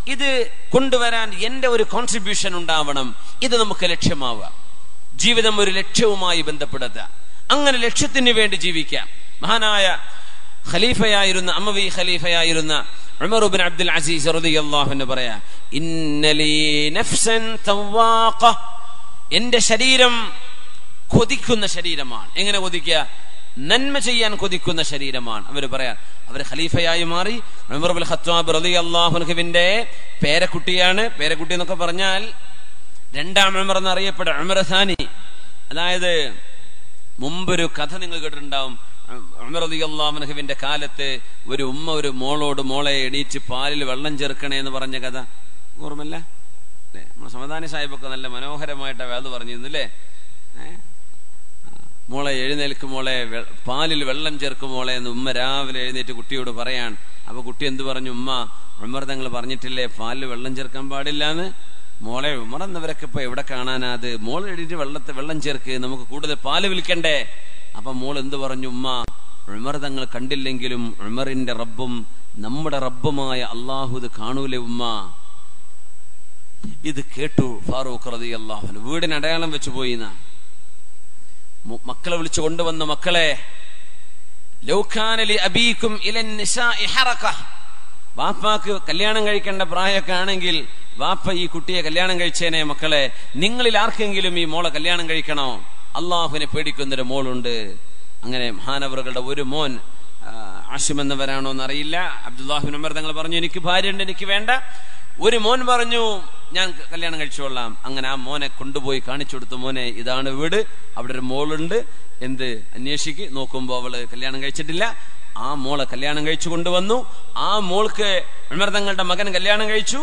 ഇത് കൊണ്ടുവരാൻ എൻ്റെ ഒരു കോൺട്രിബ്യൂഷൻ ഉണ്ടാവണം. ഇത് നമുക്ക് ലക്ഷ്യമാവുക. ജീവിതം ഒരു ലക്ഷ്യവുമായി ബന്ധപ്പെടുത്തുക. അങ്ങനെ ലക്ഷ്യത്തിന് വേണ്ടി ജീവിക്കാം. മഹാനായ ഖലീഫയായിരുന്ന അമവി ഖലീഫയായിരുന്ന ഉമർ ഇബ്നു അബ്ദുൽ അസീസ് റളിയല്ലാഹു അൻഹു പറയാ, ഇന്നലീ നഫ്സൻ തവാഖ, എന്റെ ശരീരം കൊതിക്കുന്ന ശരീരമാണ്. എങ്ങനെ കൊതിക്കുക? നന്മ ചെയ്യാൻ കൊതിക്കുന്ന ശരീരമാണ്. അവര് പറയാ, അവര് ഖലീഫയായി മാറി. ഉമർ ഇബ്നുൽ ഖത്താബ് റളിയല്ലാഹു അൻഹുവിന്റെ പേരക്കുട്ടിയാണ്. പേരക്കുട്ടി എന്നൊക്കെ പറഞ്ഞാൽ രണ്ടാം ഉമർ എന്നറിയപ്പെട്ട ഉമർ സാനി. അതായത് മുമ്പൊരു കഥ നിങ്ങൾ കേട്ടിട്ടുണ്ടാവും. ഉമർ റളിയല്ലാഹു അൻഹുവിന്റെ കാലത്ത് ഒരു ഉമ്മ ഒരു മോളോട്, മോളെ എണീറ്റ് പാലിൽ വെള്ളം ചേർക്കണേ എന്ന് പറഞ്ഞ കഥ ഓർമ്മല്ല? അല്ലെ? നമ്മുടെ സമദാനി സാഹിബൊക്കെ നല്ല മനോഹരമായിട്ട് അത് പറഞ്ഞിരുന്നു അല്ലേ? ഏഹ് മോളെ എഴുന്നേൽക്കും, മോളെ പാലിൽ വെള്ളം ചേർക്കും മോളെ എന്ന് ഉമ്മ രാവിലെ എഴുന്നേറ്റ് കുട്ടിയോട് പറയാൻ. അപ്പൊ കുട്ടി എന്ത് പറഞ്ഞു? ഉമ്മ, ഉമർ തങ്ങൾ പറഞ്ഞിട്ടില്ലേ പാലിൽ വെള്ളം ചേർക്കാൻ പാടില്ല എന്ന്? മോളെ, ഉമർ എന്നവരൊക്കെ ഇപ്പൊ എവിടെ കാണാനാ അത്? മോൾ എഴുതിട്ട് വെള്ളത്തെ വെള്ളം ചേർക്ക്, നമുക്ക് കൂടുതൽ പാല് വിൽക്കണ്ടേ? അപ്പൊ മോൾ എന്ത് പറഞ്ഞു? ഉമ്മ, ഉമർ തങ്ങൾ കണ്ടില്ലെങ്കിലും ഉമറിന്റെ റബ്ബും നമ്മുടെ റബ്ബുമായ അള്ളാഹു ഇത് കാണൂലേ ഉമ്മ? ഇത് കേട്ടു ഫാറൂഖ് റളിയല്ലാഹു അൻഹു. വീടിന് അടയാളം വെച്ചു പോയിന്ന മക്കളെ വിളിച്ചു കൊണ്ടുവന്ന, മക്കളെ, ലൗ കാന ലി അബീകും ഇലൻ നിസാഇ ഹറക, വാപ്പാക്ക് കല്യാണം കഴിക്കേണ്ട പ്രായമൊക്കെ ആണെങ്കിൽ വാപ്പ ഈ കുട്ടിയെ കല്യാണം കഴിച്ചേനെ. മക്കളെ, നിങ്ങളിൽ ആർക്കെങ്കിലും ഈ മോളെ കല്യാണം കഴിക്കണോ? അള്ളാഹുവിനെ പേടിക്കുന്നൊരു മോളുണ്ട്. അങ്ങനെ മഹാനവറുകളുടെ ഒരു മോൻ, ആഷിം എന്നവരാണോ എന്നറിയില്ല, അബ്ദുല്ലാഹിബ്നു ഉമർ തങ്ങൾ പറഞ്ഞു, എനിക്ക് ഭാര്യയുണ്ട്, എനിക്ക് വേണ്ട. ഒരു മോൻ പറഞ്ഞു, ഞാൻ കല്യാണം കഴിച്ചോളാം. അങ്ങനെ ആ മോനെ കൊണ്ടുപോയി കാണിച്ചു കൊടുത്തു. മോനെ, ഇതാണ് വീട്, അവിടെ ഒരു മോളുണ്ട്, എന്ത് അന്വേഷിക്ക്. നോക്കുമ്പോ അവള് കല്യാണം കഴിച്ചിട്ടില്ല. ആ മോളെ കല്യാണം കഴിച്ചു കൊണ്ടുവന്നു. ആ മോൾക്ക് ഉമർ തങ്ങളുടെ മകൻ കല്യാണം കഴിച്ചു.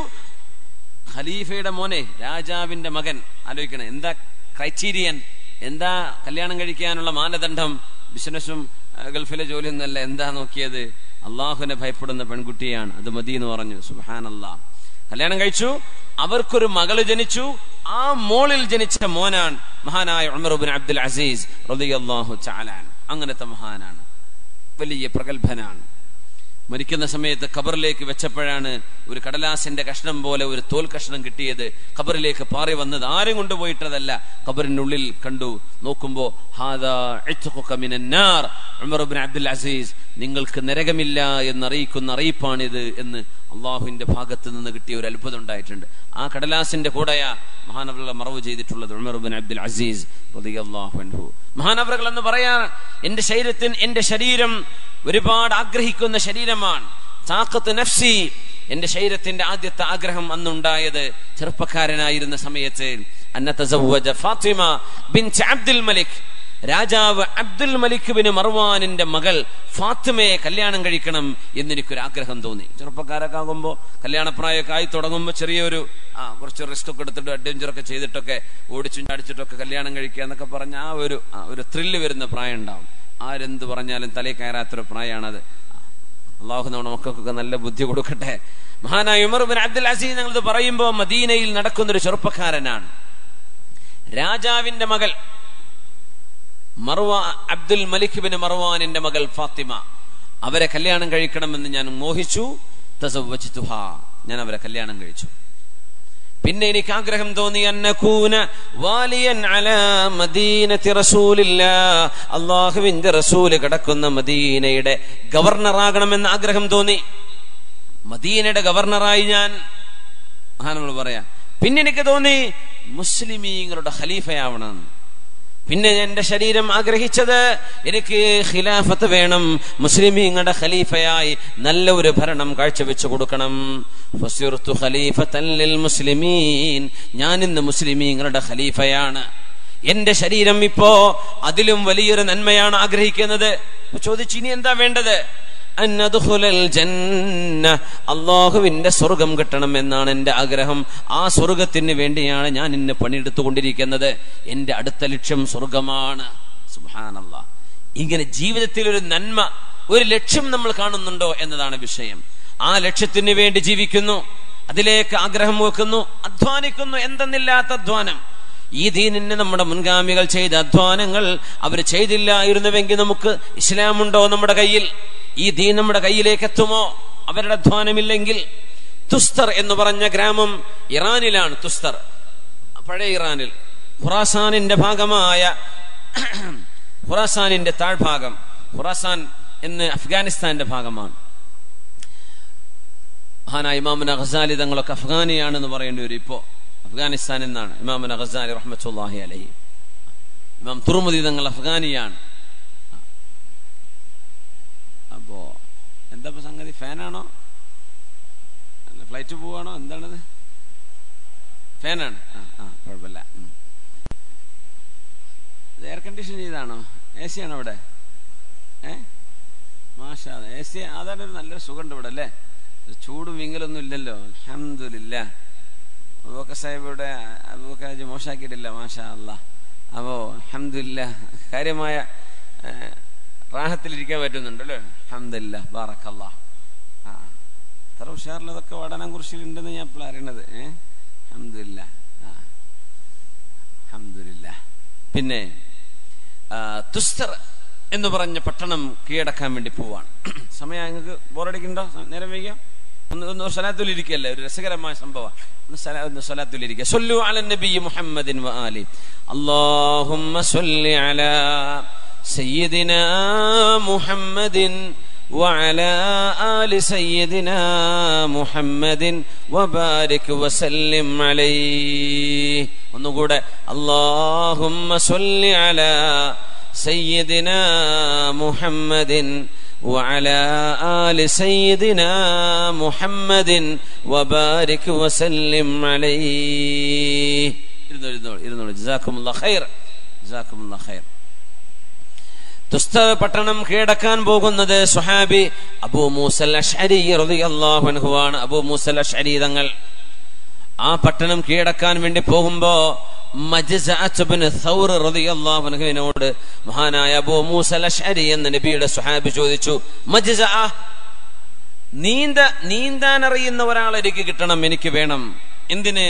ഖലീഫയുടെ മോനെ, രാജാവിന്റെ മകൻ. ആലോചിക്കണേ, എന്താ ക്രൈറ്റീരിയൻ, എന്താ കല്യാണം കഴിക്കാനുള്ള മാനദണ്ഡം? ബിസിനസ്സും ഗൾഫിലെ ജോലിയൊന്നുമല്ല. എന്താ നോക്കിയത്? അള്ളാഹുവിനെ ഭയപ്പെടുന്ന പെൺകുട്ടിയാണ്, അത് മതി എന്ന് പറഞ്ഞു. സുബ്ഹാനല്ലാഹ്. കല്യാണം കഴിച്ചു. അവർക്കൊരു മകള് ജനിച്ചു. ആ മോളിൽ ജനിച്ച മോനാണ് മഹാനായ ഉമർ ഇബ്നു അബ്ദുൽ അസീസ് റളിയല്ലാഹു തആല അൻഹു. അങ്ങനത്തെ മഹാനാണ്, വലിയ പ്രഗത്ഭനാണ്. മരിക്കുന്ന സമയത്ത് ഖബറിലേക്ക് വെച്ചപ്പോഴാണ് ഒരു കടലാസിന്റെ കഷ്ണം പോലെ ഒരു തോൽ കഷ്ണം കിട്ടിയത്. ഖബറിലേക്ക് പാറി വന്നത് ആരും കൊണ്ടുപോയിട്ടതല്ല. ഖബറിനുള്ളിൽ കണ്ടു. നോക്കുമ്പോ ഹാദാ ഇത്ഖുക മിനൻ നാർ, ഉമർ ഇബ്നു അബ്ദുൽ അസീസ്, നിങ്ങൾക്ക് നരകമില്ല എന്നറിയിക്കുന്ന അറിയിപ്പാണിത് എന്ന് അള്ളാഹുവിന്റെ ഭാഗത്ത് നിന്ന് കിട്ടിയ ഒരു അത്ഭുതം ഉണ്ടായിട്ടുണ്ട്. ആ കടലാസിന്റെ കൂടെയാ മഹാനവറുകളെ മറവ് ചെയ്തിട്ടുള്ളത് ഉമർ ഇബ്നു അബ്ദുൽ അസീസ് റളിയല്ലാഹു അൻഹു. മഹാനവറുകൾ എന്ന് പറയാൻ, എന്റെ ശരീരത്തിന് എന്റെ ശരീരം ഒരുപാട് ആഗ്രഹിക്കുന്ന ശരീരമാണ്. താഖത്ത് നഫ്സി, എന്റെ ശരീരത്തിന്റെ ആദ്യത്തെ ആഗ്രഹം അന്നുണ്ടായത് ചെറുപ്പക്കാരനായിരുന്ന സമയത്ത്, അന്ന തസവ്വജ ഫാത്തിമ ബിൻത് അബ്ദുൽ മലിക്, രാജാവ് അബ്ദുൽ മലിക് ബിൻ മർവാനിന്റെ മകൾ ഫാത്തിമയെ കല്യാണം കഴിക്കണം എന്നെനിക്കൊരു ആഗ്രഹം തോന്നി. ചെറുപ്പക്കാരൊക്കെ ആകുമ്പോ കല്യാണപ്രായമൊക്കെ ആയി തുടങ്ങുമ്പോ ചെറിയൊരു ആ കുറച്ച് റിസ്ക് ഒക്കെ എടുത്തിട്ട് അഡ്വഞ്ചറൊക്കെ ചെയ്തിട്ടൊക്കെ ഓടിച്ചും ചാടിച്ചിട്ടൊക്കെ കല്യാണം കഴിക്കുക എന്നൊക്കെ പറഞ്ഞ ആ ഒരു ഒരു ത്രില്ല് വരുന്ന പ്രായം ഉണ്ടാവും. ആരെന്ത് പറഞ്ഞാലും തലയിൽ കയറാത്തൊരു പ്രായമാണത്. അള്ളാഹു നമ്മുടെ മക്കൾക്കൊക്കെ നല്ല ബുദ്ധി കൊടുക്കട്ടെ. മഹാനായ ഉമർ ഇബ്നു അബ്ദുൽ അസീസ് ഞങ്ങളിത് പറയുമ്പോ മദീനയിൽ നടക്കുന്നൊരു ചെറുപ്പക്കാരനാണ്. രാജാവിന്റെ മകൾ മർവാ അബ്ദുൽ മലിക് ബിൻ മർവാനിന്റെ മകൾ ഫാത്തിമ, അവരെ കല്യാണം കഴിക്കണമെന്ന് ഞാൻ മോഹിച്ചു. തസവ്വജ്തുഹാ, ഞാൻ അവരെ കല്യാണം കഴിച്ചു. പിന്നെ എനിക്ക് ആഗ്രഹം തോന്നി, അന്നകൂന വാലിയൻ അലാ മദീനത്തി റസൂലില്ലാഹ്, അല്ലാഹുവിന്റെ റസൂല് കിടക്കുന്ന മദീനയുടെ ഗവർണറാകണമെന്ന് ആഗ്രഹം തോന്നി. മദീനയുടെ ഗവർണറായി ഞാൻ മഹാനവർ പറയാ. പിന്നെ എനിക്ക് തോന്നി മുസ്ലിമീങ്ങളുടെ ഖലീഫയാവണം. പിന്നെ എന്റെ ശരീരം ആഗ്രഹിച്ചത്, എനിക്ക് ഖിലാഫത്ത് വേണം, മുസ്ലിമീങ്ങളുടെ ഖലീഫയായി നല്ല ഒരു ഭരണം കാഴ്ചവെച്ചു കൊടുക്കണം. ഫസിർതു ഖലീഫത്തൻ ലിൽ മുസ്ലിമീൻ, ഞാൻ ഇന്ന് മുസ്ലിമീങ്ങളുടെ ഖലീഫയാണ്. എന്റെ ശരീരം ഇപ്പോ അതിലും വലിയൊരു നന്മയാണ് ആഗ്രഹിക്കുന്നത്. ചോദിച്ചു, ഇനി എന്താ വേണ്ടത്? അന്നദ്ഖുലൽ ജന്ന, അല്ലാഹുവിന്റെ സ്വർഗം കിട്ടണം എന്നാണ് എന്റെ ആഗ്രഹം. ആ സ്വർഗത്തിന് വേണ്ടിയാണ് ഞാൻ ഇന്ന് പണിയെടുത്തുകൊണ്ടിരിക്കുന്നത്. എന്റെ അടുത്ത ലക്ഷ്യം സ്വർഗമാണ്. സുബ്ഹാനല്ലാഹ്. ഇങ്ങനെ ജീവിതത്തിൽ ഒരു നന്മ, ഒരു ലക്ഷ്യം നമ്മൾ കാണുന്നുണ്ടോ എന്നതാണ് വിഷയം. ആ ലക്ഷ്യത്തിന് വേണ്ടി ജീവിക്കുന്നു, അതിലേക്ക് ആഗ്രഹം വെക്കുന്നു, അധ്വാനിക്കുന്നു. എന്തെന്നില്ലാത്ത അധ്വാനം. ഈ ദീനിന് നമ്മുടെ മുൻഗാമികൾ ചെയ്ത അധ്വാനങ്ങൾ അവർ ചെയ്തില്ലായിരുന്നുവെങ്കിൽ നമുക്ക് ഇസ്ലാമുണ്ടോ നമ്മുടെ കയ്യിൽ? ഈ ദീൻ നമ്മുടെ കയ്യിലേക്ക് എത്തുമോ അവരുടെ അധ്വാനമില്ലെങ്കിൽ? തുസ്തർ എന്ന് പറഞ്ഞ ഗ്രാമം ഇറാനിലാണ്. തുസ്തർ പഴയ ഇറാനിൽ, ഖുറാസാനിന്റെ ഭാഗമായ ഖുറാസാനിന്റെ താഴ്ഭാഗം. ഖുറാസാൻ എന്ന് അഫ്ഗാനിസ്ഥാന്റെ ഭാഗമാണ്. മഹാനായ ഇമാമുന ഗസാലി തങ്ങളൊക്കെ അഫ്ഗാനിയാണെന്ന് പറയേണ്ടി വരും. ഇപ്പോ അഫ്ഗാനിസ്ഥാൻ എന്നാണ് ഇമാമുന ഗസാലി റഹ്മത്തുള്ളാഹി അലൈഹി. ഇമാം തുർമുദി തങ്ങൾ അഫ്ഗാനിയാണ്. അപ്പോ എന്താ സംഗതി? ഫാനാണോ? ഫ്ലൈറ്റ് പോവാണോ? എന്താണത്? ഫാനാണ്. ആ ആ കുഴപ്പമില്ല. ഇത് എയർ കണ്ടീഷൻ ചെയ്താണോ? എ സി ആണോ ഇവിടെ? ഏ മാഷാ, എ സി. അതാണ് ഒരു നല്ലൊരു സുഖമുണ്ട് ഇവിടെ അല്ലേ? ചൂടും വിങ്ങലൊന്നും ഇല്ലല്ലോ. അൽഹംദുലില്ലാ. അബൂബക്കർ സാഹിബ് ഇവിടെ അബൂബക്കർ ഹാജി മോശാക്കിയിട്ടില്ല. മാഷാ അല്ലാ. അപ്പോ അൽഹംദുലില്ലാ കാര്യമായ റാഹത്തിലിരിക്കാൻ പറ്റുന്നുണ്ടല്ലോ. അൽഹംദുലില്ലാ ബാറക്കല്ലാ. ആ അത്ര ഉഷാറിലതൊക്കെ വടനംകുറിശ്ശിയിലുണ്ടെന്ന് ഞാൻ ഇപ്പോൾ അറിയണത്. ഏഹ് അൽഹംദുലില്ലാ. ആ അൽഹംദുലില്ലാ. പിന്നെ തുസ്തർ എന്ന് പറഞ്ഞ പട്ടണം കീഴടക്കാൻ വേണ്ടി പോവാണ്. സമയം നിങ്ങൾക്ക് ബോറടിക്കണ്ടോ? നേരം വൈകിയോ? ഒന്ന് ഒന്ന് സ്വലാത്തുലിരിക്കല്ലേ, ഒരു രസകരമായ സംഭവം. ഒന്ന് സ്വലാത്തുലിരിക്കുക. സല്ലു അലൻ നബി മുഹമ്മദിൻ വ ആലി. അല്ലാഹുമ്മ സല്ലി അലാ സയ്യിദിനാ മുഹമ്മദിൻ വഅലാ ആലി സയ്യിദിനാ മുഹമ്മദിൻ വബാരിക് വസല്ലിം അലൈഹി. ഒന്നുകൂടെ. അല്ലാഹുമ്മ സല്ലി അലാ സയ്യിദിനാ മുഹമ്മദിൻ വഅലാ ആലി സയ്യിദിനാ മുഹമ്മദിൻ വബാരിക് വസല്ലിം അലൈഹി. ഇരുന്നോളൂ ഇരുന്നോളൂ ഇരുന്നോളൂ. ജസാക്കുമുല്ലാഹ് ഖൈർ, ജസാക്കുമുല്ലാഹ് ഖൈർ. തുസ്തർ പട്ടണം കീഴടക്കാൻ പോകുന്നത് സ്വഹാബി അബൂ മൂസൽ അശ്അരി റളിയല്ലാഹു അൻഹു ആണ്. അബൂ മൂസൽ അശ്അരി തങ്ങൾ ആ പട്ടണം കീഴടക്കാൻ വേണ്ടി പോകുമ്പോ മജ്സഅത്ത് ഇബ്നു സൗർ റളിയല്ലാഹു അൻഹുവിനോട് മഹാനായ അബൂ മൂസൽ അശ്അരി എന്ന നബിയുടെ സ്വഹാബി ചോദിച്ചു, മജ്സഅ, നീന്ത നീന്താൻ അറിയുന്ന ഒരാൾ എനിക്ക് കിട്ടണം, എനിക്ക് വേണം. എന്തിന്?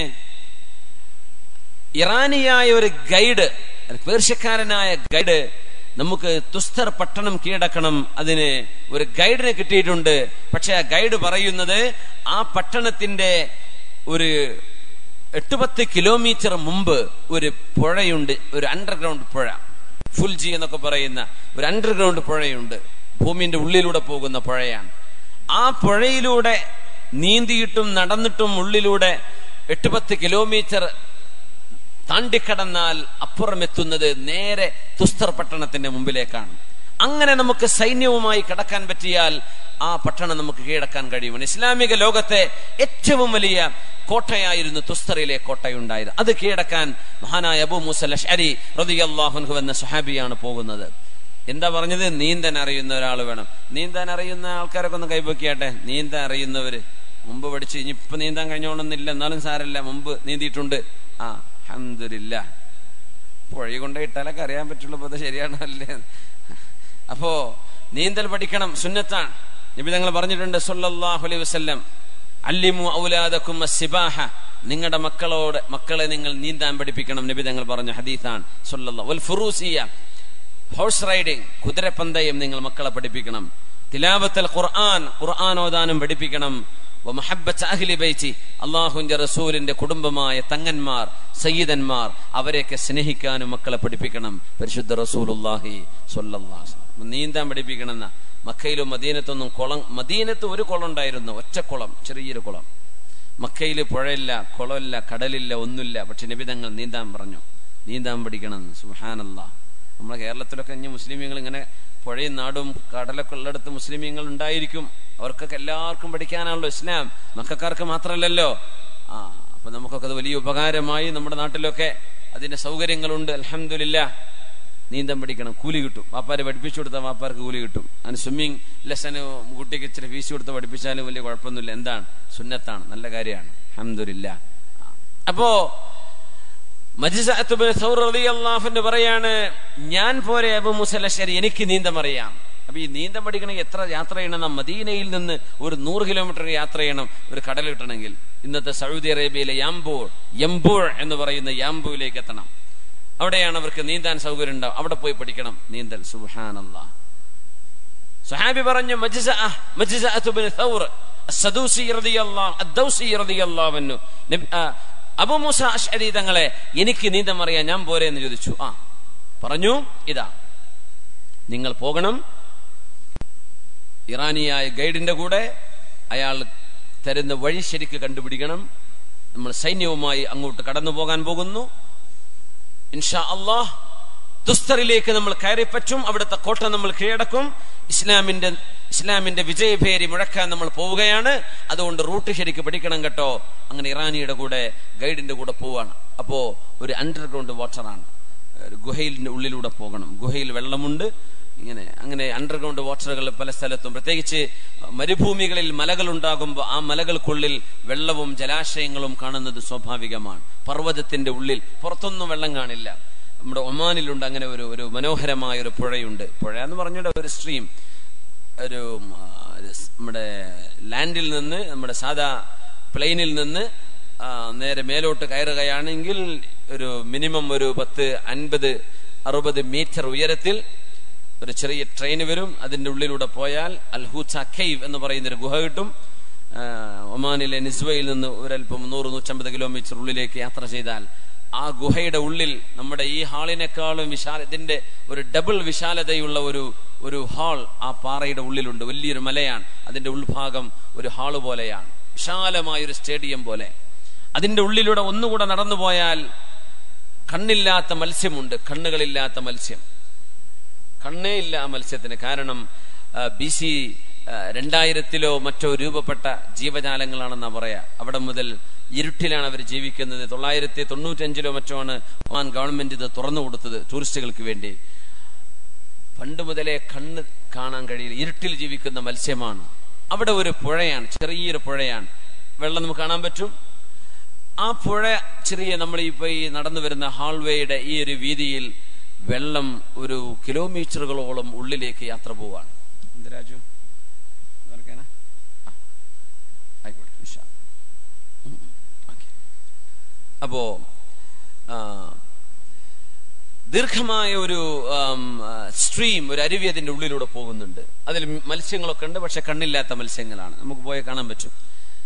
ഇറാനിയായ ഒരു ഗൈഡ്, പേർഷ്യക്കാരനായ ഗൈഡ്, നമുക്ക് തുസ്തർ പട്ടണം കീഴടക്കണം, അതിന് ഒരു ഗൈഡിനെ കിട്ടിയിട്ടുണ്ട്. പക്ഷെ ആ ഗൈഡ് പറയുന്നത് ആ പട്ടണത്തിന്റെ ഒരു എട്ട് പത്ത് കിലോമീറ്റർ മുമ്പ് ഒരു പുഴയുണ്ട്, ഒരു അണ്ടർഗ്രൗണ്ട് പുഴ, ഫുൽജി എന്നൊക്കെ പറയുന്ന ഒരു അണ്ടർഗ്രൗണ്ട് പുഴയുണ്ട്, ഭൂമിന്റെ ഉള്ളിലൂടെ പോകുന്ന പുഴയാണ്. ആ പുഴയിലൂടെ നീന്തിയിട്ടും നടന്നിട്ടും ഉള്ളിലൂടെ എട്ട് പത്ത് കിലോമീറ്റർ താണ്ടിക്കടന്നാൽ അപ്പുറം എത്തുന്നത് നേരെ തുസ്തർ പട്ടണത്തിന്റെ മുമ്പിലേക്കാണ്. അങ്ങനെ നമുക്ക് സൈന്യവുമായി കടക്കാൻ പറ്റിയാൽ ആ പട്ടണം നമുക്ക് കീഴടക്കാൻ കഴിയുമെന്ന്. ഇസ്ലാമിക ലോകത്തെ ഏറ്റവും വലിയ കോട്ടയായിരുന്നു തുസ്തറിലെ കോട്ടയുണ്ടായത്. അത് കീഴടക്കാൻ മഹാനായ അബൂ മൂസൽ അശ്അരി റളിയല്ലാഹു അൻഹു എന്ന സ്വഹാബിയാണ് പോകുന്നത്. എന്താ പറഞ്ഞത്? നീന്താൻ അറിയുന്ന ഒരാൾ വേണം. നീന്താൻ അറിയുന്ന ആൾക്കാരൊക്കെ ഒന്ന് കൈപൊക്കിയാട്ടെ. നീന്താൻ അറിയുന്നവര്, മുമ്പ് പഠിച്ച്, ഇനിയിപ്പൊ നീന്താൻ കഴിഞ്ഞോണമെന്നില്ല, എന്നാലും സാരല്ല, മുമ്പ് നീന്തിയിട്ടുണ്ട്. ആ അൽഹംദുലില്ലാ. പുഴ കൊണ്ടിട്ടാലൊക്കെ അറിയാൻ പറ്റുള്ളൂ. അത് ശരിയാണോ അല്ലേ? അപ്പോ നീന്തൽ പഠിക്കണം, സുന്നത്താണ്. നബി തങ്ങൾ പറഞ്ഞിട്ടുണ്ട് സല്ലല്ലാഹു അലൈഹി വസല്ലം, അല്ലിമു ഔലാദകും അസ്സിബാഹ, നിങ്ങളുടെ മക്കളോട് മക്കളെ നിങ്ങൾ നീന്താൻ പഠിപ്പിക്കണം. നബി തങ്ങൾ പറഞ്ഞ ഹദീസാണ് സല്ലല്ലാഹു. വൽ ഫുറൂസിയ, ഹോഴ്സ് റൈഡിംഗ്, കുതിരപ്പന്തയം നിങ്ങൾ മക്കളെ പഠിപ്പിക്കണം. തിലാവത്തുൽ ഖുർആൻ, ഖുർആൻ ഓതാനും പഠിപ്പിക്കണം. വമഹബ്ബത്ത് അഹ്ലി ബൈതി, അല്ലാഹുവിന്റെ റസൂലിന്റെ കുടുംബമായ തങ്ങന്മാർ, സയ്യിദന്മാർ, അവരെയൊക്കെ സ്നേഹിക്കാനും മക്കളെ പഠിപ്പിക്കണം. പരിശുദ്ധ റസൂലുള്ളാഹി സ്വല്ലല്ലാഹു അലൈഹി വസല്ലം നീന്താൻ പഠിപ്പിക്കണം എന്നാ. മക്കയിലും മദീനത്തൊന്നും കുളം, മദീനത്ത് ഒരു കുളം ഉണ്ടായിരുന്നു, ഒറ്റക്കുളം, ചെറിയൊരു കുളം. മക്കയില് പുഴയില്ല, കുളമില്ല, കടലില്ല, ഒന്നുമില്ല. പക്ഷെ നബി തങ്ങൾ നീന്താൻ പറഞ്ഞു, നീന്താൻ പഠിക്കണം. സുബ്ഹാനല്ലാഹ്. നമ്മളെ കേരളത്തിലൊക്കെ ഇനി മുസ്ലിമീങ്ങൾ ഇങ്ങനെ പുഴയും നാടും കടലൊക്കെ ഉള്ളിടത്ത് മുസ്ലിമീങ്ങൾ ഉണ്ടായിരിക്കും. അവർക്കൊക്കെ എല്ലാവർക്കും പഠിക്കാനാണല്ലോ ഇസ്ലാം, മക്കക്കാർക്ക് മാത്രമല്ലല്ലോ. ആ അപ്പൊ നമുക്കൊക്കെ അത് വലിയ ഉപകാരമായി. നമ്മുടെ നാട്ടിലൊക്കെ അതിന്റെ സൗകര്യങ്ങളുണ്ട്, അൽഹംദുലില്ലാ. നീന്തം പഠിക്കണം, കൂലി കിട്ടും. വാപ്പാരെ പഠിപ്പിച്ചു കൊടുത്താൽ വാപ്പാർക്ക് കൂലി കിട്ടും. അതിന് സ്വിമ്മിങ് ലെസന് കുട്ടിക്ക് ഇച്ചിരി ഫീസ് കൊടുത്ത് പഠിപ്പിച്ചാലും വലിയ കുഴപ്പമൊന്നുമില്ല. എന്താണ്? സുന്നത്താണ്, നല്ല കാര്യമാണ്, അൽഹംദുലില്ലാ. അപ്പോ മജ്സഅത്ത് ഇബ്നു സൗർ റളിയല്ലാഹു അൻഹു പറയാണ്, ഞാൻ പോരെ അബൂ മൂസൽ അശ്അരി, എനിക്ക് നീന്തം അറിയാം. അപ്പൊ ഈ നീന്തം പഠിക്കണമെങ്കിൽ എത്ര യാത്ര ചെയ്യണം? മദീനയിൽ നിന്ന് ഒരു നൂറ് കിലോമീറ്റർ യാത്ര ചെയ്യണം ഒരു കടൽ കിട്ടണമെങ്കിൽ. ഇന്നത്തെ സൗദി അറേബ്യയിലെ യാംബൂൾ, യംബൂൾ എന്ന് പറയുന്ന യാംബൂയിലേക്ക് എത്തണം. അവിടെയാണ് അവർക്ക് നീന്താൻ സൗകര്യം ഉണ്ടാവും. അവിടെ പോയി പഠിക്കണം നീന്തൽ. സുബ്ഹാനല്ലാഹ്. സ്വഹാബി പറഞ്ഞു, മജ്സഅ മജ്സഅത്ത് ഇബ്നു സൗർ, സദൂസി റളിയല്ലാഹു അദ്ദൗസി റളിയല്ലാഹു അൻഹു അബൂ മൂസ അശ്അരി തങ്ങളെ എനിക്ക് നീന്തം അറിയാൻ ഞാൻ പോരെ എന്ന് ചോദിച്ചു. ആ പറഞ്ഞു, ഇതാ നിങ്ങൾ പോകണം, ഇറാനിയായ ഗൈഡിന്റെ കൂടെ അയാൾ തരുന്ന വഴി ശരിക്ക് കണ്ടുപിടിക്കണം. നമ്മൾ സൈന്യവുമായി അങ്ങോട്ട് കടന്നു പോകാൻ പോകുന്നു. ഇൻഷാ അല്ലാഹ് തുസ്തറിലേക്ക് നമ്മൾ കയറി പറ്റും, അവിടുത്തെ കോട്ട നമ്മൾ കീഴടക്കും, ഇസ്ലാമിന്റെ ഇസ്ലാമിന്റെ വിജയഭേരി മുഴക്കാൻ നമ്മൾ പോവുകയാണ്. അതുകൊണ്ട് റൂട്ട് ശരിക്ക് പഠിക്കണം കേട്ടോ. അങ്ങനെ ഇറാനിയുടെ കൂടെ ഗൈഡിന്റെ കൂടെ പോവാണ്. അപ്പോ ഒരു അണ്ടർഗ്രൗണ്ട് വാട്ടറാണ്, ഗുഹയിലിന്റെ ഉള്ളിലൂടെ പോകണം. ഗുഹയിൽ വെള്ളമുണ്ട്. ഇങ്ങനെ അങ്ങനെ അണ്ടർഗ്രൗണ്ട് വാട്ടറുകൾ പല സ്ഥലത്തും, പ്രത്യേകിച്ച് മരുഭൂമികളിൽ മലകൾ ഉണ്ടാകുമ്പോൾ ആ മലകൾക്കുള്ളിൽ വെള്ളവും ജലാശയങ്ങളും കാണുന്നത് സ്വാഭാവികമാണ്. പർവ്വതത്തിന്റെ ഉള്ളിൽ പുറത്തൊന്നും വെള്ളം കാണില്ല. നമ്മുടെ ഒമാനിലുണ്ട് അങ്ങനെ ഒരു ഒരു മനോഹരമായ ഒരു പുഴയുണ്ട്. പുഴ എന്ന് പറഞ്ഞിട്ട് ഒരു സ്ട്രീം, ഒരു നമ്മുടെ ലാൻഡിൽ നിന്ന്, നമ്മുടെ സാധാ പ്ലെയിനിൽ നിന്ന് നേരെ മേലോട്ട് കയറുകയാണെങ്കിൽ ഒരു മിനിമം ഒരു പത്ത് അൻപത് അറുപത് മീറ്റർ ഉയരത്തിൽ ഒരു ചെറിയ ട്രെയിൻ വരും. അതിന്റെ ഉള്ളിലൂടെ പോയാൽ അൽഹൂച്ച കേവ് എന്ന് പറയുന്ന ഒരു ഗുഹ കിട്ടും. ഒമാനിലെ നിസ്വയിൽ നിന്ന് ഒരൽപ്പം നൂറ് നൂറ്റമ്പത് കിലോമീറ്റർ ഉള്ളിലേക്ക് യാത്ര ചെയ്താൽ ആ ഗുഹയുടെ ഉള്ളിൽ നമ്മുടെ ഈ ഹാളിനേക്കാളും വിശാല, ഇതിന്റെ ഒരു ഡബിൾ വിശാലതയുള്ള ഒരു ഒരു ഹാൾ ആ പാറയുടെ ഉള്ളിലുണ്ട്. വലിയൊരു മലയാണ്. അതിന്റെ ഉൾഭാഗം ഒരു ഹാള് പോലെയാണ്, വിശാലമായൊരു സ്റ്റേഡിയം പോലെ. അതിന്റെ ഉള്ളിലൂടെ ഒന്നുകൂടെ നടന്നു പോയാൽ കണ്ണില്ലാത്ത മത്സ്യമുണ്ട്, കണ്ണുകളില്ലാത്ത മത്സ്യം. കണ്ണേ ഇല്ല ആ മത്സ്യത്തിന്. കാരണം ബി സി രണ്ടായിരത്തിലോ മറ്റോ രൂപപ്പെട്ട ജീവജാലങ്ങളാണെന്നാ പറയാ. അവിടെ മുതൽ ഇരുട്ടിലാണ് അവർ ജീവിക്കുന്നത്. തൊള്ളായിരത്തി തൊണ്ണൂറ്റി അഞ്ചിലോ മറ്റോ ആണ് ഒമാൻ ഗവൺമെന്റ് ഇത് തുറന്നു കൊടുത്തത് ടൂറിസ്റ്റുകൾക്ക് വേണ്ടി. പണ്ട് മുതലേ കണ്ണ് കാണാൻ കഴിയില്ല, ഇരുട്ടിൽ ജീവിക്കുന്ന മത്സ്യമാണ്. അവിടെ ഒരു പുഴയാണ്, ചെറിയൊരു പുഴയാണ്, വെള്ളം നമുക്ക് കാണാൻ പറ്റും. ആ പുഴ ചെറിയ, നമ്മൾ ഇപ്പൊ ഈ നടന്നു വരുന്ന ഹാൾവേയുടെ ഈ ഒരു വീതിയിൽ വെള്ളം ഒരു കിലോമീറ്ററുകളോളം ഉള്ളിലേക്ക് യാത്ര പോവാണ്. എന്ത് രാജു അപ്പോ ദീർഘമായ ഒരു സ്ട്രീം, ഒരു അരുവി അതിന്റെ ഉള്ളിലൂടെ പോകുന്നുണ്ട്. അതിൽ മത്സ്യങ്ങളൊക്കെ ഉണ്ട്, പക്ഷെ കണ്ണില്ലാത്ത മത്സ്യങ്ങളാണ്, നമുക്ക് പോയി കാണാൻ പറ്റും.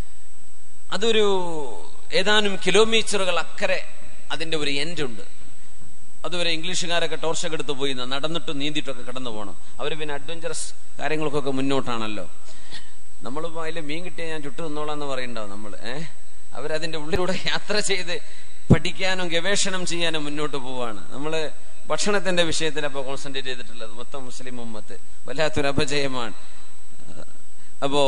അതൊരു ഏതാനും കിലോമീറ്ററുകൾ അക്കരെ അതിന്റെ ഒരു എൻഡ് ഉണ്ട്. അതുവരെ ഇംഗ്ലീഷുകാരൊക്കെ ടോർച്ചൊക്കെ എടുത്ത് പോയി നടന്നിട്ടും നീന്തിയിട്ടൊക്കെ കടന്നു പോകണം. അവർ പിന്നെ അഡ്വഞ്ചറസ് കാര്യങ്ങൾക്കൊക്കെ മുന്നോട്ടാണല്ലോ. നമ്മളിപ്പോ അതിൽ മീൻ കിട്ടിയാൽ ഞാൻ ചുട്ടു നിന്നോളാന്ന് പറയണ്ടാവും നമ്മൾ. ഏഹ് അവരതിന്റെ ഉള്ളിലൂടെ യാത്ര ചെയ്ത് പഠിക്കാനും ഗവേഷണം ചെയ്യാനും മുന്നോട്ട് പോവാണ്. നമ്മള് ഭക്ഷണത്തിന്റെ വിഷയത്തിൽ അപ്പൊ കോൺസെൻട്രേറ്റ് ചെയ്തിട്ടുള്ളത്. മൊത്തം മുസ്ലിം ഉമ്മത്ത് വല്ലാത്തൊരു അപജയമാണ്. അപ്പോ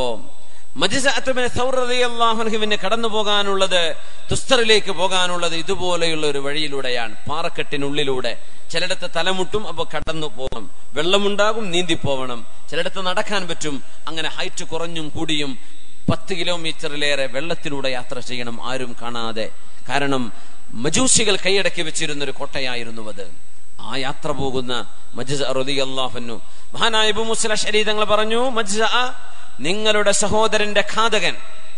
മജ്സഅത്തുബ്നു കടന്നു പോകാനുള്ളത്, തുസ്തറിലേക്ക് പോകാനുള്ളത് ഇതുപോലെയുള്ള ഒരു വഴിയിലൂടെയാണ്, പാറക്കെട്ടിനുള്ളിലൂടെ. ചിലയിടത്ത് തലമുട്ടും, അപ്പൊ കടന്നു പോകണം. വെള്ളമുണ്ടാകും, നീന്തി പോകണം. ചിലയിടത്ത് നടക്കാൻ പറ്റും. അങ്ങനെ ഹൈറ്റ് കുറഞ്ഞും കൂടിയും പത്ത് കിലോമീറ്ററിലേറെ വെള്ളത്തിലൂടെ യാത്ര ചെയ്യണം, ആരും കാണാതെ. കാരണം മജൂസികൾ കൈയടക്കി വെച്ചിരുന്ന ഒരു കോട്ടയായിരുന്നു അത്. ആ യാത്ര പോകുന്ന മജ്സഅ റളിയല്ലാഹു അൻഹു, മഹാനായ അബൂ മൂസ അശ്അരി തങ്ങൾ പറഞ്ഞു, മജ്സഅ നിങ്ങളുടെ സഹോദരന്റെ ഘാതകൻ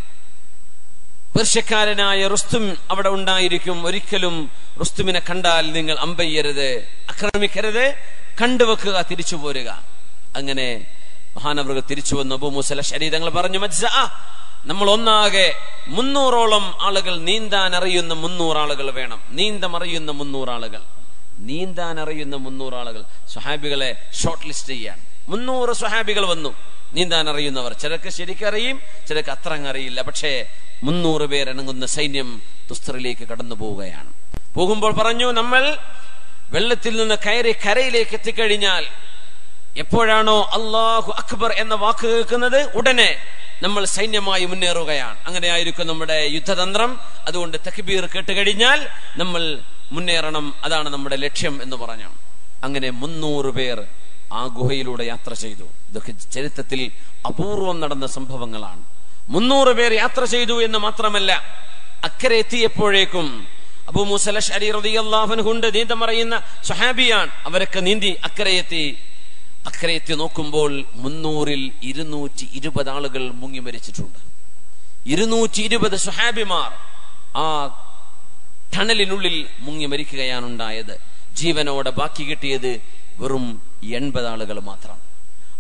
പേർഷ്യക്കാരനായ റുസ്തും അവിടെ ഉണ്ടായിരിക്കും. ഒരിക്കലും റുസ്തുമിനെ കണ്ടാൽ നിങ്ങൾ അമ്പെയ്യരുത്, ആക്രമിക്കരുത്, കണ്ടുവെക്കുക, തിരിച്ചു പോരുക. അങ്ങനെ മഹാനവറുകൾ തിരിച്ചു വന്നു. അബൂ മൂസ അശ്അരി തങ്ങൾ പറഞ്ഞു, മജ്സഅ നമ്മൾ ഒന്നാകെ മുന്നൂറോളം ആളുകൾ, നീന്താൻ അറിയുന്ന മുന്നൂറ് ആളുകൾ വേണം. നീന്തം അറിയുന്ന മുന്നൂറ് ആളുകൾ നീന്താൻ അറിയുന്ന മുന്നൂറ് ആളുകൾ സ്വഹാബികളെ ഷോർട്ട് ലിസ്റ്റ് ചെയ്യാൻ. മുന്നൂറ് സ്വഹാബികൾ വന്നു, നീന്താൻ അറിയുന്നവർ. ചിലർക്ക് ശരിക്കറിയും, ചിലർക്ക് അത്ര അറിയില്ല. പക്ഷേ മുന്നൂറ് പേരടങ്ങുന്ന സൈന്യം തുസ്തറിലേക്ക് കടന്നു പോവുകയാണ്. പോകുമ്പോൾ പറഞ്ഞു, നമ്മൾ വെള്ളത്തിൽ നിന്ന് കയറി കരയിലേക്ക് എത്തിക്കഴിഞ്ഞാൽ എപ്പോഴാണോ അല്ലാഹു അക്ബർ എന്ന വാക്ക് കേൾക്കുന്നത്, ഉടനെ നമ്മൾ സൈന്യമായി മുന്നേറുകയാണ്. അങ്ങനെയായിരിക്കും നമ്മുടെ യുദ്ധതന്ത്രം. അതുകൊണ്ട് തക്ബീർ കേട്ടുകഴിഞ്ഞാൽ നമ്മൾ മുന്നേറണം, അതാണ് നമ്മുടെ ലക്ഷ്യം എന്ന് പറഞ്ഞു. അങ്ങനെ മുന്നൂറ് പേർ ആ ഗുഹയിലൂടെ യാത്ര ചെയ്തു. ഇതൊക്കെ ചരിത്രത്തിൽ അപൂർവം നടന്ന സംഭവങ്ങളാണ്. മുന്നൂറ് പേർ യാത്ര ചെയ്തു എന്ന് മാത്രമല്ല, അക്കരെ എത്തിയപ്പോഴേക്കും അബൂ മൂസ അശ്അരി റളിയല്ലാഹു അൻഹു ഉണ്ട്, നീന്തം അറിയുന്ന സ്വഹാബിയാണ്. അവരൊക്കെ നീന്തി അക്കരെ എത്തി. അക്കരെ എത്തി നോക്കുമ്പോൾ മുന്നൂറിൽ ഇരുന്നൂറ്റി ഇരുപത് ആളുകൾ മുങ്ങി മരിച്ചിട്ടുണ്ട്. ഇരുന്നൂറ്റി ഇരുപത് സ്വഹാബിമാർ ആ ടണലിനുള്ളിൽ മുങ്ങി മരിക്കുകയാണ് ഉണ്ടായത്. ജീവനോടെ ബാക്കി കിട്ടിയത് വെറും എൺപത് ആളുകൾ മാത്രം.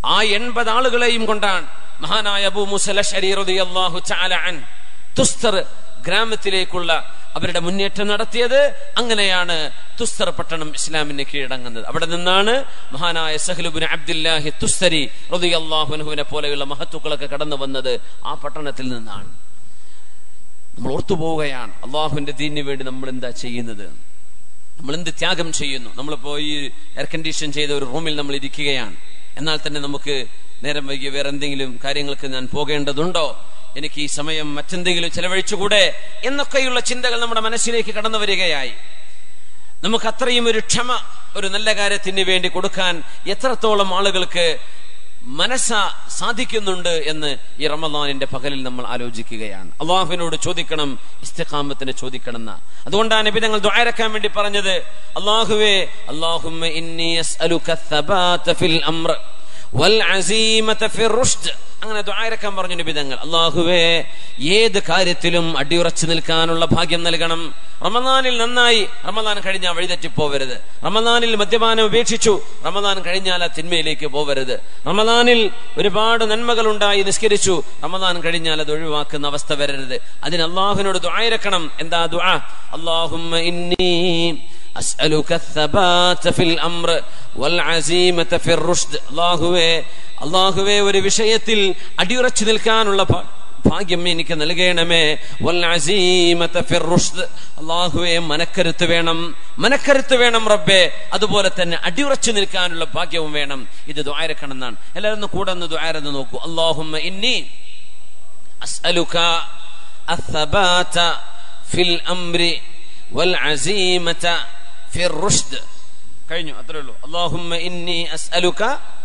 ആ എൺപത് ആളുകളെയും കൊണ്ടാണ് മഹാനായ അബൂ മൂസ അശ്അരി റളിയല്ലാഹു തആല അൻ തുസ്തർ ഗ്രാമത്തിലേക്കുള്ള അവരുടെ മുന്നേറ്റം നടത്തിയത്. അങ്ങനെയാണ് തുസ്തർ പട്ടണം ഇസ്ലാമിന് കീഴടങ്ങുന്നത്. അവിടെ നിന്നാണ് മഹാനായ സഹ്ൽ ഇബ്നു അബ്ദുല്ലാഹി തുസ്തരി റളിയല്ലാഹു അൻഹുവിനെ പോലെയുള്ള മഹത്തുക്കളൊക്കെ കടന്നു വന്നത് ആ പട്ടണത്തിൽ നിന്നാണ്. നമ്മൾ ഓർത്തുപോവുകയാണ് അള്ളാഹുവിന്റെ ദീനിന് വേണ്ടി നമ്മൾ എന്താ ചെയ്യുന്നത്, നമ്മൾ എന്ത് ത്യാഗം ചെയ്യുന്നു. നമ്മളിപ്പോ ഈ എയർ കണ്ടീഷൻ ചെയ്ത ഒരു റൂമിൽ നമ്മൾ ഇരിക്കുകയാണ്. എന്നാൽ തന്നെ നമുക്ക് നേരം വൈകി വേറെ എന്തെങ്കിലും കാര്യങ്ങൾക്ക് ഞാൻ പോകേണ്ടതുണ്ടോ, എനിക്ക് ഈ സമയം മറ്റെന്തെങ്കിലും ചെലവഴിച്ചുകൂടെ എന്നൊക്കെയുള്ള ചിന്തകൾ നമ്മുടെ മനസ്സിലേക്ക് കടന്നു വരികയായി. നമുക്ക് അത്രയും ഒരു ക്ഷമ ഒരു നല്ല കാര്യത്തിന് വേണ്ടി കൊടുക്കാൻ എത്രത്തോളം ആളുകൾക്ക് മനസ്സ സാധിക്കുന്നുണ്ട് എന്ന് ഈ റമദാനിന്റെ പകലിൽ നമ്മൾ ആലോചിക്കുകയാണ്. അള്ളാഹുവിനോട് ചോദിക്കണം, ഇസ്തിഖാമത്തിന് ചോദിക്കണം. അതുകൊണ്ടാണ് നബി തങ്ങൾ ദുആ ഇറക്കാൻ വേണ്ടി പറഞ്ഞത്, അല്ലാഹുവേ അല്ലാഹുമ്മ ഇന്നി അസ്അലുക അസ്സബാത ഫിൽ അംർ വൽ അസീമത ഫിർ റുഷ്ദ്. അങ്ങനെ ദുആ ഇറക്കാൻ പറഞ്ഞു നബി തങ്ങൾ. അല്ലാഹുവേ ഏത് കാര്യത്തിലും അടിയുറച്ചു നിൽക്കാനുള്ള ഭാഗ്യം നൽകണം. റമദാനിൽ നന്നായി, റമദാൻ കഴിഞ്ഞാൽ വഴിതെറ്റി പോവരുത്. റമദാനിൽ മദ്യപാനം ഉപേക്ഷിച്ചു, റമദാൻ കഴിഞ്ഞാൽ ആ തിന്മയിലേക്ക് പോവരുത്. റമദാനിൽ ഒരുപാട് നന്മകൾ ഉണ്ടായി, നിസ്കരിച്ചു, റമദാൻ കഴിഞ്ഞാൽ അത് ഒഴിവാക്കുന്ന അവസ്ഥ വരരുത്. അതിന് അല്ലാഹുവിനോട് ദുആ ഇറക്കണം. എന്താ ദുആ? അല്ലാഹുമ്മ ഇന്നി അസ്അലുക അസ്സബാത ഫിൽ അംർ വൽ അസീമത ഫിർ റുഷ്ദ്. അല്ലാഹുവേ അല്ലാഹുവേ ഒരു വിഷയത്തിൽ അടിയുറച്ചു നിൽക്കാനുള്ള ഭാഗ്യം എനിക്ക് നൽകണമേ. വൽ അസീമത ഫിർ റുഷ്ദ്. അല്ലാഹുവേ മനക്കരുത്ത് വേണം, മനക്കരുത്ത് വേണം റബ്ബേ. അതുപോലെ തന്നെ അടിയുറച്ചു നിൽക്കാനുള്ള ഭാഗ്യവും വേണം. ഇത് ദുആ ഇറക്കണം എന്നാണ്. എല്ലാവരും കൂടെ ഒന്ന് ദുആ ഇറന്ന് നോക്കൂ. അല്ലാഹുമ്മ ഇന്നി അസ്അലുക അസ്സബാത ഫിൽ അംരി വൽ അസീമത ഫിർ റുഷ്ദ്. കഴിഞ്ഞു, അത്രേ ഉള്ളൂ. അല്ലാഹുമ്മ ഇന്നി അസ്അലുക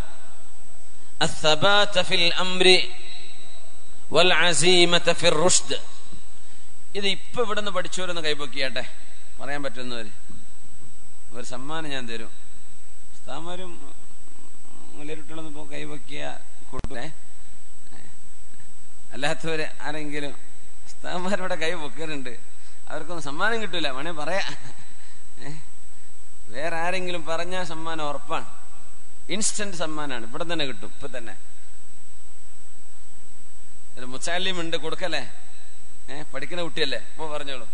അസ്സബാത ഫിൽ അംരി വൽ അസീമത ഫിർ റുഷ്ദ്. ഇത് ഇപ്പൊ ഇവിടെ നിന്ന് പഠിച്ചവരൊന്ന് കൈപൊക്കിയാട്ടെ, പറയാൻ പറ്റുന്നവര്. ഒരു സമ്മാനം ഞാൻ തരും. ഉസ്താദുമാരും മുലരുട്ടുള്ളൊന്ന് കൈപൊക്കിയ കൂട്ടേ. അല്ലാത്തവര് ആരെങ്കിലും ഉസ്താദുമാരുടെ കൈ പൊക്കലുണ്ട്, അവർക്കൊന്നും സമ്മാനം കിട്ടൂല. വേണേ പറയാ, വേറെ ആരെങ്കിലും പറഞ്ഞാൽ സമ്മാനം ഉറപ്പാണ്. ഇൻസ്റ്റന്റ് സമ്മാനാണ്, ഇവിടെ തന്നെ കിട്ടും. ഇപ്പൊ തന്നെ ഒരു മുച്ചാലിം ഉണ്ട്, കൊടുക്കല്ലേ? ഏഹ് പഠിക്കുന്ന കുട്ടിയല്ലേ? ഇപ്പൊ പറഞ്ഞോളൂ.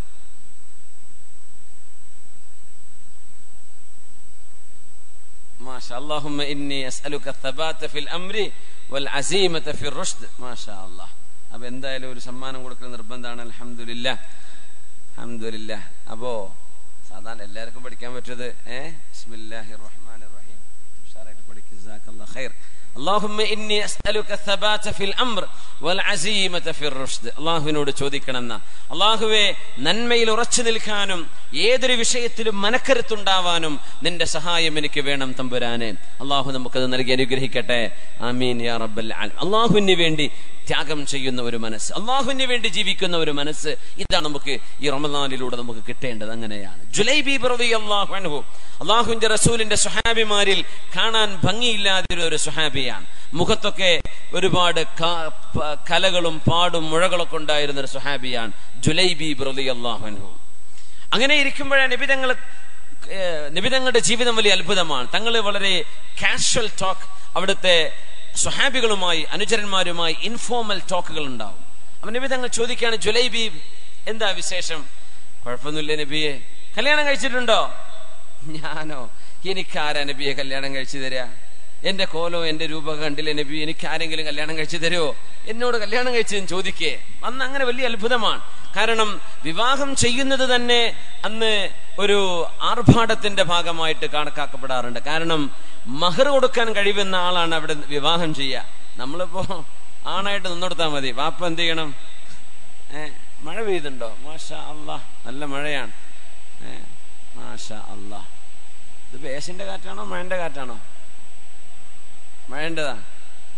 മാഷാ അല്ലാഹുമ്മ ഇന്നി അസ്അലുക അസ്സബാത ഫിൽ അംരി വൽ അസീമത ഫിർ റുഷ്ദ്. മാഷാ അല്ലാഹ്. അപ്പൊ എന്തായാലും ഒരു സമ്മാനം കൊടുക്കൽ നിർബന്ധമാണ്. അൽഹംദുലില്ലാഹ്, അൽഹംദുലില്ലാഹ്. അപ്പോ സാധാരണ എല്ലാവർക്കും പഠിക്കാൻ പറ്റത് ഏഹ് ബിസ്മില്ലാഹിർ റഹ്മാനിർ റഹീം ഉഷാറായിട്ട് പഠിക്കുക. ജസാക്കല്ലാഹു ഖൈർ. അല്ലാഹുമ്മ ഇന്നി അസ്അലുക അസ്സബാത ഫിൽ അംർ വൽ അസീമത ഫിർ റുഷ്ദ്. അല്ലാഹുവിനോട് ചോദിക്കണം. അല്ലാഹുവേ നന്മയിൽ ഉറച്ചു നിൽക്കാനും ഏതൊരു വിഷയത്തിലും മനക്കരുത്തുണ്ടാവാനും നിന്റെ സഹായം എനിക്ക് വേണം തമ്പുരാനെ. അല്ലാഹു നമുക്കത് നൽകി അനുഗ്രഹിക്കട്ടെ. ആമീൻ യാ റബ്ബൽ ആലമീൻ. അല്ലാഹുവിന് വേണ്ടി ത്യാഗം ചെയ്യുന്ന ഒരു മനസ്സ്, അല്ലാഹുവിന് വേണ്ടി ജീവിക്കുന്ന ഒരു മനസ്സ്, ഇതാണ് നമുക്ക് ഈ റമദാനിലൂടെ നമുക്ക് കിട്ടേണ്ടത്. അങ്ങനെയാണ് ജുലൈബി റളിയല്ലാഹു അൻഹു അല്ലാഹുവിന്റെ റസൂലിന്റെ സ്വഹാബിമാരിൽ കാണാൻ ഭംഗിയില്ലാത്ത ഒരു സ്വഹാബിയാണ്. മുഖത്തൊക്കെ ഒരുപാട് കലകളും പാടും മുഴകളൊക്കെ ഉണ്ടായിരുന്ന ഒരു സ്വഹാബിയാണ് ജുലൈബി റളിയല്ലാഹു അൻഹു. അങ്ങനെ ഇരിക്കുമ്പോഴാണ് നബിതങ്ങൾ നബിതങ്ങളുടെ ജീവിതം വലിയ അത്ഭുതമാണ്. തങ്ങൾ വളരെ കാഷ്വൽ ടോക്ക് അവിടുത്തെ സ്വഹാബികളുമായി അനുചരന്മാരുമായി ഇൻഫോർമൽ ടോക്കുകൾ ഉണ്ടാവും. അപ്പൊ നബി തങ്ങൾ ചോദിക്കുകയാണ്, ജുലൈബി എന്താ വിശേഷം? കുഴപ്പമൊന്നുമില്ല നബിയെ. കല്യാണം കഴിച്ചിട്ടുണ്ടോ? ഞാനോ? എനിക്കാരാ നബിയെ കല്യാണം കഴിച്ചു തരാ? എന്റെ കോലോ എന്റെ രൂപ കണ്ടില്ലേ നബി? എനിക്ക് ആരെങ്കിലും കല്യാണം കഴിച്ചു തരുമോ? എന്നോട് കല്യാണം കഴിച്ചതെന്ന് ചോദിക്കേ. അന്ന് അങ്ങനെ വലിയ അത്ഭുതമാണ്. കാരണം വിവാഹം ചെയ്യുന്നത് തന്നെ അന്ന് ഒരു ആർഭാടത്തിന്റെ ഭാഗമായിട്ട് കണക്കാക്കപ്പെടാറുണ്ട്. കാരണം മഹർ കൊടുക്കാൻ കഴിയുന്ന ആളാണ് അവിടെ വിവാഹം ചെയ്യുക. നമ്മളിപ്പോ ആണായിട്ട് നിന്നെടുത്താൽ മതി. വാപ്പ എന്ത് ചെയ്യണം? ഏഹ് മഴ പെയ്തുണ്ടോ? മാഷാ അല്ലാഹ്, നല്ല മഴയാണ്. ഏഹ് മാഷാ അല്ലാഹ്. ഇത് ബേസിന്റെ കാറ്റാണോ മഴന്റെ കാറ്റാണോ? മഴേണ്ടതാ.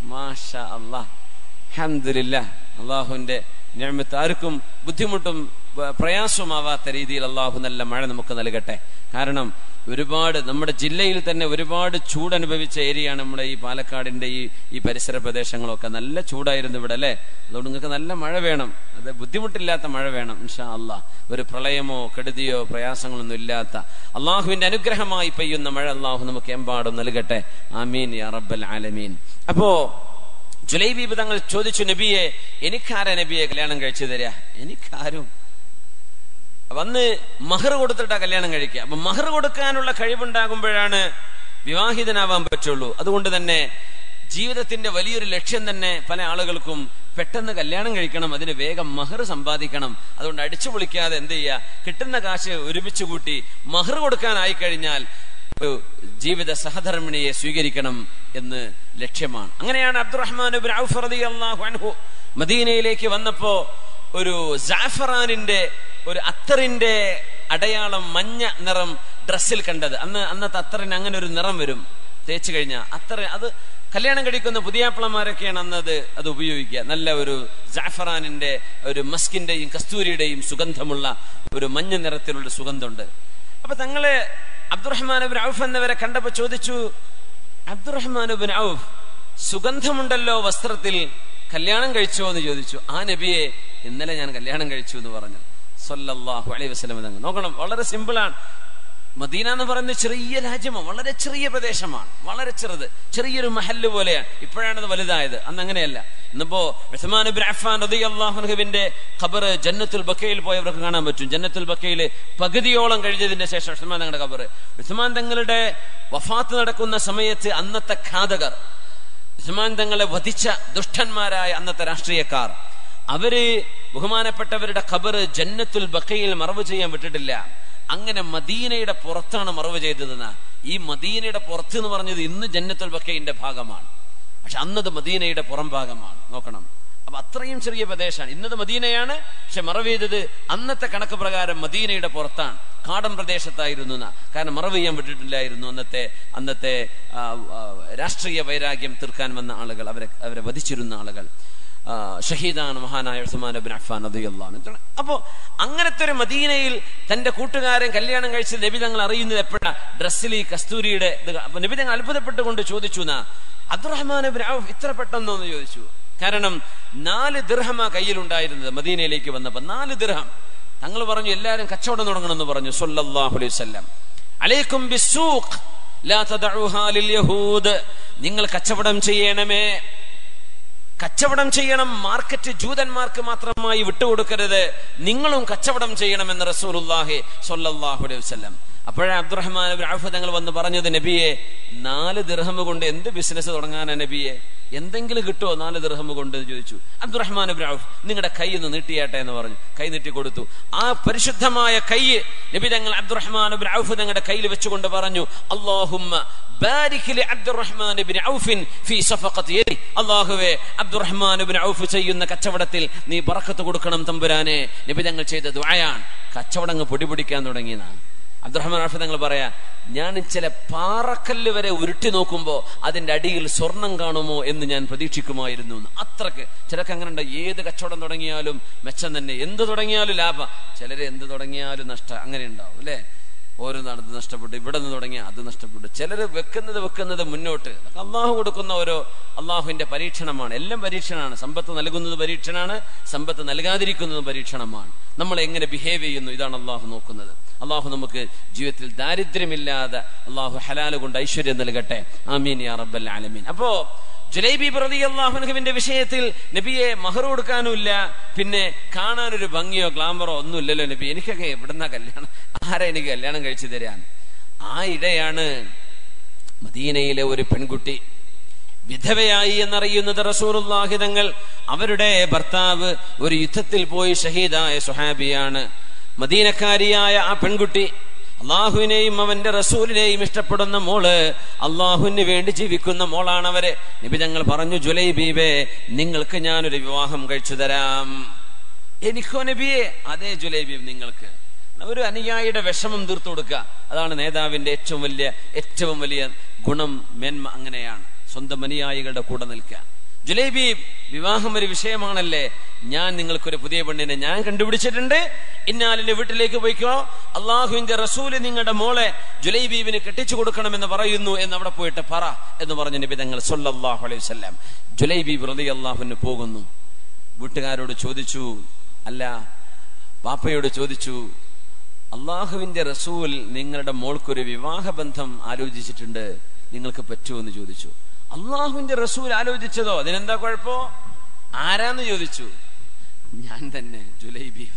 മാഷാ അല്ലാഹ്, അൽഹംദുലില്ലാഹ്. അള്ളാഹുവിന്റെ നിഅമത്ത്. ആർക്കും ബുദ്ധിമുട്ടും പ്രയാസമാവാത്ത രീതിയിൽ അള്ളാഹു നല്ല മഴ നമുക്ക് നൽകട്ടെ. കാരണം ഒരുപാട് നമ്മുടെ ജില്ലയിൽ തന്നെ ഒരുപാട് ചൂടനുഭവിച്ച ഏരിയയാണ് നമ്മുടെ ഈ പാലക്കാടിന്റെ ഈ ഈ പരിസര പ്രദേശങ്ങളൊക്കെ. നല്ല ചൂടായിരുന്നു ഇവിടെ അല്ലെ. അതുകൊണ്ട് നിങ്ങൾക്ക് നല്ല മഴ വേണം, അത് ബുദ്ധിമുട്ടില്ലാത്ത മഴ വേണം ഇൻഷാ അള്ളാഹ്. ഒരു പ്രളയമോ കെടുതിയോ പ്രയാസങ്ങളൊന്നും ഇല്ലാത്ത അള്ളാഹുവിന്റെ അനുഗ്രഹമായി പെയ്യുന്ന മഴ അള്ളാഹു നമുക്ക് എമ്പാടും നൽകട്ടെ. ആമീൻ യാ റബ്ബൽ ആലമീൻ. അപ്പോ ജുലൈബീബ് തങ്ങൾ ചോദിച്ചു, നബിയെ എനിക്കാരാ നബിയെ കല്യാണം കഴിച്ചു തരിക? എനിക്കാരും. വന്ന് മഹർ കൊടുത്തിട്ടാ കല്യാണം കഴിക്കുക. അപ്പൊ മഹർ കൊടുക്കാനുള്ള കഴിവുണ്ടാകുമ്പോഴാണ് വിവാഹിതനാവാൻ പറ്റുള്ളൂ. അതുകൊണ്ട് തന്നെ ജീവിതത്തിന്റെ വലിയൊരു ലക്ഷ്യം തന്നെ പല ആളുകൾക്കും പെട്ടെന്ന് കല്യാണം കഴിക്കണം, അതിന് വേഗം മഹർ സമ്പാദിക്കണം. അതുകൊണ്ട് അടിച്ചു പൊളിക്കാതെ എന്ത് ചെയ്യുക, കിട്ടുന്ന കാശ് ഒരുമിച്ച് കൂട്ടി മഹർ കൊടുക്കാനായി കഴിഞ്ഞാൽ ഒരു ജീവിത സഹധർമ്മിണിയെ സ്വീകരിക്കണം എന്ന് ലക്ഷ്യമാണ്. അങ്ങനെയാണ് അബ്ദുറഹ്മാൻ ഇബ്നു ഔഫ് റളിയല്ലാഹു അൻഹു മദീനയിലേക്ക് വന്നപ്പോ ഒരു ജാഫറാനിന്റെ ഒരു അത്തറിന്റെ അടയാളം മഞ്ഞ നിറം ഡ്രസ്സിൽ കണ്ടത്. അന്ന് അന്നത്തെ അത്തറിന് അങ്ങനെ ഒരു നിറം വരും തേച്ചു കഴിഞ്ഞാൽ. അത്തർ അത് കല്യാണം കഴിക്കുന്ന പുതിയാപ്പിളമാരൊക്കെയാണ് അന്നത് അത് ഉപയോഗിക്കുക. നല്ല ഒരു ജാഫറാനിന്റെ ഒരു മസ്കിന്റെയും കസ്തൂരിയുടെയും സുഗന്ധമുള്ള ഒരു മഞ്ഞ നിറത്തിലുള്ള സുഗന്ധമുണ്ട്. അപ്പൊ തങ്ങള് അബ്ദുറഹ്മാൻ ഇബ്നു ഔഫ് എന്നവരെ കണ്ടപ്പോ ചോദിച്ചു, അബ്ദുറഹ്മാൻ ഇബ്നു ഔഫ് സുഗന്ധമുണ്ടല്ലോ വസ്ത്രത്തിൽ, കല്യാണം കഴിച്ചോ എന്ന് ചോദിച്ചു. ആ നബിയെ ഇന്നലെ ഞാൻ കല്യാണം കഴിച്ചു എന്ന് പറഞ്ഞു സല്ലല്ലാഹു അലൈഹി വസല്ലം തങ്ങൾ. നോക്കണം, വളരെ സിമ്പിളാണ്. മദീന എന്ന് പറയുന്നത് ചെറിയ രാജ്യമാണ്, വളരെ ചെറിയ പ്രദേശമാണ്, വളരെ ചെറുത്, ചെറിയൊരു മഹല്ല് പോലെയാണ്. ഇപ്പോഴാണത് വലുതായത്, അന്ന് അങ്ങനെയല്ല. ഇന്നിപ്പോ ഉസ്മാൻ ഇബ്നു അഫ്ഫാൻ റളിയല്ലാഹു അൻഹുവിന്റെ ഖബർ ജന്നത്തുൽ ബഖയിൽ പോയവർക്ക് കാണാൻ പറ്റും. ജന്നത്തുൽ ബഖയിൽ പകുതിയോളം കഴിഞ്ഞതിന്റെ ശേഷം ഉസ്മാൻ തങ്ങളുടെ ഖബർ. ഉസ്മാൻ തങ്ങളുടെ വഫാത്ത് നടക്കുന്ന സമയത്ത് അന്നത്തെ ഘാതകർ, ഉസ്മാൻ തങ്ങളെ വധിച്ച ദുഷ്ടന്മാരായ അന്നത്തെ രാഷ്ട്രീയക്കാർ, അവര് ബഹുമാനപ്പെട്ടവരുടെ ഖബർ ജന്നത്തുൽ ബഖയിൽ മറവ് ചെയ്യാൻ വിട്ടിട്ടില്ല. അങ്ങനെ മദീനയുടെ പുറത്താണ് മറവ് ചെയ്തതെന്ന്. ഈ മദീനയുടെ പുറത്ത് എന്ന് പറഞ്ഞത് ഇന്ന് ജന്നത്തുൽ ബഖയുടെ ഭാഗമാണ്, പക്ഷെ അന്നത് മദീനയുടെ പുറം ഭാഗമാണ്. നോക്കണം, അപ്പൊ അത്രയും ചെറിയ പ്രദേശമാണ്. ഇന്നത് മദീനയാണ്, പക്ഷെ മറവ് ചെയ്തത് അന്നത്തെ കണക്ക് പ്രകാരം മദീനയുടെ പുറത്താണ്, കാടൻ പ്രദേശത്തായിരുന്നു. കാരണം മറവ് ചെയ്യാൻ വിട്ടിട്ടില്ലായിരുന്നു അന്നത്തെ അന്നത്തെ രാഷ്ട്രീയ വൈരാഗ്യം തീർക്കാൻ വന്ന ആളുകൾ, അവരെ അവരെ വധിച്ചിരുന്ന ആളുകൾ. ഷഹീദാണ് മഹാനായ ഉസ്മാൻ ഇബ്നു അഫ്ഫാൻ റളിയല്ലാഹു അൻഹു. അപ്പോ അങ്ങനത്തെ ഒരു മദീനയിൽ തന്റെ കൂട്ടുകാരൻ കല്യാണം കഴിച്ച് നബി തങ്ങൾ അറിയുന്നത് എപ്പോഴാ? ഡ്രസ്സിൽ ഈ കസ്തൂരിയുടെ ഇത്. അപ്പൊ നബി തങ്ങൾ അത്ഭുതപ്പെട്ടുകൊണ്ട് ചോദിച്ചു, നാ അബ്ദുറഹ്മാൻ ഇബ്നു ഔഫ് ഇത്ര പെട്ടെന്നോ എന്ന് ചോദിച്ചു. കാരണം നാല് ദിർഹമ കയ്യിലുണ്ടായിരുന്നത് മദീനയിലേക്ക് വന്നപ്പോ, നാല് ദിർഹം. തങ്ങൾ പറഞ്ഞു എല്ലാരും കച്ചവടം തുടങ്ങണമെന്ന് പറഞ്ഞു സല്ലല്ലാഹു അലൈഹി വസല്ലം. അലൈക്കും ബിസ്സൂഖ് ലാ തദഉഹാ ലിൽ യഹൂദ്, നിങ്ങൾ കച്ചവടം ചെയ്യണമേ, കച്ചവടം ചെയ്യണം. മാർക്കറ്റ് ജൂതന്മാർക്ക് മാത്രമായി വിട്ടുകൊടുക്കരുത്, നിങ്ങളും കച്ചവടം ചെയ്യണമെന്ന് റസൂലുള്ളാഹി സ്വല്ലല്ലാഹു അലൈഹി വസല്ലം. അപ്പോഴേ അബ്ദുറഹ്മാൻ ഇബ്നു ഔഫ് തങ്ങൾ വന്ന് പറഞ്ഞത്, നബിയെ നാല് ദിർഹം കൊണ്ട് എന്ത് ബിസിനസ് തുടങ്ങാനാ നബിയെ? എന്തെങ്കിലും കിട്ടുമോ നാല് ദിർഹം കൊണ്ട് എന്ന് ചോദിച്ചു. അബ്ദുറഹ്മാൻ ഇബ്നു ഔഫ് നിങ്ങളുടെ കൈ ഒന്ന് നീട്ടിയാട്ടെ എന്ന് പറഞ്ഞു. കൈ നീട്ടി കൊടുത്തു. ആ പരിശുദ്ധമായ കൈ നബി തങ്ങൾ അബ്ദുറഹ്മാൻ ഇബ്നു ഔഫ് തങ്ങളുടെ കയ്യിൽ വെച്ചുകൊണ്ട് പറഞ്ഞു, അല്ലാഹുമ്മ ബാരിക് ലി അബ്ദുറഹ്മാൻ ഇബ്നു ഔഫ് ഫീ സഫഖതി യദി, അല്ലാഹുവേ അബ്ദുറഹ്മാൻ ഇബ്നു ഔഫ് ചെയ്യുന്ന കച്ചവടത്തിൽ നീ ബറക്കത്ത് കൊടുക്കണം തമ്പുരാനെ. നബി തങ്ങൾ ചെയ്ത ദുആയാണ്. കച്ചവടങ്ങൾ പൊടിപിടിക്കാൻ തുടങ്ങിയതാണ്. അബ്ദുറഹ്മാൻ ഔഫ് തങ്ങൾ പറയാ, ഞാൻ ചില പാറക്കല്ല് വരെ ഉരുട്ടി നോക്കുമ്പോ അതിന്റെ അടിയിൽ സ്വർണം കാണുമോ എന്ന് ഞാൻ പ്രതീക്ഷിക്കുമായിരുന്നു. അത്രക്ക് ചിലക്ക് അങ്ങനെ ഉണ്ട്. ഏത് കച്ചവടം തുടങ്ങിയാലും മെച്ചം തന്നെ, എന്ത് തുടങ്ങിയാലും ലാഭം. ചിലര് എന്ത് തുടങ്ങിയാലും നഷ്ടം, അങ്ങനെ ഉണ്ടാവും അല്ലെ. ഓരോ നടന്ന് നഷ്ടപ്പെട്ടു, ഇവിടെ നിന്ന് തുടങ്ങിയ അത് നഷ്ടപ്പെട്ടു. ചിലര് വെക്കുന്നത് വെക്കുന്നത് മുന്നോട്ട്. അള്ളാഹു കൊടുക്കുന്ന ഓരോ അള്ളാഹുവിന്റെ പരീക്ഷണമാണ്. എല്ലാം പരീക്ഷണമാണ്. സമ്പത്ത് നൽകുന്നത് പരീക്ഷണമാണ്, സമ്പത്ത് നൽകാതിരിക്കുന്നത് പരീക്ഷണമാണ്. നമ്മൾ എങ്ങനെ ബിഹേവ് ചെയ്യുന്നു, ഇതാണ് അള്ളാഹു നോക്കുന്നത്. അള്ളാഹു നമുക്ക് ജീവിതത്തിൽ ദാരിദ്ര്യമില്ലാതെ അള്ളാഹു ഹലാല് കൊണ്ട് ഐശ്വര്യം നൽകട്ടെ. ആമീൻ യാ റബ്ബൽ ആലമീൻ. അപ്പോ ജുലൈബീബ് റളിയല്ലാഹു അൻഹുവിന്റെ വിഷയത്തിൽ നബിയെ മഹർ കൊടുക്കാനുമില്ല, പിന്നെ കാണാനൊരു ഭംഗിയോ ഗ്ലാമറോ ഒന്നും ഇല്ലല്ലോ നബി, എനിക്കൊക്കെ എവിടുന്ന കല്യാണം, ആരാ എനിക്ക് കല്യാണം കഴിച്ചു തരാൻ? ആ ഇടയാണ് മദീനയിലെ ഒരു പെൺകുട്ടി വിധവയായി എന്നറിയുന്നത് റസൂലുള്ളാഹി തങ്ങൾ. അവരുടെ ഭർത്താവ് ഒരു യുദ്ധത്തിൽ പോയി ഷഹീദായ സുഹാബിയാണ്. മദീനക്കാരിയായ ആ പെൺകുട്ടി അള്ളാഹുവിനെയും അവന്റെ റസൂലിനെയും ഇഷ്ടപ്പെടുന്ന മോള്, അള്ളാഹുവിന് വേണ്ടി ജീവിക്കുന്ന മോളാണ് അവര്. നബി തങ്ങൾ പറഞ്ഞു, ജുലൈബീബേ നിങ്ങൾക്ക് ഞാനൊരു വിവാഹം കഴിച്ചു തരാം. എനിക്കോ നബിയെ? അതേ ജുലൈബീബ്, നിങ്ങൾക്ക്. ഒരു അനുയായിയുടെ വിഷമം തീർത്തു കൊടുക്കുക, അതാണ് നേതാവിന്റെ ഏറ്റവും വലിയ ഏറ്റവും വലിയ ഗുണം, മേന്മ. അങ്ങനെയാണ് സ്വന്തം അനുയായികളുടെ കൂടെ നിൽക്കുക. ജുലൈബീബ്, വിവാഹം ഒരു വിഷയമാണല്ലേ, ഞാൻ നിങ്ങൾക്കൊരു പുതിയ പെണ്ണിനെ ഞാൻ കണ്ടുപിടിച്ചിട്ടുണ്ട്, ഇന്നാലിന്റെ വീട്ടിലേക്ക് പോയിക്കോ, അള്ളാഹുവിന്റെ റസൂല് നിങ്ങളുടെ മോളെ ജുലൈബീബിന് കെട്ടിച്ചു കൊടുക്കണമെന്ന് പറയുന്നു എന്ന് അവിടെ പോയിട്ട് പറ എന്ന് പറഞ്ഞ നബി തങ്ങൾ സല്ലല്ലാഹു അലൈഹി വസല്ലം. ജുലൈബീബ് റളിയല്ലാഹു അൻഹു പോകുന്നു. വീട്ടുകാരോട് ചോദിച്ചു, അല്ല വാപ്പയോട് ചോദിച്ചു, അള്ളാഹുവിന്റെ റസൂൽ നിങ്ങളുടെ മോൾക്കൊരു വിവാഹബന്ധം ആലോചിച്ചിട്ടുണ്ട്, നിങ്ങൾക്ക് പറ്റുമോ എന്ന് ചോദിച്ചു. അള്ളാഹുവിന്റെ റസൂൽ ആലോചിച്ചതോ, അതിനെന്താ കുഴപ്പോ, ആരാന്ന് ചോദിച്ചു. ഞാൻ തന്നെ, ജുലൈബീബ്.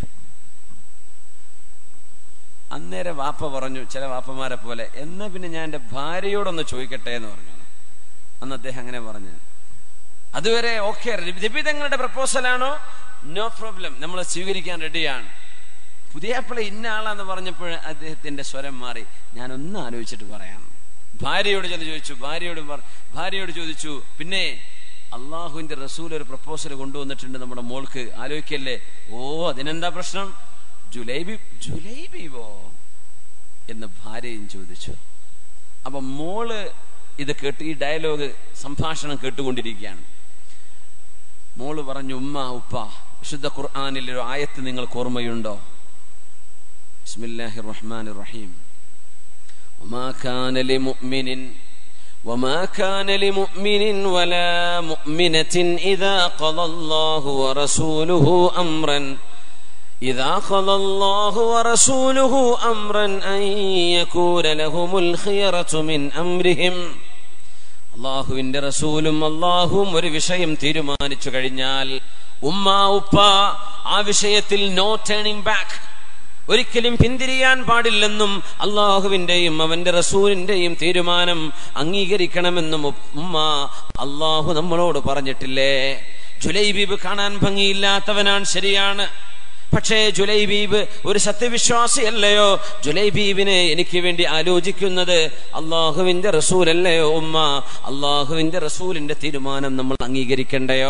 അന്നേരം വാപ്പ പറഞ്ഞു, ചില വാപ്പമാരെ പോലെ, എന്നാ പിന്നെ ഞാൻ എന്റെ ഭാര്യയോടൊന്ന് ചോദിക്കട്ടെ എന്ന് പറഞ്ഞു. അന്ന് അദ്ദേഹം അങ്ങനെ പറഞ്ഞു. അതുവരെ ഓക്കെ, നബി തങ്ങളുടെ പ്രപ്പോസലാണോ, നോ പ്രോബ്ലം, നമ്മൾ സ്വീകരിക്കാൻ റെഡിയാണ്. പുതിയാപ്പിള ഇന്ന ആളാന്ന് പറഞ്ഞപ്പോൾ അദ്ദേഹത്തിന്റെ സ്വരം മാറി, ഞാനൊന്ന് ആലോചിച്ചിട്ട് പറയാം. ഭാര്യയോട് ചെന്ന് ചോദിച്ചു, ഭാര്യയോട് ഭാര്യയോട് ചോദിച്ചു, പിന്നെ അള്ളാഹുവിന്റെ റസൂൽ ഒരു പ്രപ്പോസൽ കൊണ്ടുവന്നിട്ടുണ്ട് നമ്മുടെ മോൾക്ക്, ആലോചിക്കല്ലേ. ഓ, അതിനെന്താ പ്രശ്നം, ജുലൈബീബ് ജുലൈബീബോ എന്ന് ഭാര്യയും ചോദിച്ചു. അപ്പൊ മോള് ഇത് കേട്ട്, ഈ ഡയലോഗ് സംഭാഷണം കേട്ടുകൊണ്ടിരിക്കുകയാണ്. മോള് പറഞ്ഞു, ഉമ്മ ഉപ്പ, വിശുദ്ധ ഖുർആനിൽ ഒരു ആയത്ത് നിങ്ങൾക്ക് ഓർമ്മയുണ്ടോ? ബിസ്മില്ലാഹിർ റഹ്മാനിർ റഹീം. വമാ കാന ലിമുഅ്മിനിൻ വമാ കാന ലിമുഅ്മിനിൻ വലാ മുഅ്മിനത്തിൻ ഇദാ ഖദല്ലാഹു വറസൂലുഹു അംറൻ ഇദാ ഖദല്ലാഹു വറസൂലുഹു അംറൻ അൻ യകൂന ലഹുമുൽ ഖിയറതു മിൻ അംരിഹിം. അള്ളാഹുവിന്റെ റസൂലും അള്ളാഹുവും ഒരു വിഷയം തീരുമാനിച്ചു കഴിഞ്ഞാൽ ഉമ്മ ഉപ്പ ആ വിഷയത്തിൽ നോ ടേണിംഗ് ബാക്ക്, ഒരിക്കലും പിന്തിരിയാൻ പാടില്ലെന്നും അള്ളാഹുവിന്റെയും അവന്റെ റസൂലിന്റെയും തീരുമാനം അംഗീകരിക്കണമെന്നും ഉമ്മ അള്ളാഹു നമ്മളോട് പറഞ്ഞിട്ടില്ലേ. ജുലൈബീബ് കാണാൻ ഭംഗിയില്ലാത്തവനാണ്, ശരിയാണ്. പക്ഷേ ജുലൈബീബ് ഒരു സത്യവിശ്വാസിയല്ലയോ? ജുലൈബീബിനെ എനിക്ക് വേണ്ടി ആലോചിക്കുന്നത് അള്ളാഹുവിന്റെ റസൂലല്ലയോ ഉമ്മ? അള്ളാഹുവിന്റെ റസൂലിന്റെ തീരുമാനം നമ്മൾ അംഗീകരിക്കണ്ടയോ?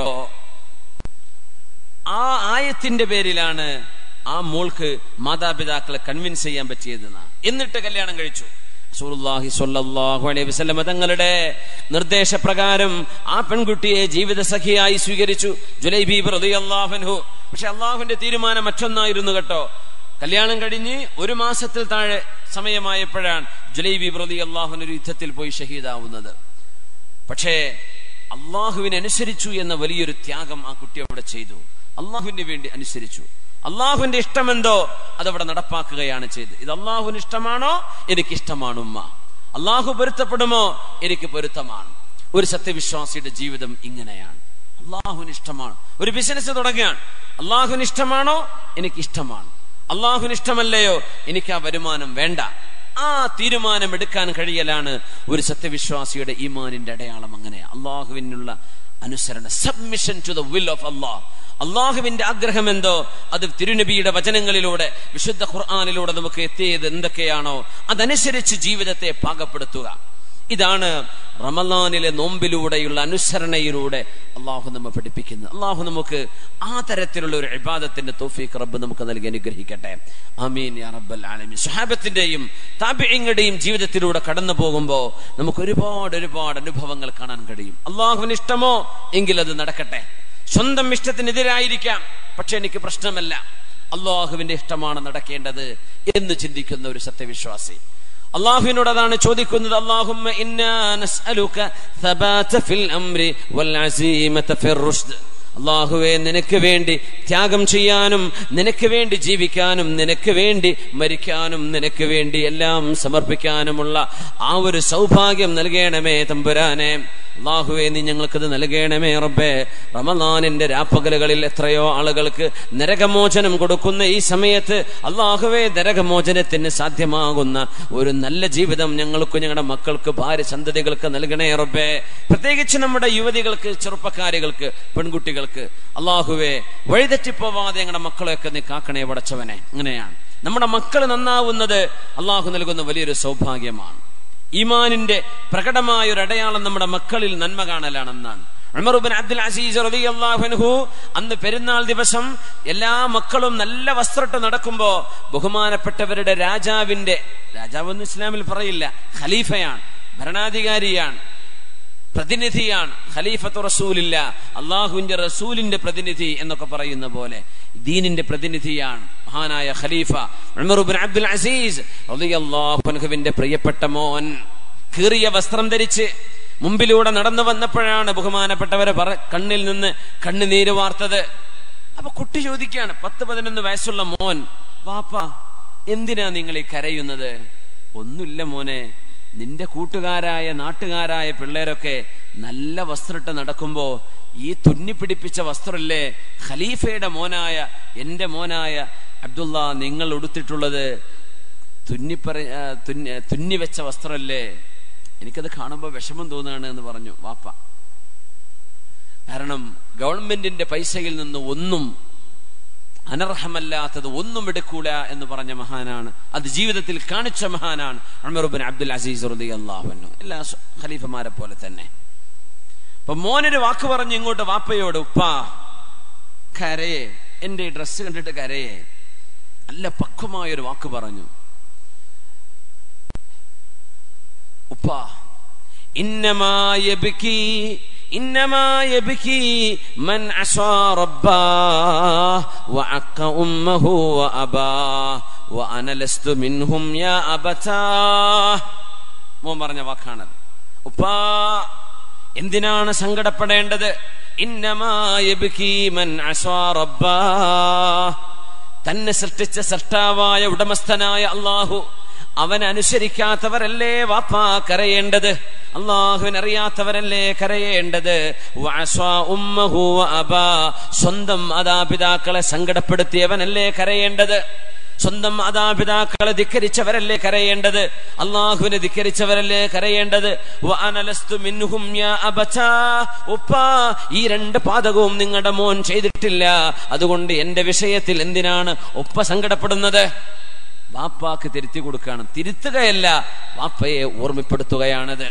ആ ആയത്തിന്റെ പേരിലാണ് ആ മോൾക്ക് മാതാപിതാക്കളെ കൺവിൻസ് ചെയ്യാൻ പറ്റിയതെന്നാ. എന്നിട്ട് കല്യാണം കഴിച്ചു. റസൂലുള്ളാഹി സ്വല്ലല്ലാഹു അലൈഹി വസല്ലം തങ്ങളുടെ നിർദ്ദേശപ്രകാരം ആ പെൺകുട്ടിയെ ജീവിത സഖിയായി സ്വീകരിച്ചു ജുലൈബീബ് റളിയല്ലാഹു അൻഹു. പക്ഷെ അള്ളാഹുവിന്റെ തീരുമാനം മറ്റൊന്നായിരുന്നു കേട്ടോ. കല്യാണം കഴിഞ്ഞ് ഒരു മാസത്തിൽ താഴെ സമയമായപ്പോഴാണ് ജുലൈബീബ് റളിയല്ലാഹു അൻഹു ഒരു യുദ്ധത്തിൽ പോയി ഷഹീദാവുന്നത്. പക്ഷേ അള്ളാഹുവിനെ അനുസരിച്ചു എന്ന വലിയൊരു ത്യാഗം ആ കുട്ടി അവിടെ ചെയ്തു. അള്ളാഹുവിന് വേണ്ടി അനുസരിച്ചു. അള്ളാഹുവിന്റെ ഇഷ്ടമെന്തോ അതവിടെ നടപ്പാക്കുകയാണ് ചെയ്ത്. ഇത് അള്ളാഹുവിന് ഇഷ്ടമാണോ? എനിക്കിഷ്ടമാണ് ഉമ്മ. അള്ളാഹു പൊരുത്തപ്പെടുമോ? എനിക്ക് പൊരുത്തമാണ്. ഒരു സത്യവിശ്വാസിയുടെ ജീവിതം ഇങ്ങനെയാണ്. അള്ളാഹുവിന് ഇഷ്ടമാണ്. ഒരു ബിസിനസ് തുടങ്ങുകയാണ്, അള്ളാഹുവിന് ഇഷ്ടമാണോ? എനിക്കിഷ്ടമാണ്. അള്ളാഹുവിന് ഇഷ്ടമല്ലയോ? എനിക്ക് ആ വരുമാനം വേണ്ട. ആ തീരുമാനം എടുക്കാൻ കഴിയലാണ് ഒരു സത്യവിശ്വാസിയുടെ ഈമാനിന്റെ അടയാളം. അങ്ങനെ അള്ളാഹുവിനുള്ള അനുസരണ, submission to the will of Allah. അള്ളാഹുവിന്റെ ആഗ്രഹം എന്തോ അത് തിരുനബിയുടെ വചനങ്ങളിലൂടെ വിശുദ്ധ ഖുർആനിലൂടെ നമുക്ക് എത്തിയത് എന്തൊക്കെയാണോ അതനുസരിച്ച് ജീവിതത്തെ പാകപ്പെടുത്തുക. ഇതാണ് റമളാനിലെ നോമ്പിലൂടെയുള്ള അനുസരണയിലൂടെ അള്ളാഹു നമ്മെ പഠിപ്പിക്കുന്നത്. അള്ളാഹു നമുക്ക് ആ തരത്തിലുള്ള ഒരു ഇബാദത്തിന്റെ തൗഫീഖ് റബ്ബ് നമുക്ക് നൽകി അനുഗ്രഹിക്കട്ടെ. ആമീൻ യാ റബ്ബൽ ആലമീൻ. സ്വഹാബത്തിന്റെയും താബിഈങ്ങളുടെയും ജീവിതത്തിലൂടെ കടന്നു പോകുമ്പോൾ നമുക്ക് ഒരുപാട് ഒരുപാട് അനുഭവങ്ങൾ കാണാൻ കഴിയും. അള്ളാഹുവിന് ഇഷ്ടമോ എങ്കിൽ അത് നടക്കട്ടെ. സ്വന്തം ഇഷ്ടത്തിനെതിരായിരിക്കാം, പക്ഷെ എനിക്ക് പ്രശ്നമല്ല, അള്ളാഹുവിന്റെ ഇഷ്ടമാണ് നടക്കേണ്ടത് എന്ന് ചിന്തിക്കുന്ന ഒരു സത്യവിശ്വാസി അള്ളാഹുവിനോട് അതാണ് ചോദിക്കുന്നത്. അല്ലാഹുമ്മ ഇന്നാ നസ്അലുക സബാത ഫിൽ അംരി വൽ അസീമത ഫിർ റുഷ്ദ്. അള്ളാഹുവേ, നിനക്ക് വേണ്ടി ത്യാഗം ചെയ്യാനും നിനക്ക് വേണ്ടി ജീവിക്കാനും നിനക്ക് വേണ്ടി മരിക്കാനും നിനക്ക് വേണ്ടി എല്ലാം സമർപ്പിക്കാനുമുള്ള ആ ഒരു സൗഭാഗ്യം നൽകണമേ തമ്പുരാനെ. അള്ളാഹുവേ, നീ ഞങ്ങൾക്കത് നൽകണമേ റബ്ബേ. റമളാനിന്റെ രാപ്പകലുകളിൽ എത്രയോ ആളുകൾക്ക് നരകമോചനം കൊടുക്കുന്ന ഈ സമയത്ത് അള്ളാഹുവേ, നരകമോചനത്തിന് സാധ്യമാകുന്ന ഒരു നല്ല ജീവിതം ഞങ്ങൾക്ക്, ഞങ്ങളുടെ മക്കൾക്ക്, ഭാര്യ സന്തതികൾക്ക് നൽകണേ റബ്ബേ. പ്രത്യേകിച്ച് നമ്മുടെ യുവതികൾക്ക്, ചെറുപ്പക്കാരികൾക്ക്, പെൺകുട്ടികൾക്ക് അള്ളാഹുവേ, വഴിതെറ്റിപ്പോവാതെ ഞങ്ങളുടെ മക്കളെയൊക്കെ നീ കാക്കണേ പടച്ചവനെ. അങ്ങനെയാണ് നമ്മുടെ മക്കൾ നന്നാവുന്നത് അള്ളാഹു നൽകുന്ന വലിയൊരു സൗഭാഗ്യമാണ്. ഈമാനിന്റെ പ്രകടമായ ഒരു അടയാളം നമ്മുടെ മക്കളിൽ നന്മ കാണലാണെന്നാണ്. ഉമർ ഇബ്നു അബ്ദുൽ അസീസ് റളിയല്ലാഹു അൻഹു അന്ന് പെരുന്നാൾ ദിവസം എല്ലാ മക്കളും നല്ല വസ്ത്രമിട്ട് നടക്കുമ്പോ ബഹുമാനപ്പെട്ടവരുടെ രാജാവിന്റെ, രാജാവെന്ന് ഇസ്ലാമിൽ പറയില്ല, ഖലീഫയാണ്, ഭരണാധികാരിയാണ്, പ്രതിനിധിയാണ്. ഖലീഫത്തു റസൂലില്ല, അള്ളാഹുവിന്റെ റസൂലിന്റെ പ്രതിനിധി എന്നൊക്കെ പറയുന്ന പോലെ ദീനിന്റെ പ്രതിനിധിയാണ് മഹാനായ ഖലീഫ ഉമർ ഇബ്നു അബ്ദുൽ അസീസ് റളിയല്ലാഹു അൻഹുവിന്റെ പ്രിയപ്പെട്ട മോൻ. കീറിയ വസ്ത്രം ധരിച്ച് മുമ്പിലൂടെ നടന്നു വന്നപ്പോഴാണ് ബഹുമാനപ്പെട്ടവരെ പറ കണ്ണിൽ നിന്ന് കണ്ണുനീര് വാർത്തത്. അപ്പൊ കുട്ടി ചോദിക്കുകയാണ്, പത്ത് പതിനൊന്ന് വയസ്സുള്ള മോൻ, വാപ്പ എന്തിനാ നിങ്ങൾ ഈ കരയുന്നത്? ഒന്നുമില്ല മോനെ, നിന്റെ കൂട്ടുകാരായ നാട്ടുകാരായ പിള്ളേരൊക്കെ നല്ല വസ്ത്രമിട്ട് നടക്കുമ്പോ ഈ തുന്നിപ്പിടിപ്പിച്ച വസ്ത്രല്ലേ ഖലീഫയുടെ മോനായ എന്റെ മോനായ അബ്ദുള്ള നിങ്ങൾ ഉടുത്തിട്ടുള്ളത് തുന്നിപ്പറ തുന്നി തുന്നിവെച്ച വസ്ത്രമല്ലേ, എനിക്കത് കാണുമ്പോൾ വിഷമം തോന്നുകയാണ് എന്ന് പറഞ്ഞു വാപ്പ. കാരണം ഗവൺമെന്റിന്റെ പൈസയിൽ നിന്ന് ഒന്നും അനർഹമല്ലാത്തത് ഒന്നും എടുക്കൂല എന്ന് പറഞ്ഞ മഹാനാണ്, അത് ജീവിതത്തിൽ കാണിച്ച മഹാനാണ് ഉമർ ഇബ്നു അബ്ദുൽ അസീസ് റളിയല്ലാഹു അൻഹു. എല്ലാ ഖലീഫമാരെ പോലെ തന്നെ. അപ്പൊ മോനൊരു വാക്ക് പറഞ്ഞു ഇങ്ങോട്ട് വാപ്പയോട്, ഉപ്പാ കരയെ, എന്റെ ഈ ഡ്രസ്സ് കണ്ടിട്ട് കരയെ. നല്ല പക്വമായൊരു വാക്ക് പറഞ്ഞു, ഉപ്പാ ഇന്നമാ യബ്കി ഇന്നമാ യബ്കി മൻ അസാ റബ്ബാഹ് വഅഖ ഉമ്മഹു വഅബാഹ് വഅന ലസ്തു മിൻഹും യാ അബതാഹ്. മോൻ പറഞ്ഞ വാക്കാണത്. ഉപ്പാ എന്തിനാണ് സങ്കടപ്പെടേണ്ടത്? ഇന്നമാ യബ്കി മൻ അസാ റബ്ബാഹ്, തന്നെ സൃഷ്ടിച്ച സൃഷ്ടാവായ ഉടമസ്ഥനായ അല്ലാഹു അവൻ അനുസരിക്കാത്തവരല്ലേ വാപ്പാ കരയേണ്ടത്, അള്ളാഹുവിനറിയാത്തവരല്ലേ കരയേണ്ടത്. സ്വന്തം മാതാപിതാക്കളെ സങ്കടപ്പെടുത്തിയവനല്ലേ കരയേണ്ടത്, സ്വന്തം മാതാപിതാക്കളെ ധിക്കരിച്ചവരല്ലേ കരയേണ്ടത്, അള്ളാഹുവിനെ ധിക്കരിച്ചവരല്ലേ കരയേണ്ടത്. ഉപ്പാ ഈ രണ്ട് പാതകവും നിങ്ങളുടെ മോൻ ചെയ്തിട്ടില്ല, അതുകൊണ്ട് എന്റെ വിഷയത്തിൽ എന്തിനാണ് ഉപ്പ സങ്കടപ്പെടുന്നത്? വാപ്പാക്ക് തിരുത്തി കൊടുക്കുകയാണ്, തിരുത്തുകയല്ല, വാപ്പയെ ഓർമ്മപ്പെടുത്തുകയാണത്.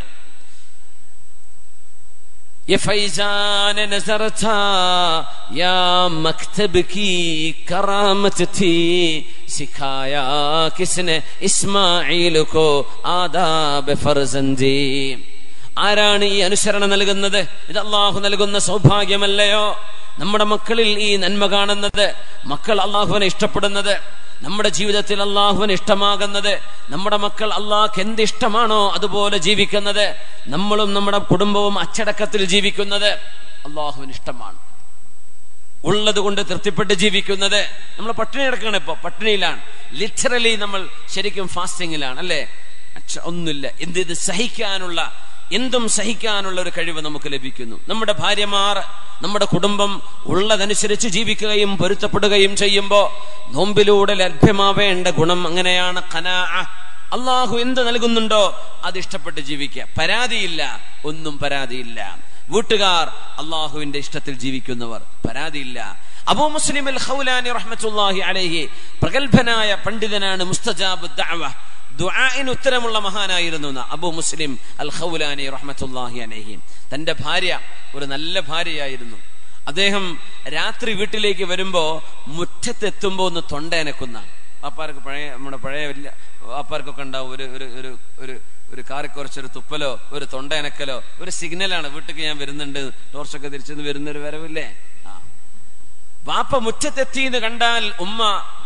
ये फैजान नजर था या मकतब की करामत थी, सिखाया किसने इस्माइल को आदाब फर्जंदी. ആരാണ് ഈ അനുസരണം നൽകുന്നത്? ഇത് അള്ളാഹു നൽകുന്ന സൗഭാഗ്യമല്ലയോ? നമ്മുടെ മക്കളിൽ ഈ നന്മ കാണുന്നത്, മക്കൾ അള്ളാഹുവിനെ ഇഷ്ടപ്പെടുന്നത്, നമ്മുടെ ജീവിതത്തിൽ അള്ളാഹുവിന് ഇഷ്ടമാകുന്നത്, നമ്മുടെ മക്കൾ അള്ളാഹ്ക്ക് എന്ത് ഇഷ്ടമാണോ അതുപോലെ ജീവിക്കുന്നത്, നമ്മളും നമ്മുടെ കുടുംബവും അച്ചടക്കത്തിൽ ജീവിക്കുന്നത് അള്ളാഹുവിന് ഇഷ്ടമാണ്. ഉള്ളത് കൊണ്ട് തൃപ്തിപ്പെട്ട് ജീവിക്കുന്നത്. നമ്മൾ പട്ടിണി കിടക്കുകയാണ്, ഇപ്പൊ പട്ടിണിയിലാണ്, ലിറ്ററലി നമ്മൾ ശരിക്കും ഫാസ്റ്റിങ്ങിലാണ് അല്ലെ. ഒന്നുമില്ല, എന്ത് ഇത് സഹിക്കാനുള്ള എന്തും സഹിക്കാനുള്ള ഒരു കഴിവ് നമുക്ക് ലഭിക്കുന്നു. നമ്മുടെ ഭാര്യമാർ, നമ്മുടെ കുടുംബം ഉള്ളതനുസരിച്ച് ജീവിക്കുകയും പൊരുത്തപ്പെടുകയും ചെയ്യുമ്പോ നോമ്പിലൂടെ ലഭ്യമാവേണ്ട ഗുണം അങ്ങനെയാണ് ഖനാഅ. അള്ളാഹു എന്ത് നൽകുന്നുണ്ടോ അത് ഇഷ്ടപ്പെട്ട് ജീവിക്കുക, പരാതിയില്ല, ഒന്നും പരാതിയില്ല. വീട്ടുകാർ അള്ളാഹുവിന്റെ ഇഷ്ടത്തിൽ ജീവിക്കുന്നവർ, പരാതിയില്ല. അബൂ മുസ്ലിം അൽ ഖൗലാനി റഹ്മത്തുള്ളാഹി അലൈഹി പ്രഗൽഭനായ പണ്ഡിതനാണ്, മുസ്തജാബു ദഅവ, ദുആഇന് ഉത്തരമുള്ള മഹാനായിരുന്നു അബൂ മുസ്ലിം അൽ ഖൗലാനി റഹ്മത്തുള്ളാഹി അലൈഹി. തന്റെ ഭാര്യ ഒരു നല്ല ഭാര്യയായിരുന്നു. അദ്ദേഹം രാത്രി വീട്ടിലേക്ക് വരുമ്പോ മുറ്റത്തെത്തുമ്പോ ഒന്ന് തൊണ്ടയനക്കുന്ന, വാപ്പാർക്ക് പഴയ നമ്മുടെ പഴയ വലിയ വാപ്പാർക്കൊക്കെ ഉണ്ടാവും ഒരു ഒരു ഒരു ഒരു ഒരു കാറി കുറച്ചൊരു തുപ്പലോ ഒരു തൊണ്ടയനക്കലോ ഒരു സിഗ്നലാണ്, വീട്ടിലേക്ക് ഞാൻ വരുന്നുണ്ട്, ടോർച്ചൊക്കെ തിരിച്ചെന്ന് വരുന്നൊരു വരവില്ലേ. ആ വാപ്പ മുറ്റത്തെത്തിന്ന് കണ്ടാൽ ഉമ്മ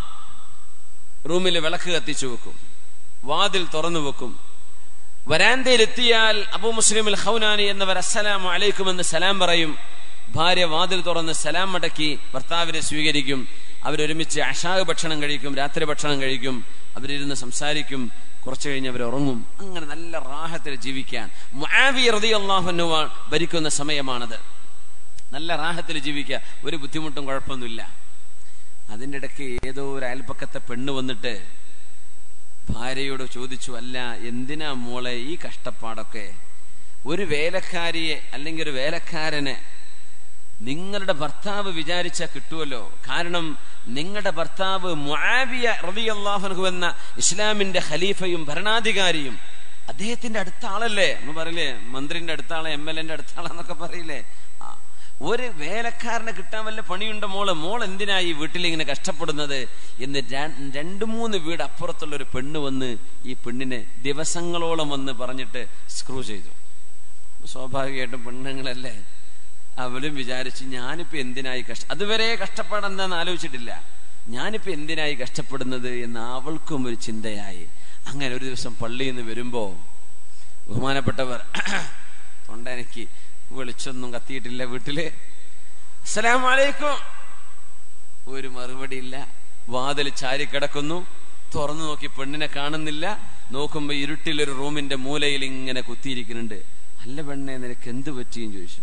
റൂമിൽ വിളക്ക് കത്തിച്ചു വെക്കും, വാതിൽ തുറന്നു വെക്കും. വരാന്തയിലെത്തിയാൽ അബൂ മുസ്ലിം അൽ ഖൗലാനി എന്നവർ അസ്സലാമു അലൈക്കും എന്ന് സലാം പറയും. ഭാര്യ വാതിൽ തുറന്ന് സലാം മടക്കി ഭർത്താവിനെ സ്വീകരിക്കും. അവരൊരുമിച്ച് അശാ ഭക്ഷണം കഴിക്കും, രാത്രി ഭക്ഷണം കഴിക്കും, അവരിരുന്ന് സംസാരിക്കും. കുറച്ചു കഴിഞ്ഞ് അവർ ഉറങ്ങും. അങ്ങനെ നല്ല റാഹത്തിൽ ജീവിക്കാൻ മുആവിയ റളിയല്ലാഹു അൻഹു ഭരിക്കുന്ന സമയമാണത്. നല്ല റാഹത്തിൽ ജീവിക്കുക, ഒരു ബുദ്ധിമുട്ടും കുഴപ്പമൊന്നുമില്ല. അതിൻ്റെ ഇടയ്ക്ക് ഏതോ ഒരു അയൽപ്പക്കത്തെ പെണ്ണ് വന്നിട്ട് ഭാര്യയോട് ചോദിച്ചു, അല്ല എന്തിനാ മോളെ ഈ കഷ്ടപ്പാടൊക്കെ? ഒരു വേലക്കാരിയെ അല്ലെങ്കിൽ ഒരു വേലക്കാരനെ നിങ്ങളുടെ ഭർത്താവ് വിചാരിച്ചാൽ കിട്ടുമല്ലോ. കാരണം നിങ്ങളുടെ ഭർത്താവ് മുആവിയ റളിയല്ലാഹു അൻഹു എന്ന ഇസ്ലാമിന്റെ ഖലീഫയും ഭരണാധികാരിയും അദ്ദേഹത്തിന്റെ അടുത്ത ആളല്ലേ. നമ്മൾ പറയില്ലേ മന്ത്രിന്റെ അടുത്ത ആളെ, എം എൽ എന്റെ അടുത്ത ആളെന്നൊക്കെ പറയില്ലേ. ആ ഒരു വേലക്കാരനെ കിട്ടാൻ വല്ല പണിയുണ്ടോ മോള്? മോൾ എന്തിനാ ഈ വീട്ടിൽ ഇങ്ങനെ കഷ്ടപ്പെടുന്നത് എന്ന് രണ്ടു മൂന്ന് വീട് അപ്പുറത്തുള്ള ഒരു പെണ്ണ് വന്ന് ഈ പെണ്ണിനെ ദിവസങ്ങളോളം വന്ന് പറഞ്ഞിട്ട് സ്ക്രൂ ചെയ്തു. സ്വാഭാവികമായിട്ടും പെണ്ണുങ്ങളല്ലേ, അവരും വിചാരിച്ചു ഞാനിപ്പോ എന്തിനായി കഷ്ട അതുവരെ കഷ്ടപ്പെടണ്ടെന്ന് ആലോചിച്ചിട്ടില്ല, ഞാനിപ്പോ എന്തിനായി കഷ്ടപ്പെടുന്നത് എന്ന് അവൾക്കും ഒരു ചിന്തയായി. അങ്ങനെ ഒരു ദിവസം പള്ളിയിൽ നിന്ന് വരുമ്പോ ബഹുമാനപ്പെട്ടവർ, തൊണ്ട എനിക്ക് വെളിച്ചൊന്നും കത്തിയിട്ടില്ല വീട്ടില്, അസ്സലാമു അലൈക്കും, ഒരു മറുപടി ഇല്ല. വാതിൽ ചാരിക്കിടക്കുന്നു, തുറന്നു നോക്കി പെണ്ണിനെ കാണുന്നില്ല. നോക്കുമ്പോ ഇരുട്ടിലൊരു റൂമിന്റെ മൂലയിൽ ഇങ്ങനെ കുത്തിയിരിക്കുന്നുണ്ട്. അല്ല പെണ്ണെ, നിനക്ക് എന്ത് പറ്റിയെന്ന് ചോദിച്ചു.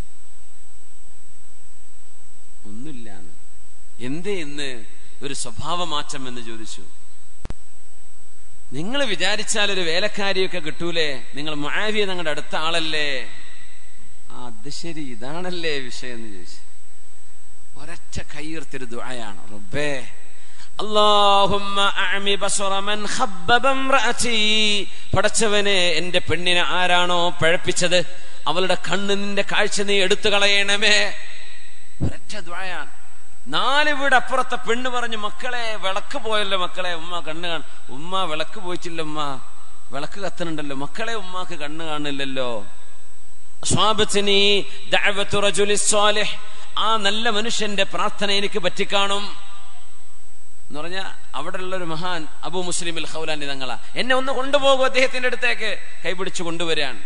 ഒന്നുമില്ലാന്ന്. എന്തേ ഇന്ന് ഒരു സ്വഭാവ മാറ്റം എന്ന് ചോദിച്ചു. നിങ്ങൾ വിചാരിച്ചാൽ ഒരു വേലക്കാരിയൊക്കെ കിട്ടൂലേ, നിങ്ങൾ മുആവിയ നിങ്ങളുടെ അടുത്ത ആളല്ലേ, അത് ശരി, ഇതാണല്ലേ വിഷയം എന്ന് ചോദിച്ചു. ഒരൊറ്റ കയ്യുയർത്തിയൊരു ദുആയാണ്, റബ്ബേ അല്ലാഹുമ്മ അഅമി ബസറ മൻ ഖബ്ബബ ഇംറഅതി, പടച്ചവനെ എന്റെ പെണ്ണിനെ ആരാണോ പഴപ്പിച്ചത് അവളുടെ കണ്ണ് നിന്റെ കാഴ്ച നീ എടുത്തു കളയണമേ. ഒരൊറ്റ ദുആയാണ്. നാല് വീട് അപ്പുറത്തെ പെണ്ണ് പറഞ്ഞു, മക്കളെ വിളക്ക് പോയല്ലോ മക്കളെ, ഉമ്മ കണ്ണ് കാണ ഉമ്മ വിളക്ക് പോയിട്ടില്ല, ഉമ്മ വിളക്ക് കത്തുന്നുണ്ടല്ലോ, മക്കളെ ഉമ്മാക്ക് കണ്ണ് കാണില്ലല്ലോ. അസ്വാബത്നി ദഅവതു റജുലി സ്വാലിഹ്, ആ നല്ല മനുഷ്യന്റെ പ്രാർത്ഥന എനിക്ക് പറ്റിക്കാണും എന്ന് പറഞ്ഞ അവിടെ ഉള്ള ഒരു മഹാൻ അബൂ മുസ്ലിം അൽ ഖൗലാനി തങ്ങളാ, എന്നെ ഒന്ന് കൊണ്ടുപോകും അദ്ദേഹത്തിന്റെ അടുത്തേക്ക്, കൈപിടിച്ചു കൊണ്ടുവരാൻ.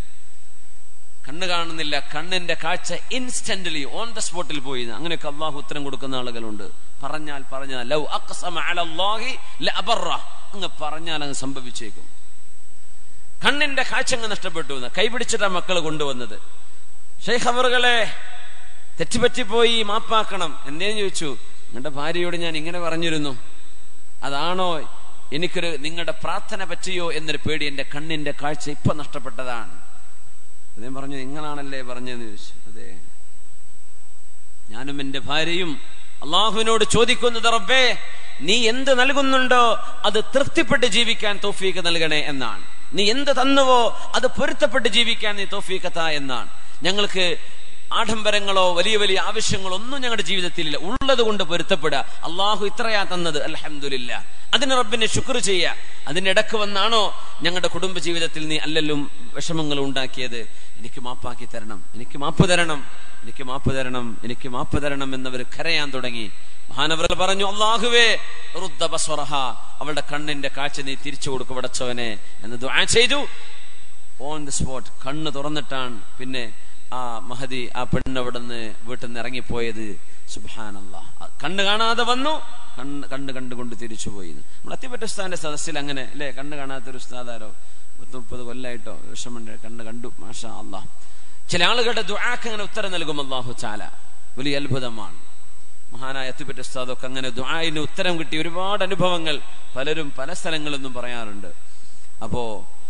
കണ്ണ് കാണുന്നില്ല, കണ്ണിന്റെ കാഴ്ച ഇൻസ്റ്റന്റ്ലി ഓൺ ദ സ്പോട്ടിൽ പോയി. അങ്ങനെയൊക്കെ അള്ളാഹു ഉത്തരം കൊടുക്കുന്ന ആളുകളുണ്ട്. പറഞ്ഞാൽ പറഞ്ഞാൽ ലൗ അഖ്സമ അലല്ലാഹി ലഅബറ, അങ്ങ് പറഞ്ഞാൽ അങ്ങ് സംഭവിച്ചേക്കും. കണ്ണിന്റെ കാഴ്ച അങ്ങ് നഷ്ടപ്പെട്ടു. കൈപിടിച്ചിട്ടാ മക്കൾ കൊണ്ടുവന്നത്. ശൈഖ് അവറുകളെ തെറ്റുപറ്റിപ്പോയി, മാപ്പാക്കണം. എന്തേന്ന് ചോദിച്ചു. നിങ്ങളുടെ ഭാര്യയോട് ഞാൻ ഇങ്ങനെ പറഞ്ഞിരുന്നു, അതാണോ എനിക്കൊരു നിങ്ങളുടെ പ്രാർത്ഥന പറ്റിയോ എന്നൊരു പേടി, എന്റെ കണ്ണിന്റെ കാഴ്ച ഇപ്പൊ നഷ്ടപ്പെട്ടതാണ്. അദ്ദേഹം പറഞ്ഞു, നിങ്ങളാണല്ലേ പറഞ്ഞതെന്ന് ചോദിച്ചു. അതെ, ഞാനും എന്റെ ഭാര്യയും അള്ളാഹുവിനോട് ചോദിക്കുന്നത്, റബ്ബേ നീ എന്ത് നൽകുന്നുണ്ടോ അത് തൃപ്തിപ്പെട്ട് ജീവിക്കാൻ തൗഫീഖ് നൽകണേ എന്നാണ്. നീ എന്ത് തന്നുവോ അത് പൊരുത്തപ്പെട്ട് ജീവിക്കാൻ നീ തൗഫീഖ് താ എന്നാണ്. ഞങ്ങൾക്ക് ആഡംബരങ്ങളോ വലിയ വലിയ ആവശ്യങ്ങളോ ഒന്നും ഞങ്ങളുടെ ജീവിതത്തിലില്ല. ഉള്ളത് കൊണ്ട് പൊരുത്തപ്പെടുക. അള്ളാഹു ഇത്രയാ തന്നത്, അൽഹംദുലില്ലാ, അതിന് റബ്ബിനെ ശുക്ർ ചെയ്യുക. അതിന്റെ ഇടക്ക് വന്നാണോ ഞങ്ങളുടെ കുടുംബ ജീവിതത്തിൽ നീ അല്ലല്ലും വിഷമങ്ങൾ ഉണ്ടാക്കിയത്, എനിക്ക് മാപ്പാക്കി തരണം, എനിക്ക് മാപ്പ് തരണം, എനിക്ക് മാപ്പ് തരണം, എനിക്ക് മാപ്പ് തരണം എന്നവർ കരയാൻ തുടങ്ങി. മഹാനവർ പറഞ്ഞു, അല്ലാഹുവേ റുദ്ദ ബസ്വറഹ, അവളുടെ കണ്ണിന്റെ കാഴ്ച നീ തിരിച്ചു കൊടുക്കും പടച്ചവനെ എന്ന് ദുആ ചെയ്തു. ഓൺ ദി സ്പോട്ട് കണ്ണ് തുറന്നിട്ടാണ് പിന്നെ ആ മഹദി ആ പെണ്ണ് അവിടെ നിന്ന് വീട്ടിൽ നിന്ന് ഇറങ്ങിപ്പോയത്. സുബ്ഹാനല്ലാഹ്, കണ്ണ് കാണാതെ വന്നു, കണ്ണ് കണ്ണ് കണ്ടുകൊണ്ട് തിരിച്ചുപോയി. നമ്മൾ അത്തിപ്പറ്റ ഉസ്താദിന്റെ സദസ്സിൽ അങ്ങനെ അല്ലെ, കണ്ണ് കാണാത്തൊരു ഉസ്താദാരോ പത്ത് മുപ്പത് കൊല്ലായിട്ടോ വിഷമുണ്ട്, കണ്ണ് കണ്ടു, മാഷാ അല്ലാഹ്. ചില ആളുകളുടെ ദുആക്ക് അങ്ങനെ ഉത്തരം നൽകും അല്ലാഹു തആല, വലിയ അത്ഭുതമാണ്. മഹാനായ അത്തിപ്പറ്റ ഉസ്താദൊക്കെ അങ്ങനെ ദുആഇന് ഉത്തരം കിട്ടിയ ഒരുപാട് അനുഭവങ്ങൾ പലരും പല സ്ഥലങ്ങളിൽ നിന്നും പറയാറുണ്ട്. അപ്പോ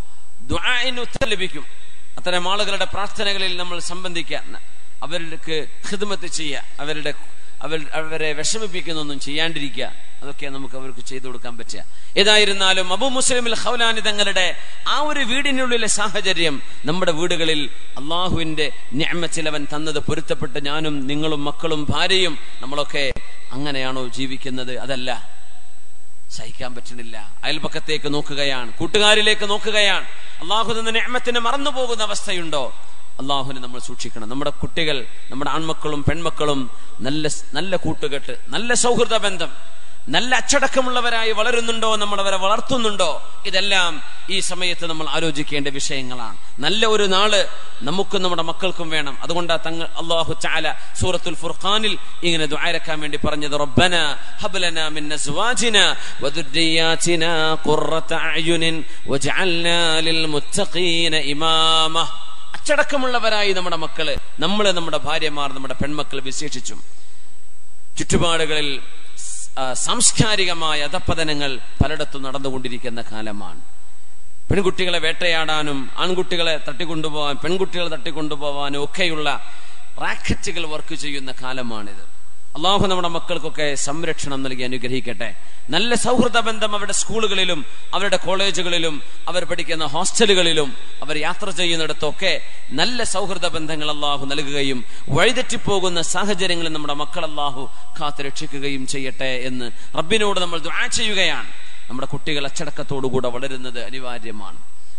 ദുആഇന് ഉത്തരം ലഭിക്കും. അത്തരം ആളുകളുടെ പ്രാർത്ഥനകളിൽ നമ്മൾ സംബന്ധിക്കുക, അവർക്ക് ഖിദ്മത്ത് ചെയ്യുക, അവരുടെ അവർ അവരെ വിഷമിപ്പിക്കുന്നൊന്നും ചെയ്യാണ്ടിരിക്കുക, അതൊക്കെ നമുക്ക് അവർക്ക് ചെയ്തു കൊടുക്കാൻ പറ്റുക. ഏതായിരുന്നാലും അബൂ മുസ്ലിം അൽ ഖൗലാനി തങ്ങളുടെ ആ ഒരു വീടിനുള്ളിലെ സാഹചര്യം നമ്മുടെ വീടുകളിൽ അള്ളാഹുവിന്റെ നിഅമത്തിൽ അവൻ തന്നത് പൊരുത്തപ്പെട്ട് ഞാനും നിങ്ങളും മക്കളും ഭാര്യയും നമ്മളൊക്കെ അങ്ങനെയാണോ ജീവിക്കുന്നത്? അതല്ല, സഹിക്കാൻ പറ്റുന്നില്ല. അയൽപക്കത്തേക്ക് നോക്കുകയാണ്, കൂട്ടുകാരിലേക്ക് നോക്കുകയാണ്, അള്ളാഹു തന്ന നിഅമത്തിനെ മറന്നു പോകുന്ന അവസ്ഥയുണ്ടോ? അള്ളാഹുവിനെ നമ്മൾ സൂക്ഷിക്കണം. നമ്മുടെ കുട്ടികൾ, നമ്മുടെ ആൺമക്കളും പെൺമക്കളും നല്ല നല്ല കൂട്ടുകെട്ട്, നല്ല സൗഹൃദ ബന്ധം, നല്ല അച്ചടക്കമുള്ളവരായി വളരുന്നുണ്ടോ, നമ്മൾ അവരെ വളർത്തുന്നുണ്ടോ? ഇതെല്ലാം ഈ സമയത്ത് നമ്മൾ ആലോചിക്കേണ്ട വിഷയങ്ങളാണ്. നല്ല ഒരു നാള് നമുക്കും നമ്മുടെ മക്കൾക്കും വേണം. അതുകൊണ്ടാ തങ്ങൾ അല്ലാഹു തആല സൂറത്തുൽ ഫുർഖാനിൽ ഇങ്ങനെ ദുആയിരക്കാൻ വേണ്ടി പറഞ്ഞത്, റബ്ബനാ ഹബ് ലനാ മിൻ അസ്വാജിനാ വദുർരിയാതിനാ ഖുർറത അയുനിൻ വജഅൽനാ ലിൽ മുത്തഖീന ഇമാമ. അച്ചടക്കമുള്ളവരായി നമ്മുടെ മക്കള്, നമ്മള്, നമ്മുടെ ഭാര്യമാർ, നമ്മുടെ പെൺമക്കൾ വിശേഷിച്ചും. ചുറ്റുപാടുകളിൽ സാംസ്കാരികമായ അധപ്പതനങ്ങൾ പലയിടത്തും നടന്നുകൊണ്ടിരിക്കുന്ന കാലമാണ്. പെൺകുട്ടികളെ വേട്ടയാടാനും ആൺകുട്ടികളെ തട്ടിക്കൊണ്ടുപോകാൻ പെൺകുട്ടികളെ തട്ടിക്കൊണ്ടുപോകാനും ഒക്കെയുള്ള റാക്കറ്റുകൾ വർക്ക് ചെയ്യുന്ന കാലമാണിത്. അള്ളാഹു നമ്മുടെ മക്കൾക്കൊക്കെ സംരക്ഷണം നൽകി അനുഗ്രഹിക്കട്ടെ. നല്ല സൗഹൃദ ബന്ധം അവരുടെ സ്കൂളുകളിലും അവരുടെ കോളേജുകളിലും അവർ പഠിക്കുന്ന ഹോസ്റ്റലുകളിലും അവർ യാത്ര ചെയ്യുന്നിടത്തൊക്കെ നല്ല സൗഹൃദ ബന്ധങ്ങൾ അള്ളാഹു നൽകുകയും വഴിതെറ്റിപ്പോകുന്ന സാഹചര്യങ്ങളിൽ നമ്മുടെ മക്കൾ അള്ളാഹു കാത്തു രക്ഷിക്കുകയും ചെയ്യട്ടെ എന്ന് റബ്ബിനോട് നമ്മൾ ദുആ ചെയ്യുകയാണ്. നമ്മുടെ കുട്ടികൾ അച്ചടക്കത്തോടുകൂടെ വളരുന്നത് അനിവാര്യമാണ്.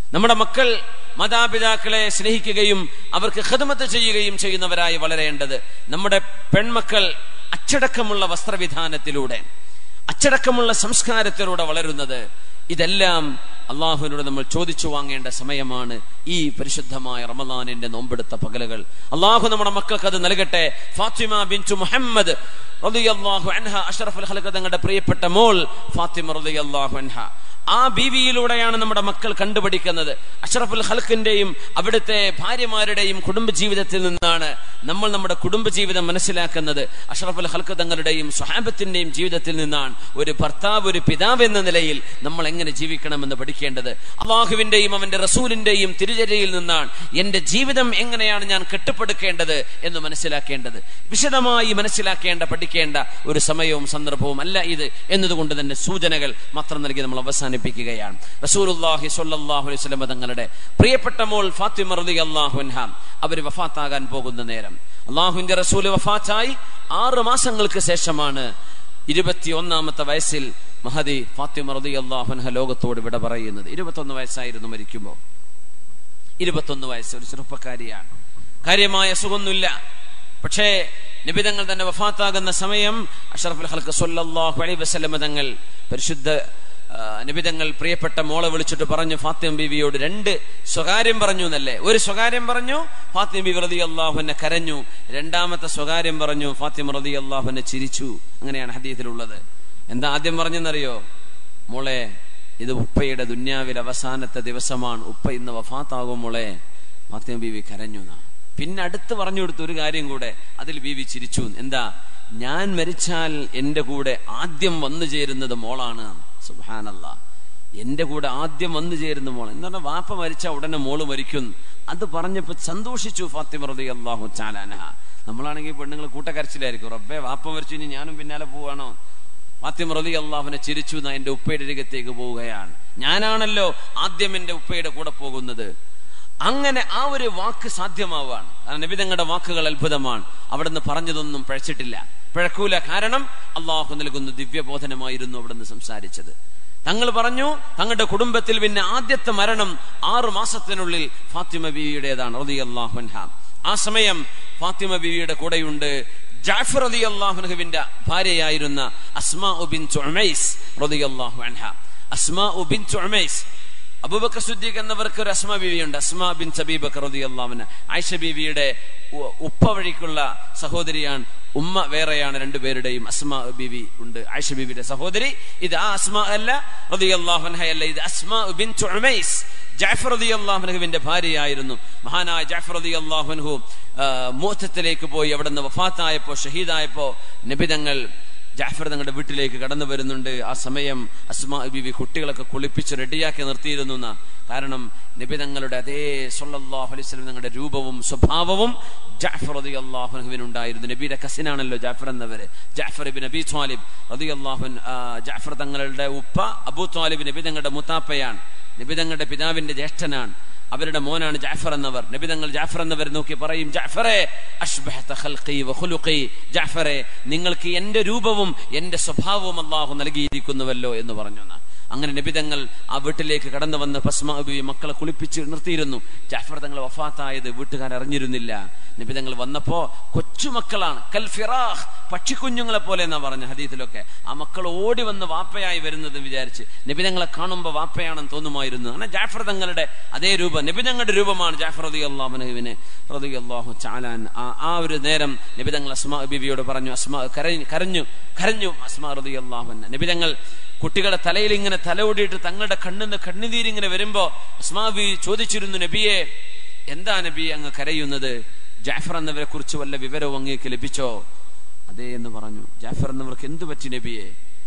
നമ്മുടെ മക്കൾ മാതാപിതാക്കളെ സ്നേഹിക്കുകയും അവർക്ക് ഖിദ്മത്ത് ചെയ്യുകയും ചെയ്യുന്നവരായി വളരേണ്ടത്. നമ്മുടെ പെൺമക്കൾ അച്ചടക്കമുള്ള വസ്ത്രവിധാനത്തിലൂടെ, അച്ചടക്കമുള്ള സംസ്കാരത്തിലൂടെ വളരുന്നത്. ഇതെല്ലാം അള്ളാഹുവിനോട് നമ്മൾ ചോദിച്ചു വാങ്ങേണ്ട സമയമാണ് ഈ പരിശുദ്ധമായ റമളാനിന്റെ നോമ്പെടുത്ത പകലുകൾ. അള്ളാഹു നമ്മുടെ മക്കൾക്ക് അത് നൽകട്ടെ. ഫാത്തിമ ബിൻതു മുഹമ്മദ് റളിയല്ലാഹു അൻഹ, അഷ്റഫുൽ ഖൽഖ് തങ്ങളുടെ പ്രിയപ്പെട്ട മോൾ ഫാത്തിമ റളിയല്ലാഹു അൻഹ, ആ ബീവിയിലൂടെയാണ് നമ്മുടെ മക്കൾ കണ്ടുപഠിക്കുന്നത്. അഷ്റഫുൽ ഖൽഖിന്റെയും അവിടുത്തെ ഭാര്യമാരുടെയും കുടുംബജീവിതത്തിൽ നിന്നാണ് നമ്മൾ നമ്മുടെ കുടുംബജീവിതം മനസ്സിലാക്കുന്നത്. അഷ്റഫുൽ ഖൽഖ് തങ്ങളുടെയും സ്വഹാബത്തിന്റെയും ജീവിതത്തിൽ നിന്നാണ് ഒരു ഭർത്താവ്, ഒരു പിതാവ് എന്ന നിലയിൽ നമ്മൾ എങ്ങനെ ജീവിക്കണമെന്ന് പഠിക്കേണ്ടത്. അള്ളാഹുവിന്റെയും അവന്റെ റസൂലിന്റെയും തിരുചര്യയിൽ നിന്നാണ് എന്റെ ജീവിതം എങ്ങനെയാണ് ഞാൻ കെട്ടിപ്പടുക്കേണ്ടത് എന്ന് മനസ്സിലാക്കേണ്ടത്. വിശദമായി മനസ്സിലാക്കേണ്ട, പഠിക്കേണ്ട ഒരു സമയവും സന്ദർഭവും അല്ല ഇത് എന്നതുകൊണ്ട് തന്നെ സൂചനകൾ മാത്രം നൽകി നമ്മൾ അവസാനിപ്പിക്കുകയാണ്. റസൂലുള്ളാഹി സ്വല്ലല്ലാഹു അലൈഹി വസല്ലം തങ്ങളുടെ പ്രിയപ്പെട്ട മോൾ ഫാത്തിമ റളിയല്ലാഹു അൻഹ അവർ വഫാത്താകാൻ പോകുന്ന നേരം, അള്ളാഹുവിന്റെ റസൂല് വഫാത്തായി ആറ് മാസങ്ങൾക്ക് ശേഷമാണ് ഇരുപത്തി ഒന്നാമത്തെ വയസ്സിൽ മഹദി ഫാത്തിമ റളിയല്ലാഹു അൻഹ ലോകത്തോട് വിട പറയുന്നത്. ഇരുപത്തൊന്ന് വയസ്സായിരുന്നു മരിക്കുമ്പോൾ. ഇരുപത്തൊന്ന് വയസ്സ്, ഒരു ചെറുപ്പക്കാരിയാണ്. കാര്യമായ സുഖമൊന്നുമില്ല. പക്ഷേ നബിതങ്ങൾ തന്നെ വഫാത്താകുന്ന സമയം അഷ്റഫുൽ ഖൽഖ് സ്വല്ലല്ലാഹു അലൈഹി വസല്ലം തങ്ങൾ പരിശുദ്ധ നബിതങ്ങൾ പ്രിയപ്പെട്ട മോളെ വിളിച്ചിട്ട് പറഞ്ഞു, ഫാത്തിമ ബീവിയോട് രണ്ട് സ്വകാര്യം പറഞ്ഞു എന്നല്ലേ. ഒരു സ്വകാര്യം പറഞ്ഞു, ഫാത്തിമ ബീവി റളിയല്ലാഹു അൻഹ കരഞ്ഞു. രണ്ടാമത്തെ സ്വകാര്യം പറഞ്ഞു, ഫാത്തിമ റളിയല്ലാഹു അൻഹ ചിരിച്ചു. അങ്ങനെയാണ് ഹദീസിലുള്ളത്. എന്താ ആദ്യം പറഞ്ഞെന്നറിയോ? മോളെ, ഇത് ഉപ്പയുടെ ദുന്യാവിൽ അവസാനത്തെ ദിവസമാണ്, ഉപ്പ ഇന്ന് വഫാത്താകും മോളെ. ഫാത്തിമ ബീവി കരഞ്ഞു എന്നാ. പിന്നെ അടുത്ത് പറഞ്ഞു കൊടുത്തു ഒരു കാര്യം കൂടെ, അതിൽ ബീവി ചിരിച്ചു. എന്താ? ഞാൻ മരിച്ചാൽ എന്റെ കൂടെ ആദ്യം വന്നു ചേരുന്നത് മോളാണ്. സുബ്ഹാനല്ലാഹ്, എന്റെ കൂടെ ആദ്യം വന്നു ചേരുന്ന മോൾ എന്ന് പറഞ്ഞാൽ വാപ്പ മരിച്ചാൽ ഉടനെ മോള് മരിക്കും. അത് പറഞ്ഞപ്പോ സന്തോഷിച്ചു ഫാത്തിമ റളിയല്ലാഹു തആല അൻഹ. നമ്മളാണെങ്കിൽ പെണ്ണുങ്ങൾ കൂട്ടക്കരച്ചിലായിരിക്കും, റബ്ബേ വാപ്പ മരിച്ചു, ഇനി ഞാനും പിന്നാലെ പോവാണോ? ഫാത്തിമ റളിയല്ലാഹു അൻഹ ചിരിച്ചു. എന്നാ എന്റെ ഉപ്പയുടെ അരികത്തേക്ക് പോവുകയാണ്, ഞാനാണല്ലോ ആദ്യം എന്റെ ഉപ്പയുടെ കൂടെ പോകുന്നത്. അങ്ങനെ ആ ഒരു വാക്ക് സാധ്യമാവാണ്. കാരണം നബി തങ്ങളുടെ വാക്കുകൾ അത്ഭുതമാണ്. അവിടുന്ന് പറഞ്ഞതൊന്നും പഴച്ചിട്ടില്ല, പിഴക്കൂല. കാരണം അള്ളാഹു നൽകുന്ന ദിവ്യബോധനമായിരുന്നു അവിടുന്ന് സംസാരിച്ചത്. തങ്ങൾ പറഞ്ഞു, തങ്ങളുടെ കുടുംബത്തിൽ പിന്നെ ആദ്യത്തെ മരണം ആറു മാസത്തിനുള്ളിൽ ഫാത്തിമ ബീവിയുടേതാണ് റളിയല്ലാഹു അൻഹ. ആ സമയം ഫാത്തിമ ബീവിയുടെ കൂടെയുണ്ട് ജഅഫർ റളിയല്ലാഹു അൻഹുവിന്റെ ഭാര്യയായിരുന്ന അസ്മാ ബിൻതു ഉമൈസ് റളിയല്ലാഹു അൻഹ. അസ്മാ ബിൻതു ഉമൈസ്, അബൂബക്കർ സിദ്ദീഖ് എന്നവർക്ക് ഒരു അസ്മാ ബീവിയുണ്ട്, അസ്മാ ബിൻത് അബീ ബക്കർ റളിയല്ലാഹു അൻഹ. ആയിഷ ബീവിയുടെ ഉപ്പ വഴിക്കുള്ള സഹോദരിയാണ്, ഉമ്മ വേറെയാണ്. രണ്ടുപേരുടെയും അസ്മാ ബീവി ഉണ്ട്, ആയിഷ ബീവിയുടെ സഹോദരി. ഇത് ആ അസ്മാ അല്ല, റളിയല്ലാഹു അൻഹ അല്ല, ഇത് അസ്മാ ബിൻതു ഉമൈസ് ജഅഫർ റളിയല്ലാഹു അൻഹുവിന്റെ ഭാര്യയായിരുന്നു. മഹാനായ ജഅഫർ റളിയല്ലാഹു അൻഹു മുഅ്തത്തിലേക്ക് പോയി അവിടുന്ന് വഫാത്തായപ്പോ, ഷഹീദായപ്പോ നബിതങ്ങൾ ജഅഫർ തങ്ങളുടെ വീട്ടിലേക്ക് കടന്നു വരുന്നുണ്ട്. ആ സമയം അസ്മാ ബീവി കുട്ടികളൊക്കെ കുളിപ്പിച്ച് റെഡിയാക്കി നിർത്തിയിരുന്നു എന്നാ. കാരണം നബി തങ്ങളുടെ അതേ സ്വല്ലല്ലാഹു അലൈഹി വസല്ലം തങ്ങളുടെ രൂപവും സ്വഭാവവും ജഅഫർ റളിയല്ലാഹു അൻഹുവിനുണ്ടായിരുന്നു. നബിയുടെ കസിനാണല്ലോ ജഅഫർ എന്നവര്, ജഅഫർ ഇബ്നു അബീ ത്വാലിബ് റളിയല്ലാഹു അൻഹു. ജഅഫർ തങ്ങളുടെ ഉപ്പ അബൂ ത്വാലിബ് നബി തങ്ങളുടെ മുത്താപ്പയാണ്, നബി തങ്ങളുടെ പിതാവിന്റെ ജ്യേഷ്ഠനാണ്. അവരുടെ മോനാണ് ജഅഫർ എന്നവർ. നബി തങ്ങൾ ജഅഫർ എന്നവർ നോക്കി പറയും, ജഅഫറെ അശ്ബഹത ഖൽഖി വ ഖുലുഖി, ജഅഫറെ നിങ്ങൾക്ക് എന്റെ രൂപവും എന്റെ സ്വഭാവവും അല്ലാഹു നൽകിയിരിക്കുന്നുവല്ലോ എന്ന് പറഞ്ഞു. അങ്ങനെ നബി തങ്ങൾ ആ വീട്ടിലേക്ക് കടന്നു വന്ന് അസ്മാ ബീവി മക്കളെ കുളിപ്പിച്ച് നിർത്തിയിരുന്നു. ജഅഫർ തങ്ങൾ വഫാത്തായത് വീട്ടുകാർ അറിഞ്ഞിരുന്നില്ല. നബി തങ്ങൾ വന്നപ്പോ കൊച്ചുമക്കളാണ്, കൽ ഫിറാഖ്, പക്ഷിക്കുഞ്ഞുങ്ങളെ പോലെ എന്നാ പറഞ്ഞ ഹദീസിലൊക്കെ. ആ മക്കൾ ഓടി വന്ന് വാപ്പയായി വരുന്നത് വിചാരിച്ച് നബി തങ്ങളെ കാണുമ്പോ വാപ്പയാണെന്ന് തോന്നുമായിരുന്നു. അങ്ങനെ ജഅഫർ തങ്ങളുടെ അതേ രൂപം, നബി തങ്ങളുടെ രൂപമാണ് ജഅഫർ റളിയല്ലാഹു അൻഹുവിനെ റളിയല്ലാഹു തആല. ആ ഒരു നേരം നബി തങ്ങൾ അസ്മാ ബീവിയോട് പറഞ്ഞു, അസ്മാ കരഞ്ഞു കരഞ്ഞു കരഞ്ഞു അസ്മാ റളിയല്ലാഹു അൻഹ. നബി തങ്ങൾ കുട്ടികളുടെ തലയിൽ ഇങ്ങനെ തലയോടിയിട്ട് തങ്ങളുടെ കണ്ണിന്ന് കണ്ണുനീരിങ്ങനെ വരുമ്പോ അസ്മാ ബീവി ചോദിച്ചിരുന്നു, നബിയെ എന്താ നബിയെ അങ്ങ് കരയുന്നത്? ജഅഫർ എന്നവരെ കുറിച്ച് വല്ല വിവരവും അങ്ങേക്ക് ലഭിച്ചോ? അതേ എന്ന് പറഞ്ഞു. ജഅഫർ എന്നവർക്ക് എന്തു പറ്റി നബിയെ?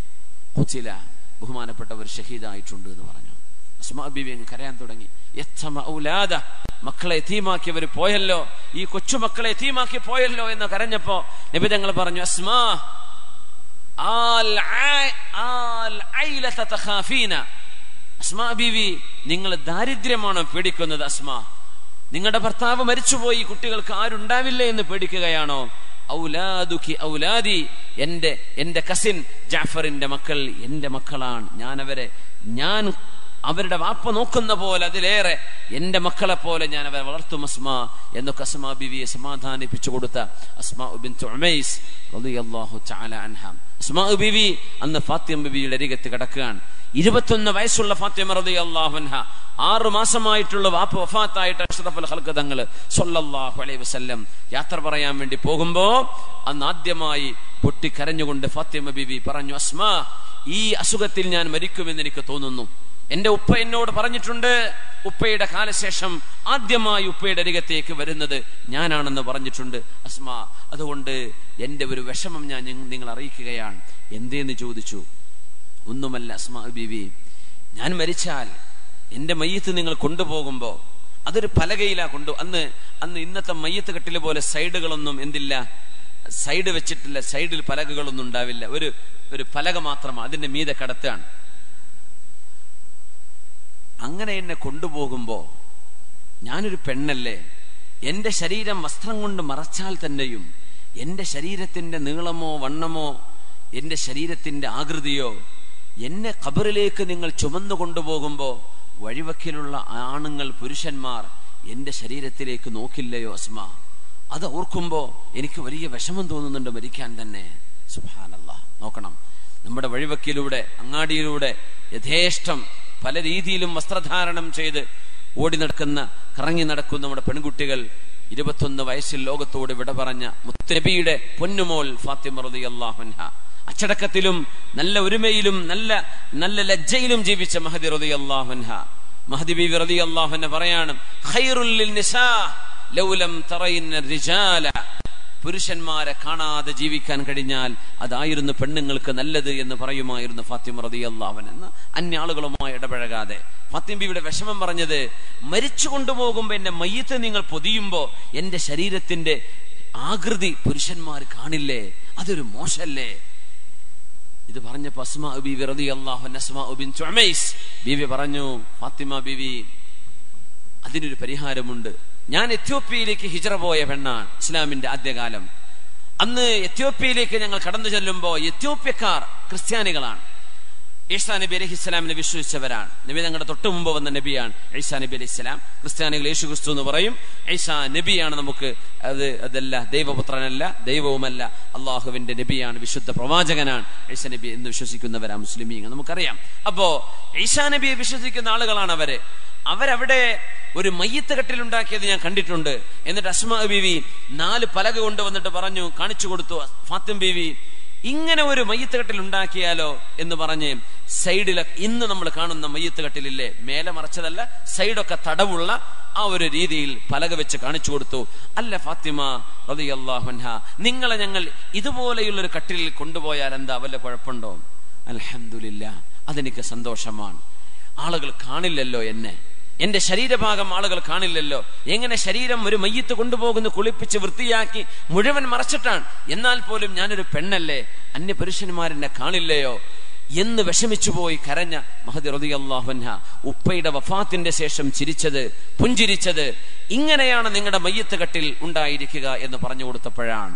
ഖുതില, ബഹുമാനപ്പെട്ടവർ ഷഹീദായിട്ടുണ്ട് എന്ന് പറഞ്ഞു. അസ്മാ ബീവി അങ്ങ് കരയാൻ തുടങ്ങി. യത്തമ ഔലാദ, മക്കളെ യതീമാക്കിയവർ പോയല്ലോ, ഈ കൊച്ചു മക്കളെ യതീമാക്കി പോയല്ലോ എന്ന് കരഞ്ഞപ്പോ നബി തങ്ങൾ പറഞ്ഞു, അസ്മാ അസ്മാ ബീവി നിങ്ങൾ ദാരിദ്ര്യമാണോ പേടിക്കുന്നത്? അസ്മാ, നിങ്ങളുടെ ഭർത്താവ് മരിച്ചുപോയി, കുട്ടികൾക്ക് ആരുണ്ടാവില്ലേ എന്ന് പേടിക്കുകയാണോ? ഔലാദുകി ഔലാദി, എന്റെ എന്റെ കസിൻ ജഅഫറിന്റെ മക്കൾ എന്റെ മക്കളാണ്, ഞാൻ അവരെ ഞാൻ അവരുടെ വാപ്പ നോക്കുന്ന പോലെ അതിലേറെ എന്റെ മക്കളെ പോലെ ഞാൻ അവരെ വളർത്തും അസ്മാ എന്നൊക്കെ അസ്മാ ബിവിയെ സമാധാനിപ്പിച്ചു കൊടുത്ത അസ്മാ ബിൻത് ഉമൈസ് റളിയല്ലാഹു തആല അൻഹ. അസ്മാ ബിവി അന്ന് ഫാത്തിമ ബിവിയുടെ അരികത്ത് കിടക്കുകയാണ്. ഇരുപത്തൊന്ന് വയസ്സുള്ള ഫാത്തിമ റളിയല്ലാഹു അൻഹ, ആറു മാസമായിട്ടുള്ള വാപ്പ വഫാത്തായിട്ട് അഷ്റഫുൽ ഖൽഖ് തങ്ങള് സ്വല്ലല്ലാഹു അലൈഹി വസല്ലം യാത്ര പറയാൻ വേണ്ടി പോകുമ്പോ അന്ന് ആദ്യമായി പൊട്ടിക്കരഞ്ഞുകൊണ്ട് ഫാത്തിമ ബിവി പറഞ്ഞു, അസ്മാ, ഈ അസുഖത്തിൽ ഞാൻ മരിക്കുമെന്ന് എനിക്ക് തോന്നുന്നു. എന്റെ ഉപ്പ എന്നോട് പറഞ്ഞിട്ടുണ്ട്, ഉപ്പയുടെ കാലശേഷം ആദ്യമായി ഉപ്പയുടെ അരികത്തേക്ക് വരുന്നത് ഞാനാണെന്ന് പറഞ്ഞിട്ടുണ്ട് അസ്മാ. അതുകൊണ്ട് എന്റെ ഒരു വിഷമം ഞാൻ നിങ്ങൾ അറിയിക്കുകയാണ്. എന്തേന്ന് ചോദിച്ചു. ഒന്നുമല്ല അസ്മാ ബീവി, ഞാൻ മരിച്ചാൽ എന്റെ മയ്യത്ത് നിങ്ങൾ കൊണ്ടുപോകുമ്പോ അതൊരു പലകയിലാ കൊണ്ടു. അന്ന് അന്ന് ഇന്നത്തെ മയ്യത്ത് കെട്ടില് പോലെ സൈഡുകളൊന്നും എന്തില്ല, സൈഡ് വെച്ചിട്ടില്ല, സൈഡിൽ പലകകളൊന്നും ഉണ്ടാവില്ല. ഒരു ഒരു പലക മാത്രമാണ്, അതിന്റെ മീതെ കടത്താണ്. അങ്ങനെ എന്നെ കൊണ്ടുപോകുമ്പോ ഞാനൊരു പെണ്ണല്ലേ, എന്റെ ശരീരം വസ്ത്രം കൊണ്ട് മറച്ചാൽ തന്നെയും എന്റെ ശരീരത്തിന്റെ നീളമോ വണ്ണമോ എന്റെ ശരീരത്തിന്റെ ആകൃതിയോ എന്നെ ഖബറിലേക്ക് നിങ്ങൾ ചുമന്നു കൊണ്ടുപോകുമ്പോ വഴിവക്കിലുള്ള ആണുങ്ങൾ പുരുഷന്മാർ എന്റെ ശരീരത്തിലേക്ക് നോക്കില്ലയോ അസ്മാ? അത് ഓർക്കുമ്പോ എനിക്ക് വലിയ വിഷമം തോന്നുന്നുണ്ട് മരിക്കാൻ തന്നെ. സുബ്ഹാനല്ലാഹ്. നോക്കണം, നമ്മുടെ വഴിവക്കിലൂടെ അങ്ങാടിയിലൂടെ യഥേഷ്ടം പല രീതിയിലും വസ്ത്രധാരണം ചെയ്ത് ഓടി നടക്കുന്ന കറങ്ങി നടക്കുന്ന നമ്മുടെ പെൺകുട്ടികൾ ഇരുപത്തൊന്ന് വയസ്സിൽ ലോകത്തോട് വിട പറഞ്ഞ മുത്തുനബിയുടെ പൊന്നുമോൾ ഫാത്തിമ റളിയല്ലാഹു അൻഹ, അച്ചടക്കത്തിലും നല്ല ഒരുമയിലും നല്ല നല്ല ലജ്ജയിലും ജീവിച്ച മഹദി റളിയല്ലാഹു അൻഹ. മഹദി ബീവി റളിയല്ലാഹു അൻഹ പറയാണ്, ഖൈറുൽ ലിൻനിസാ ലൗ ലം തറൈന റിജാല. പുരുഷന്മാരെ കാണാതെ ജീവിക്കാൻ കഴിഞ്ഞാൽ അതായിരുന്നു പെണ്ണുങ്ങൾക്ക് നല്ലത് എന്ന് പറയുമായിരുന്നു ഫാത്തിമ റളിയല്ലാഹു അൻഹ. എന്ന് അന്യ ആളുകളുമായി ഇടപഴകാതെ ഫാത്തിമ ബീവിയുടെ വിഷമം പറഞ്ഞത്, മരിച്ചു കൊണ്ടുപോകുമ്പോ എന്റെ മയ്യത്ത് നിങ്ങൾ പൊതിയുമ്പോ എന്റെ ശരീരത്തിന്റെ ആകൃതി പുരുഷന്മാർ കാണില്ലേ, അതൊരു മോശല്ലേ? ഇത് പറഞ്ഞപ്പോ അസ്മാ ബീവി റളിയല്ലാഹു അൻഹ, അസ്മാ ബിൻത് ഉമൈസ് ബീവി പറഞ്ഞു, ഫാത്തിമ ബീവി, അതിനൊരു പരിഹാരമുണ്ട്. ഞാൻ എത്യോപ്യയിലേക്ക് ഹിജ്റ പോയ പെണ്ണാണ്, ഇസ്ലാമിന്റെ ആദ്യകാലം. അന്ന് എത്യോപ്യയിലേക്ക് ഞങ്ങൾ കടന്നു ചെല്ലുമ്പോ എത്യോപ്യക്കാർ ക്രിസ്ത്യാനികളാണ്. ഈസാ നബി അലൈഹി സ്വലാമിനെ വിശ്വസിച്ചവരാണ്. നബി തങ്ങളുടെ തൊട്ട് മുമ്പ് വന്ന നബിയാണ് ഈസാ നബി അലൈഹി സ്വലാം. ക്രിസ്ത്യാനികൾ യേശു ക്രിസ്തു എന്ന് പറയും. ഈസാ നബിയാണ്, നമുക്ക് അത് അതല്ല, ദൈവപുത്രനല്ല, ദൈവവുമല്ല, അള്ളാഹുവിന്റെ നബിയാണ്, വിശുദ്ധ പ്രവാചകനാണ് ഈസാ നബി എന്ന് വിശ്വസിക്കുന്നവരാ മുസ്ലിമീങ്ങൾ, നമുക്കറിയാം. അപ്പോ ഈസാ നബിയെ വിശ്വസിക്കുന്ന ആളുകളാണ് അവര്. അവരവിടെ ഒരു മയ്യത്ത് കെട്ടിലുണ്ടാക്കിയത് ഞാൻ കണ്ടിട്ടുണ്ട്. എന്നിട്ട് അസ്മാ ബീവി നാല് പലക കൊണ്ടുവന്നിട്ട് പറഞ്ഞു, കാണിച്ചു കൊടുത്തു, ഫാത്തിമ ബീവി, ഇങ്ങനെ ഒരു മയ്യത്ത് കെട്ടിൽ ഉണ്ടാക്കിയാലോ എന്ന് പറഞ്ഞ് സൈഡിലൊക്കെ ഇന്ന് നമ്മൾ കാണുന്ന മയ്യത്ത് കെട്ടിലില്ലേ, മേലെ മറച്ചതല്ല, സൈഡൊക്കെ തടവുള്ള ആ ഒരു രീതിയിൽ പലക വെച്ച് കാണിച്ചു കൊടുത്തു. അല്ല ഫാത്തിമ റളിയല്ലാഹു അൻഹ, നിങ്ങളെ ഞങ്ങൾ ഇതുപോലെയുള്ളൊരു കട്ടിലിൽ കൊണ്ടുപോയാൽ എന്താ വല്ല കുഴപ്പമുണ്ടോ? അൽഹംദുലില്ലാ, അതെനിക്ക് സന്തോഷമാണ്. ആളുകൾ കാണില്ലല്ലോ എന്നെ, എന്റെ ശരീരഭാഗം ആളുകൾ കാണില്ലല്ലോ. എങ്ങനെ ശരീരം ഒരു മയ്യത്ത് കൊണ്ടുപോകുന്നു, കുളിപ്പിച്ച് വൃത്തിയാക്കി മുഴുവൻ മറച്ചിട്ടാണ്, എന്നാൽ പോലും ഞാനൊരു പെണ്ണല്ലേ, അന്യ പുരുഷന്മാരെന്നെ കാണില്ലയോ എന്ന് വിഷമിച്ചുപോയി കരഞ്ഞ മഹദി റളിയല്ലാഹു അൻഹ ഉപ്പയുടെ വഫാത്തിന്റെ ശേഷം ചിരിച്ചത്, പുഞ്ചിരിച്ചത്, ഇങ്ങനെയാണ് നിങ്ങളുടെ മയ്യത്ത് കെട്ടിൽ ഉണ്ടായിരിക്കുക എന്ന് പറഞ്ഞു കൊടുത്തപ്പോഴാണ്.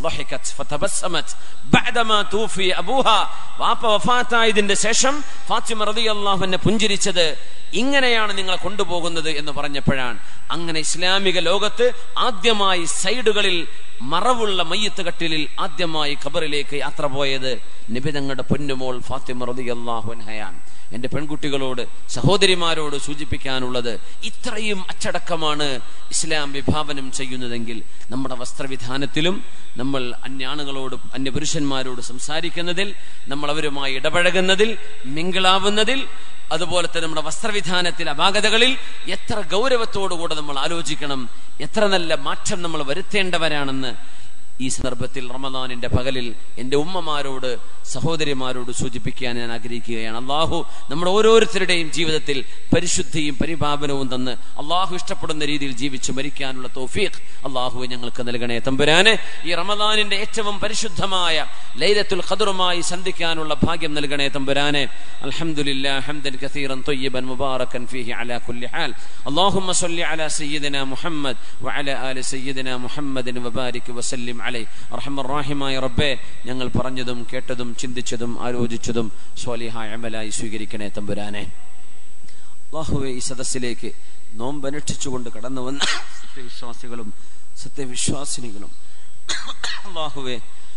വാപ്പ വഫാത്തായതിന്റെ ശേഷം ഫാത്തിമ റളിയല്ലാഹു അൻഹ പുഞ്ചിരിച്ചത്, ഇങ്ങനെയാണ് നിങ്ങളെ കൊണ്ടുപോകുന്നത് എന്ന് പറഞ്ഞപ്പോഴാണ്. അങ്ങനെ ഇസ്ലാമിക ലോകത്ത് ആദ്യമായി സൈഡുകളിൽ മറവുള്ള മയ്യത്ത് കട്ടിലിൽ ആദ്യമായി ഖബറിലേക്ക് യാത്ര പോയത് നബി തങ്ങളുടെ പൊന്നുമോൾ ഫാത്തിമ റളിയല്ലാഹു അൻഹയാണ്. എന്റെ പെൺകുട്ടികളോട്, സഹോദരിമാരോട് സൂചിപ്പിക്കാനുള്ളത്, ഇത്രയും അച്ചടക്കമാണ് ഇസ്ലാം വിഭാവനം ചെയ്യുന്നതെങ്കിൽ നമ്മുടെ വസ്ത്രവിധാനത്തിലും നമ്മൾ അന്യാണുകളോട്, അന്യപുരുഷന്മാരോട് സംസാരിക്കുന്നതിൽ, നമ്മൾ അവരുമായി ഇടപഴകുന്നതിൽ, മിങ്കിളാവുന്നതിൽ, അതുപോലെ തന്നെ നമ്മുടെ വസ്ത്രവിധാനത്തിൽ അപാകതകളിൽ എത്ര ഗൗരവത്തോടുകൂടെ നമ്മൾ ആലോചിക്കണം, എത്ര നല്ല മാറ്റം നമ്മൾ വരുത്തേണ്ടവരാണെന്ന് ഈ സന്ദർഭത്തിൽ റമദാനിന്റെ പകലിൽ എന്റെ ഉമ്മമാരോട്, സഹോദരിമാരോട് സൂചിപ്പിക്കാൻ ഞാൻ ആഗ്രഹിക്കുകയാണ്. അള്ളാഹു നമ്മുടെ ഓരോരുത്തരുടെയും ജീവിതത്തിൽ പരിശുദ്ധിയും പരിപാലനവും തന്ന് അള്ളാഹു ഇഷ്ടപ്പെടുന്ന രീതിയിൽ ജീവിച്ചു മരിക്കാനുള്ള തൗഫീഖ് അള്ളാഹു ഞങ്ങൾക്ക് നൽകണേ തമ്പുരാനെ. ഈ റമദാനിന്റെ ഏറ്റവും പരിശുദ്ധമായ ലൈലത്തുൽ ഖദ്റുമായി സന്ധിക്കാനുള്ള ഭാഗ്യം നൽകണേ തമ്പുരാനെ. അൽഹംദുലില്ലാഹ് ഹംദൻ കസീറൻ ത്വയ്യിബൻ മുബാറകൻ ഫീഹി അലാ കുല്ലി ഹാൽ. അല്ലാഹുമ്മ സ്വല്ലി അലാ സയ്യിദിനാ മുഹമ്മദ് വഅലാ ആലി സയ്യിദിനാ മുഹമ്മദിൻ വബാരിക് വസല്ലിം അലൈഹി. അർഹമർ റഹീമായ റബ്ബേ, ഞങ്ങൾ പറഞ്ഞതും കേട്ടതും ചിന്തിച്ചതും ആലോചിച്ചതും സ്വാലിഹായ അമലായി സ്വീകരിക്കണേ തമ്പുരാനെ. അല്ലാഹുവേ ഈ സദസ്സിലേക്ക് നോമ്പനുഷ്ഠിച്ചുകൊണ്ട് കടന്നു വന്ന സത്യവിശ്വാസികളും സത്യവിശ്വാസിനികളും അല്ലാഹുവേ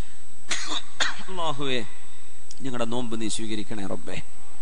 അല്ലാഹുവേ ഞങ്ങളുടെ നോമ്പ് നീ സ്വീകരിക്കണേ റബ്ബേ.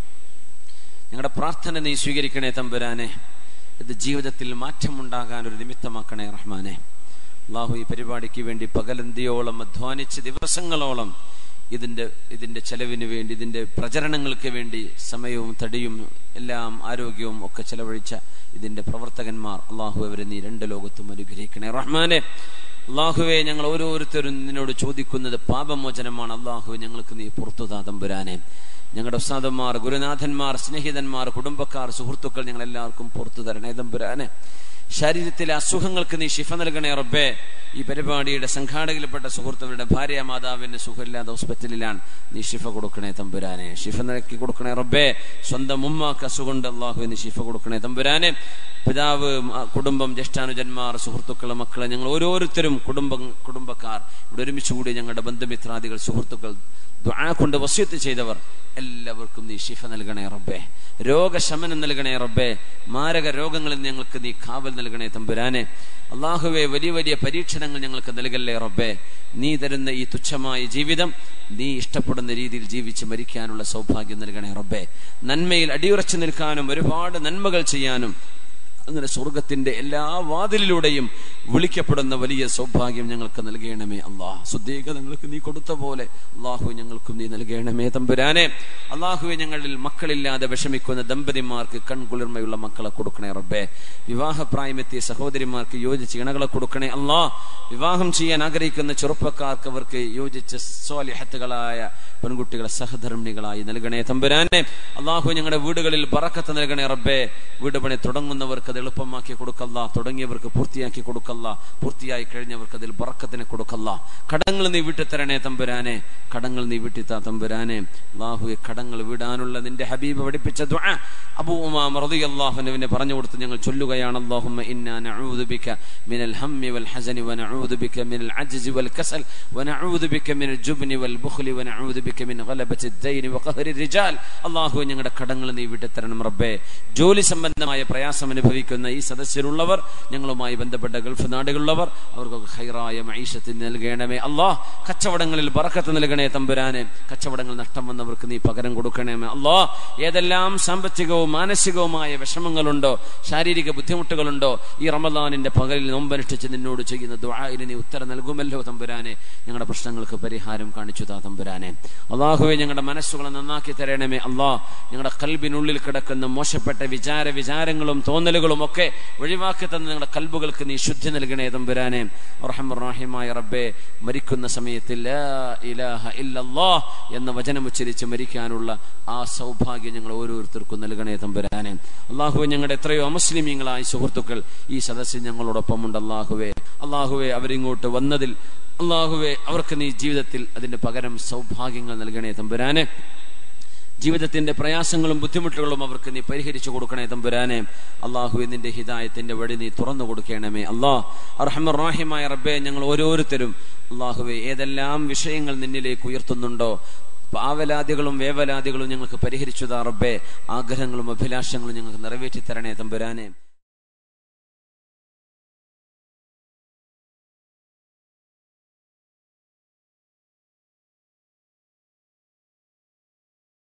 ഞങ്ങളുടെ പ്രാർത്ഥന നീ സ്വീകരിക്കണേ തമ്പുരാനെ. ഇത് ജീവിതത്തിൽ മാറ്റമുണ്ടാകാൻ ഒരു നിമിത്തമാക്കണേ റഹ്മാനെ. അല്ലാഹു ഈ പരിപാടിക്ക് വേണ്ടി പകലന്തിയോളം അധ്വാനിച്ച് ദിവസങ്ങളോളം ഇതിന്റെ ഇതിന്റെ ചെലവിന് വേണ്ടി ഇതിന്റെ പ്രചരണങ്ങൾക്ക് വേണ്ടി സമയവും തടിയും എല്ലാം ആരോഗ്യവും ഒക്കെ ചെലവഴിച്ച ഇതിന്റെ പ്രവർത്തകന്മാർ അല്ലാഹു അവരെ നീ രണ്ട് ലോകത്തും അനുഗ്രഹിക്കണേ റഹ്മാനെ. അല്ലാഹുവേ ഞങ്ങൾ ഓരോരുത്തരും നിന്നോട് ചോദിക്കുന്നത് പാപമോചനമാണ്. അല്ലാഹു ഞങ്ങൾക്ക് നീ പുറത്തു താ തമ്പുരാനെ. ഞങ്ങളുടെ ഉസ്താദന്മാർ, ഗുരുനാഥന്മാർ, സ്നേഹിതന്മാർ, കുടുംബക്കാർ, സുഹൃത്തുക്കൾ ഞങ്ങൾ എല്ലാവർക്കും പുറത്തു തരണേ തമ്പുരാനെ. ശരീരത്തിലെ അസുഖങ്ങൾക്ക് നീ ശിഫ നൽകണേ റബ്ബേ. ഈ പരിപാടിയുടെ സംഘാടകയിൽപ്പെട്ട സുഹൃത്തുക്കളുടെ ഭാര്യ മാതാവിന് സുഖമില്ലാതെ ഹോസ്പിറ്റലിലാണ്, നീ ശിഫ കൊടുക്കണേ തമ്പുരാനെ. ശിഫ നൽകി കൊടുക്കണേ റബ്ബേ. സ്വന്തം ഉമ്മാക്ക് അസുഖമുണ്ട്, അല്ലാഹുവിന് ശിഫ കൊടുക്കണേ തമ്പുരാനെ. പിതാവ്, കുടുംബം, ജ്യേഷ്ഠാനുജന്മാർ, സുഹൃത്തുക്കൾ, മക്കളെ ഞങ്ങൾ ഓരോരുത്തരും കുടുംബ കുടുംബക്കാർ ഇവിടെ ഒരുമിച്ച് കൂടി ഞങ്ങളുടെ ബന്ധുമിത്രാദികൾ, സുഹൃത്തുക്കൾ, ദുആ കൊണ്ട് വസിയത്ത് ചെയ്തവർ എല്ലാവർക്കും നീ ശിഫ നൽകണേ റബ്ബേ. രോഗശമനം നൽകണേ റബ്ബേ. മാരക രോഗങ്ങളിൽ ഞങ്ങൾക്ക് നീ കാവൽ നൽകണേ തമ്പുരാനെ. അല്ലാഹുവേ വലിയ വലിയ പരീക്ഷണങ്ങൾ ഞങ്ങൾക്ക് നൽകല്ലേ റബ്ബേ. നീ തരുന്ന ഈ തുച്ഛമായ ജീവിതം നീ ഇഷ്ടപ്പെടുന്ന രീതിയിൽ ജീവിച്ച് മരിക്കാനുള്ള സൗഭാഗ്യം നൽകണേ റബ്ബേ. നന്മയിൽ അടിയുറച്ചു നിൽക്കാനും ഒരുപാട് നന്മകൾ ചെയ്യാനും അങ്ങനെ സ്വർഗത്തിന്റെ എല്ലാ വാതിലിലൂടെയും വിളിക്കപ്പെടുന്ന വലിയ സൗഭാഗ്യം ഞങ്ങൾക്ക് നൽകണമേ അല്ലാഹ്. സുദ്ദീഖ ഞങ്ങൾക്ക് നീ കൊടുത്ത പോലെ അല്ലാഹു ഞങ്ങൾക്കും നീ നൽകണമേ തമ്പുരാനെ. അല്ലാഹുവെ ഞങ്ങളിൽ മക്കളില്ലാതെ വിഷമിക്കുന്ന ദമ്പതിമാർക്ക് കൺകുളിർമയുള്ള മക്കളെ കൊടുക്കണേ റബ്ബേ. വിവാഹപ്രായമെത്തിയ സഹോദരിമാർക്ക് യോജിച്ച ഇണകളെ കൊടുക്കണേ അല്ലാഹ്. വിവാഹം ചെയ്യാൻ ആഗ്രഹിക്കുന്ന ചെറുപ്പക്കാർക്ക് അവർക്ക് യോജിച്ച സ്വാലിഹത്തുകളായ പെൺകുട്ടികളെ സഹധർമ്മിണികളായി നൽകണേ തമ്പുരാനെ. അല്ലാഹു ഞങ്ങളുടെ വീടുകളിൽ ബറക്കത്ത് നൽകണേ റബ്ബേ. വീട് പണി തുടങ്ങുന്നവർക്ക് അത് എളുപ്പമാക്കി കൊടുക്കല്ല, തുടങ്ങിയവർക്ക് പൂർത്തിയാക്കി കൊടുക്കല്ല, പൂർത്തിയായി കഴിഞ്ഞവർക്ക് അതിൽ ബറക്കത്തിനെ കൊടുക്കല്ല. കടങ്ങൾ നീ വിട്ടുതരണേ തമ്പുരാനെ. കടങ്ങൾ നീ വിട്ടിത്താ തമ്പുരാനെ. അല്ലാഹുവേ കടങ്ങൾ വിടാനുള്ള നിന്റെ ഹബീബ് പഠിപ്പിച്ച ദുആ അബൂ ഉമാമ റളിയല്ലാഹു അൻഹുവിനെ പറഞ്ഞു കൊടുത്ത് ഞങ്ങൾ ചൊല്ലുകയാണ്. അല്ലാഹുമ്മ ഇന്നാ നഊദു ബിക മിനൽ ഹമ്മി വൽ ഹസനി വനഊദു ബിക മിനൽ അജ്സി വൽ കസൽ വനഊദു ബിക മിനൽ ജുബ്നി വൽ ബുഖ്ലി വനഊദു ബിക മിൻ ഗലബത്തി ദൈനി വഖഹരി റിജാൽ. അല്ലാഹു ഞങ്ങളുടെ കടങ്ങൾ നീ വിട്ടുതരണം റബ്ബേ. ജോലി സംബന്ധമായ പ്രയാസം അനുഭവിക്കുന്ന ഈ സദസ്സിലുള്ളവർ, ഞങ്ങളുമായി ബന്ധപ്പെട്ട ഗൾഫ് നാടുകളിലുള്ളവർ, അവർക്കൊക്കെ ഖൈറായ മഈശത്ത് നൽകണമേ അല്ലാഹ്. കച്ചവടങ്ങളിൽ ബറക്കത്ത് നൽകണേ തമ്പുരാനെ. കച്ചവടങ്ങൾ നഷ്ടം വന്നവർക്ക് നീ പകരം കൊടുക്കണമേ അല്ലാഹ്. ഏതെല്ലാം സാമ്പത്തികവും മാനസികവുമായ വിഷമങ്ങളുണ്ടോ, ശാരീരിക ബുദ്ധിമുട്ടുകളുണ്ടോ, ഈ റമദാനിന്റെ പകലിൽ നോമ്പനുഷ്ഠിച്ച് നിന്നോട് ചെയ്യുന്ന ദുആഇന് നീ ഉത്തരം നൽകുമല്ലോ തമ്പുരാനെ. ഞങ്ങളുടെ പ്രശ്നങ്ങൾക്ക് പരിഹാരം കാണിച്ചു താ തമ്പുരാനെ. അല്ലാഹുവേ ഞങ്ങളുടെ മനസ്സുകളെ നന്നാക്കി തരണമേ അല്ലാഹ്. ഞങ്ങളുടെ ഖൽബിനുള്ളിൽ കിടക്കുന്ന മോശപ്പെട്ട വിചാര വിചാരങ്ങളും തോന്നലുകളും ഒക്കെ ഒഴിവാക്കി തന്ന ഞങ്ങളുടെ കൽബുകൾക്ക് നീ ശുദ്ധി നൽകണേ തമ്പുരാനെ. റഹ്മാൻ റഹീമായ റബ്ബേ, മരിക്കുന്ന സമയത്ത് ലാ ഇലാഹ ഇല്ലല്ലാഹ് എന്ന വചനം ഉച്ചരിച്ച് മരിക്കാനുള്ള ആ സൗഭാഗ്യം ഞങ്ങൾ ഓരോരുത്തർക്കും നൽകണേ തമ്പുരാനെ. അല്ലാഹുവേ ഞങ്ങളുടെ എത്രയോ അമുസ്ലിമീങ്ങളായ സുഹൃത്തുക്കൾ ഈ സദസ്സിൽ ഞങ്ങളോടൊപ്പമുണ്ട് അല്ലാഹുവേ. അല്ലാഹുവേ അവരിങ്ങോട്ട് വന്നതിൽ അല്ലാഹുവേ അവർക്ക് നീ ജീവിതത്തിൽ അതിന്റെ പകരം സൗഭാഗ്യങ്ങൾ നൽകണേ തമ്പുരാനെ. ജീവിതത്തിന്റെ പ്രയാസങ്ങളും ബുദ്ധിമുട്ടുകളും അവർക്ക് നീ പരിഹരിച്ചു കൊടുക്കണേ തമ്പുരാനെ. അല്ലാഹുവേ നിന്റെ ഹിദായത്തിന്റെ വഴി നീ തുറന്നു കൊടുക്കണമേ അല്ലാഹ്. അർഹമർ റഹീമായ റബ്ബേ, ഞങ്ങൾ ഓരോരുത്തരും അല്ലാഹുവേ ഏതെല്ലാം വിഷയങ്ങൾ നിന്നിലേക്ക് ഉയർത്തുന്നുണ്ടോ, പാവലാദികളും വേവലാദികളും ഞങ്ങൾക്ക് പരിഹരിച്ചു താ റബ്ബേ. ആഗ്രഹങ്ങളും അഭിലാഷങ്ങളും ഞങ്ങൾക്ക് നിറവേറ്റി തരണേ തമ്പുരാനെ.